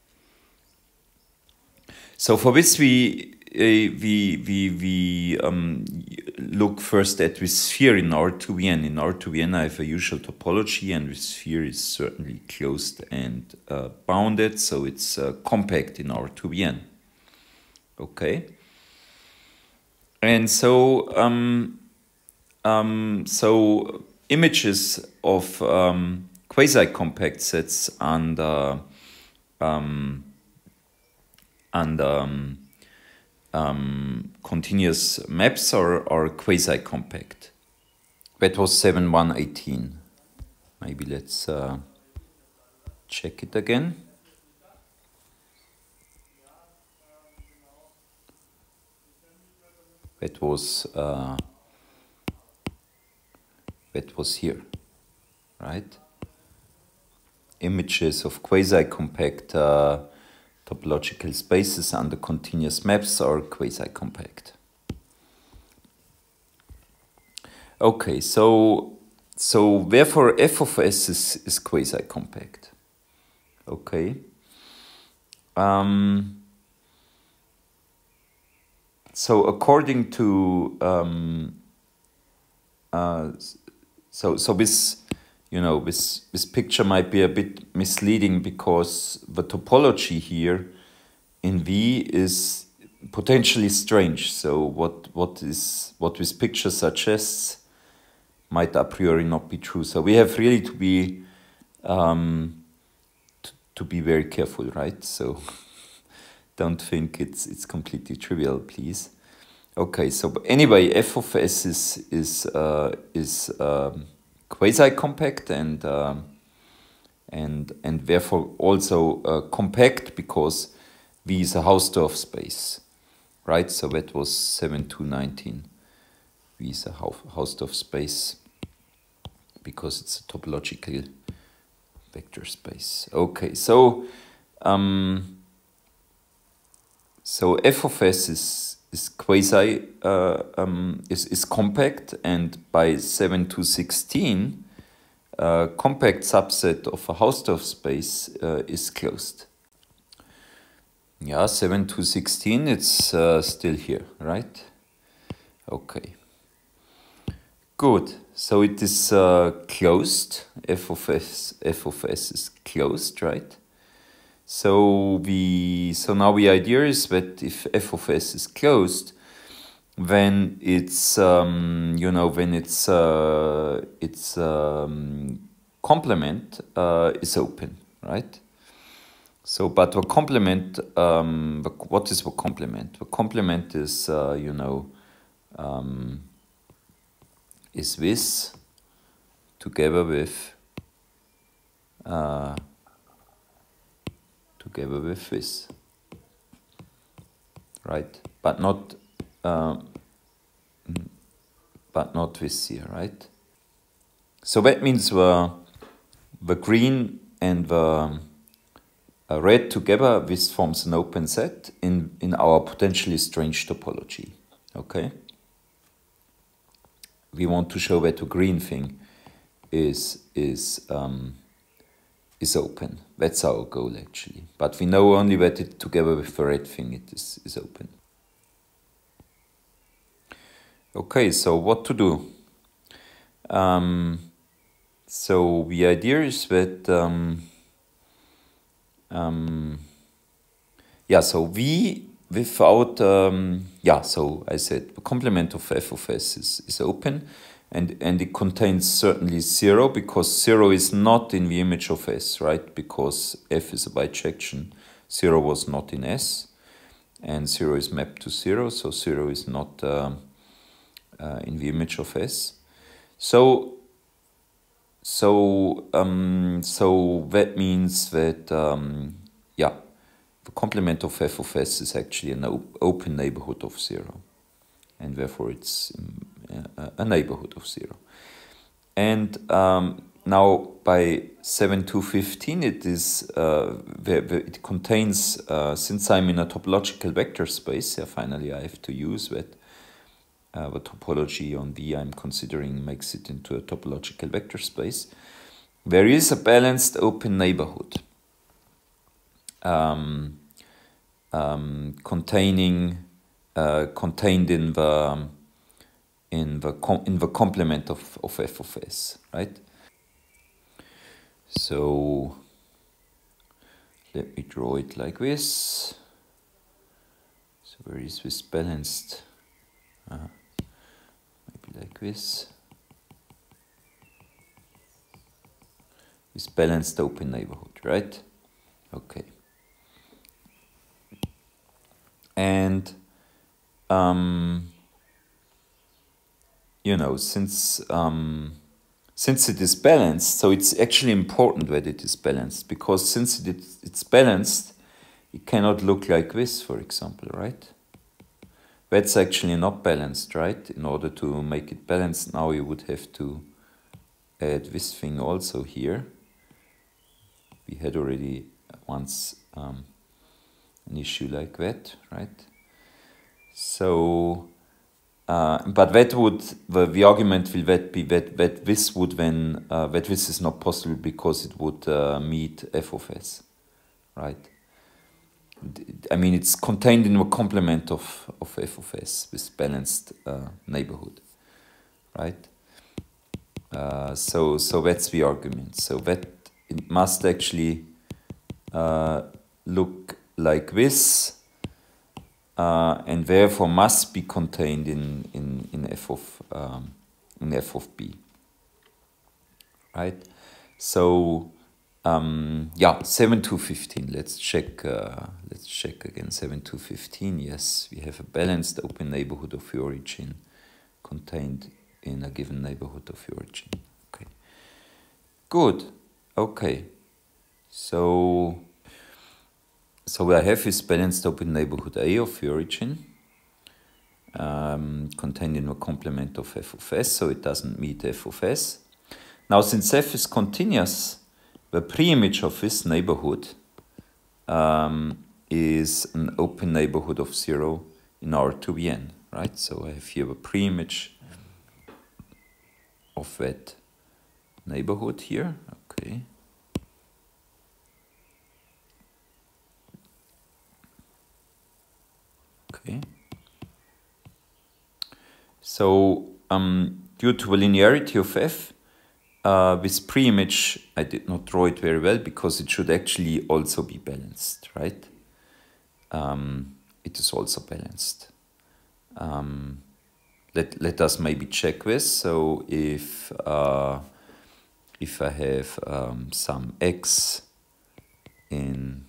[SPEAKER 1] So for this we uh, we we we um, look first at the sphere in R two V N. In R two V N I have a usual topology, and the sphere is certainly closed and uh, bounded, so it's uh, compact in R two V N. Okay. And so um, um, so images of um, quasi-compact sets and uh, um, and um, um, continuous maps are, are quasi-compact. That was seven one eighteen. Maybe let's uh, check it again. That was uh, that was here, right? Images of quasi-compact uh, topological spaces under continuous maps are quasi-compact. Okay, so so therefore f of s is, is quasi-compact. Okay. Um, so according to um, uh, so so this you know this this picture might be a bit misleading because the topology here in V is potentially strange. So what what is what this picture suggests might a priori not be true. So we have really to be um, to, to be very careful, right? So don't think it's it's completely trivial, please. Okay, so anyway, f of s is is uh, is um, quasi-compact and um, and and therefore also uh, compact because V is a Hausdorff space, right? So that was seven two nineteen. V is a Hausdorff space because it's a topological vector space. Okay, so um, so f of s is is quasi uh, um, is is compact, and by seven two sixteen, uh, compact subset of a Hausdorff space uh, is closed. Yeah, seven two sixteen, it's uh, still here, right? Okay. Good. So it is uh, closed. F of s, f of s is closed, right? So we so now the idea is that if f of s is closed, then it's um, you know when it's uh, its um, complement uh, is open, right? So, but the complement, um, the, what is the complement? The complement is uh, you know um, is this together with uh, together with this, right? But not um, but not this here, right? So that means the the green and the uh, red together, this forms an open set in in our potentially strange topology. Okay. We want to show that the green thing is is um, is open. That's our goal actually. But we know only that it together with the red thing it is, is open. Okay, so what to do? Um, so the idea is that um, um, yeah, so V without um, yeah, so I said the complement of f of s is, is open. And, and it contains certainly zero, because zero is not in the image of S, right? Because F is a bijection. Zero was not in S, and zero is mapped to zero, so zero is not uh, uh, in the image of S. So, so um, so that means that um, yeah, the complement of f of s is actually an op open neighborhood of zero, and therefore it's a, a neighborhood of zero. And um, now by seven two fifteen, it is uh, the, the, it contains uh, since I'm in a topological vector space. Yeah, finally I have to use that. Uh, the topology on V I'm considering makes it into a topological vector space. There is a balanced open neighborhood um, um, containing uh, contained in the in the com in the complement of, of f of s, right? So let me draw it like this. So where is this balanced? Uh, maybe like this. This balanced open neighborhood, right? Okay. And um, you know, since um, since it is balanced, so it's actually important that it is balanced, because since it, it's balanced, it cannot look like this, for example, right? That's actually not balanced, right? In order to make it balanced, now you would have to add this thing also here. We had already once um, an issue like that, right? So, uh, but that would, the, the argument will that be that, that this would then, uh, that this is not possible because it would uh, meet f of s, right? I mean, it's contained in the complement of, of f of s, this balanced uh, neighborhood, right? Uh, so, so that's the argument. So that it must actually uh, look like this, uh, and therefore must be contained in in in f of um, in f of b, right? So um, yeah, seven two fifteen. Let's check. Uh, let's check again. seven two fifteen. Yes, we have a balanced open neighborhood of the origin contained in a given neighborhood of the origin. Okay. Good. Okay. So, so I have this balanced open neighborhood A of the origin um, contained in a complement of f of s, so it doesn't meet f of s. Now, since f is continuous, the preimage of this neighborhood um, is an open neighborhood of zero in R to the n, right? So I have here a preimage of that neighborhood here, okay. Okay. So um, due to the linearity of f, uh, this preimage, I did not draw it very well because it should actually also be balanced, right? Um, it is also balanced. Um, let, let us maybe check this. So if, uh, if I have um, some x in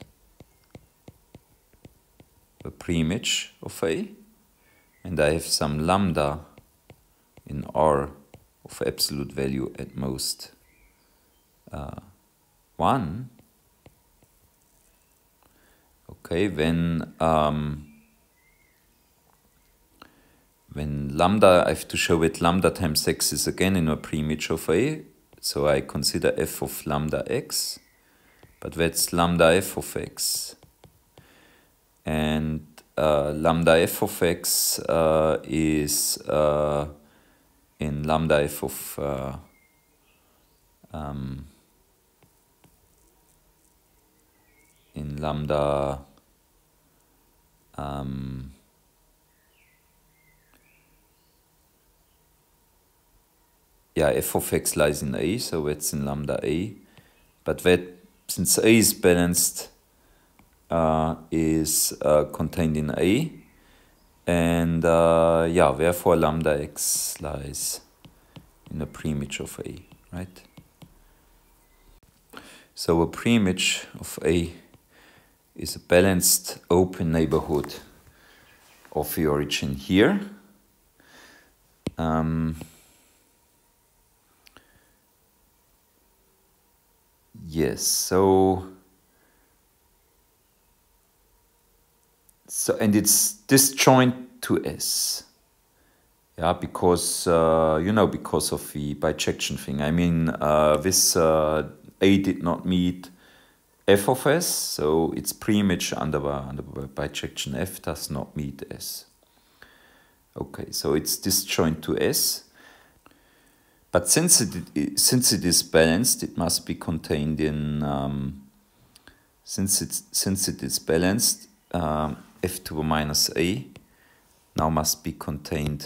[SPEAKER 1] the preimage of A, and I have some lambda in R of absolute value at most uh, one, okay, then um, when lambda, I have to show that lambda times x is again in a preimage of A, so I consider f of lambda x, but that's lambda f of x. And uh, lambda f of x uh, is uh, in lambda f of uh, um, in lambda um, yeah, f of x lies in A, so that's in lambda A, but that since A is balanced uh, is uh, contained in A, and uh, yeah, therefore lambda x lies in a preimage of A, right? So a preimage of A is a balanced open neighborhood of the origin here. Um, yes, so so and it's disjoint to S. Yeah, because uh, you know, because of the bijection thing. I mean, uh, this uh, A did not meet f of S, so its preimage under the, under the bijection F does not meet S. Okay, so it's disjoint to S. But since it, since it is balanced, it must be contained in, um, since, it's, since it is balanced, um, f to the minus a now must be contained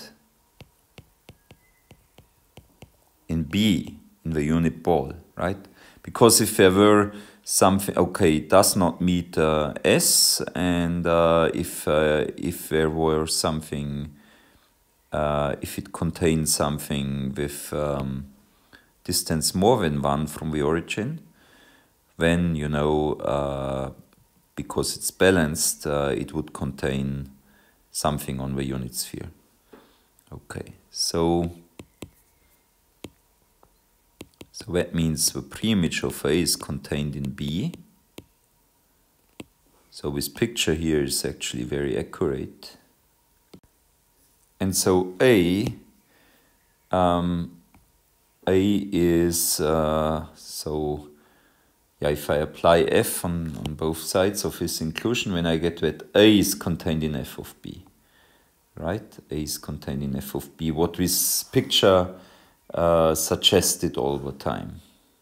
[SPEAKER 1] in B, in the unit ball, right? Because if there were something, okay, it does not meet uh, S, and uh, if, uh, if there were something, Uh, if it contains something with um, distance more than one from the origin, then, you know, uh, because it's balanced, uh, it would contain something on the unit sphere. Okay, so, so that means the preimage of A is contained in B. So this picture here is actually very accurate. And so A, um, A is, uh, so yeah, if I apply F on, on both sides of this inclusion, then I get that A is contained in F of B, right? A is contained in F of B, what this picture uh, suggested all the time.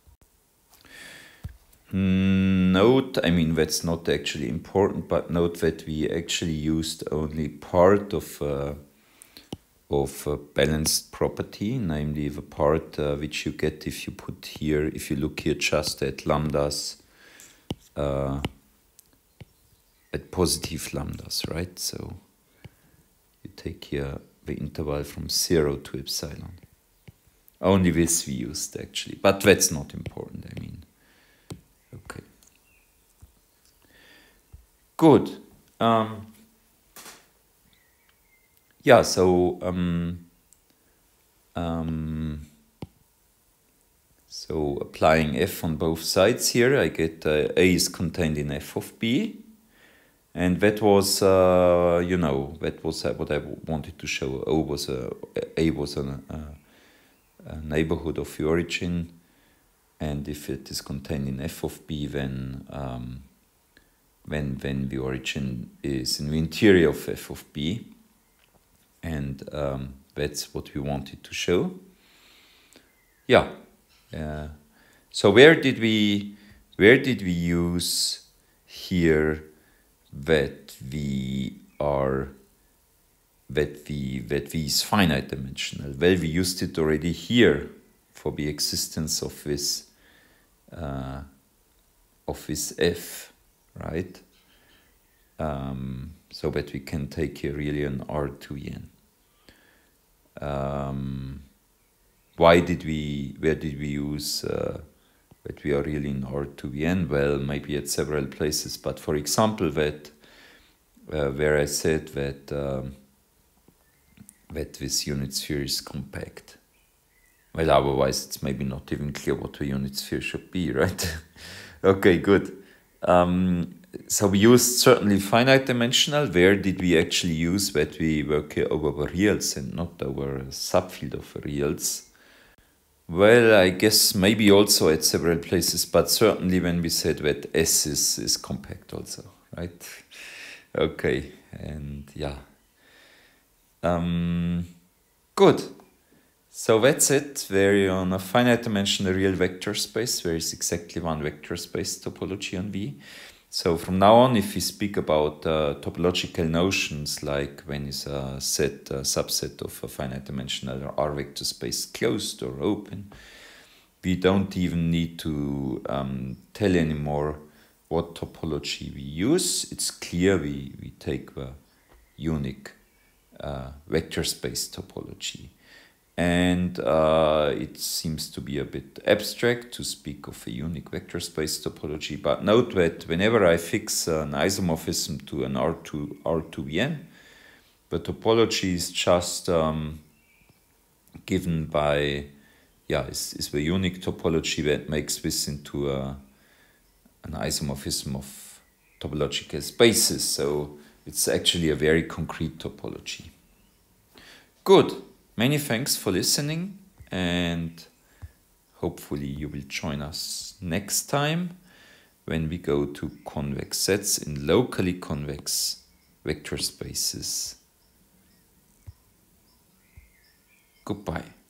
[SPEAKER 1] Note, I mean, that's not actually important, but note that we actually used only part of uh, of a balanced property, namely the part uh, which you get if you put here, if you look here just at lambdas, uh, at positive lambdas, right? So you take here the interval from zero to epsilon. Only this we used actually, but that's not important, I mean. Okay. Good. Um, Yeah, so um, um, so applying F on both sides here, I get uh, A is contained in F of B, and that was uh, you know, that was uh, what I wanted to show. O was a A was a, a, a neighborhood of the origin, and if it is contained in F of B, then um, when when the origin is in the interior of F of B. And um, that's what we wanted to show. Yeah. Uh, so where did we where did we use here that we are that we that v is finite dimensional? Well, we used it already here for the existence of this uh, of this f, right? Um, so that we can take here really an R to n. Um, why did we, where did we use uh, that we are really in R to the n? Well, maybe at several places, but for example, that uh, where I said that um, that this unit sphere is compact. Well, otherwise it's maybe not even clear what the unit sphere should be, right? Okay, good. Um, So we used certainly finite dimensional. Where did we actually use that we work here over the reals and not over a subfield of reals? Well, I guess maybe also at several places, but certainly when we said that S is, is compact also, right? Okay, and yeah. Um, good. So that's it. We're on a finite dimensional real vector space. There is exactly one vector space topology on V. So from now on, if we speak about uh, topological notions, like when is a set, a subset of a finite dimensional R vector space closed or open, we don't even need to um, tell anymore what topology we use. It's clear we, we take the unique uh, vector space topology. And uh, it seems to be a bit abstract to speak of a unique vector space topology, but note that whenever I fix an isomorphism to an R two R two V n, the topology is just um, given by, yeah, is, is the unique topology that makes this into a an isomorphism of topological spaces. So it's actually a very concrete topology. Good. Many thanks for listening, and hopefully you will join us next time when we go to convex sets in locally convex vector spaces. Goodbye.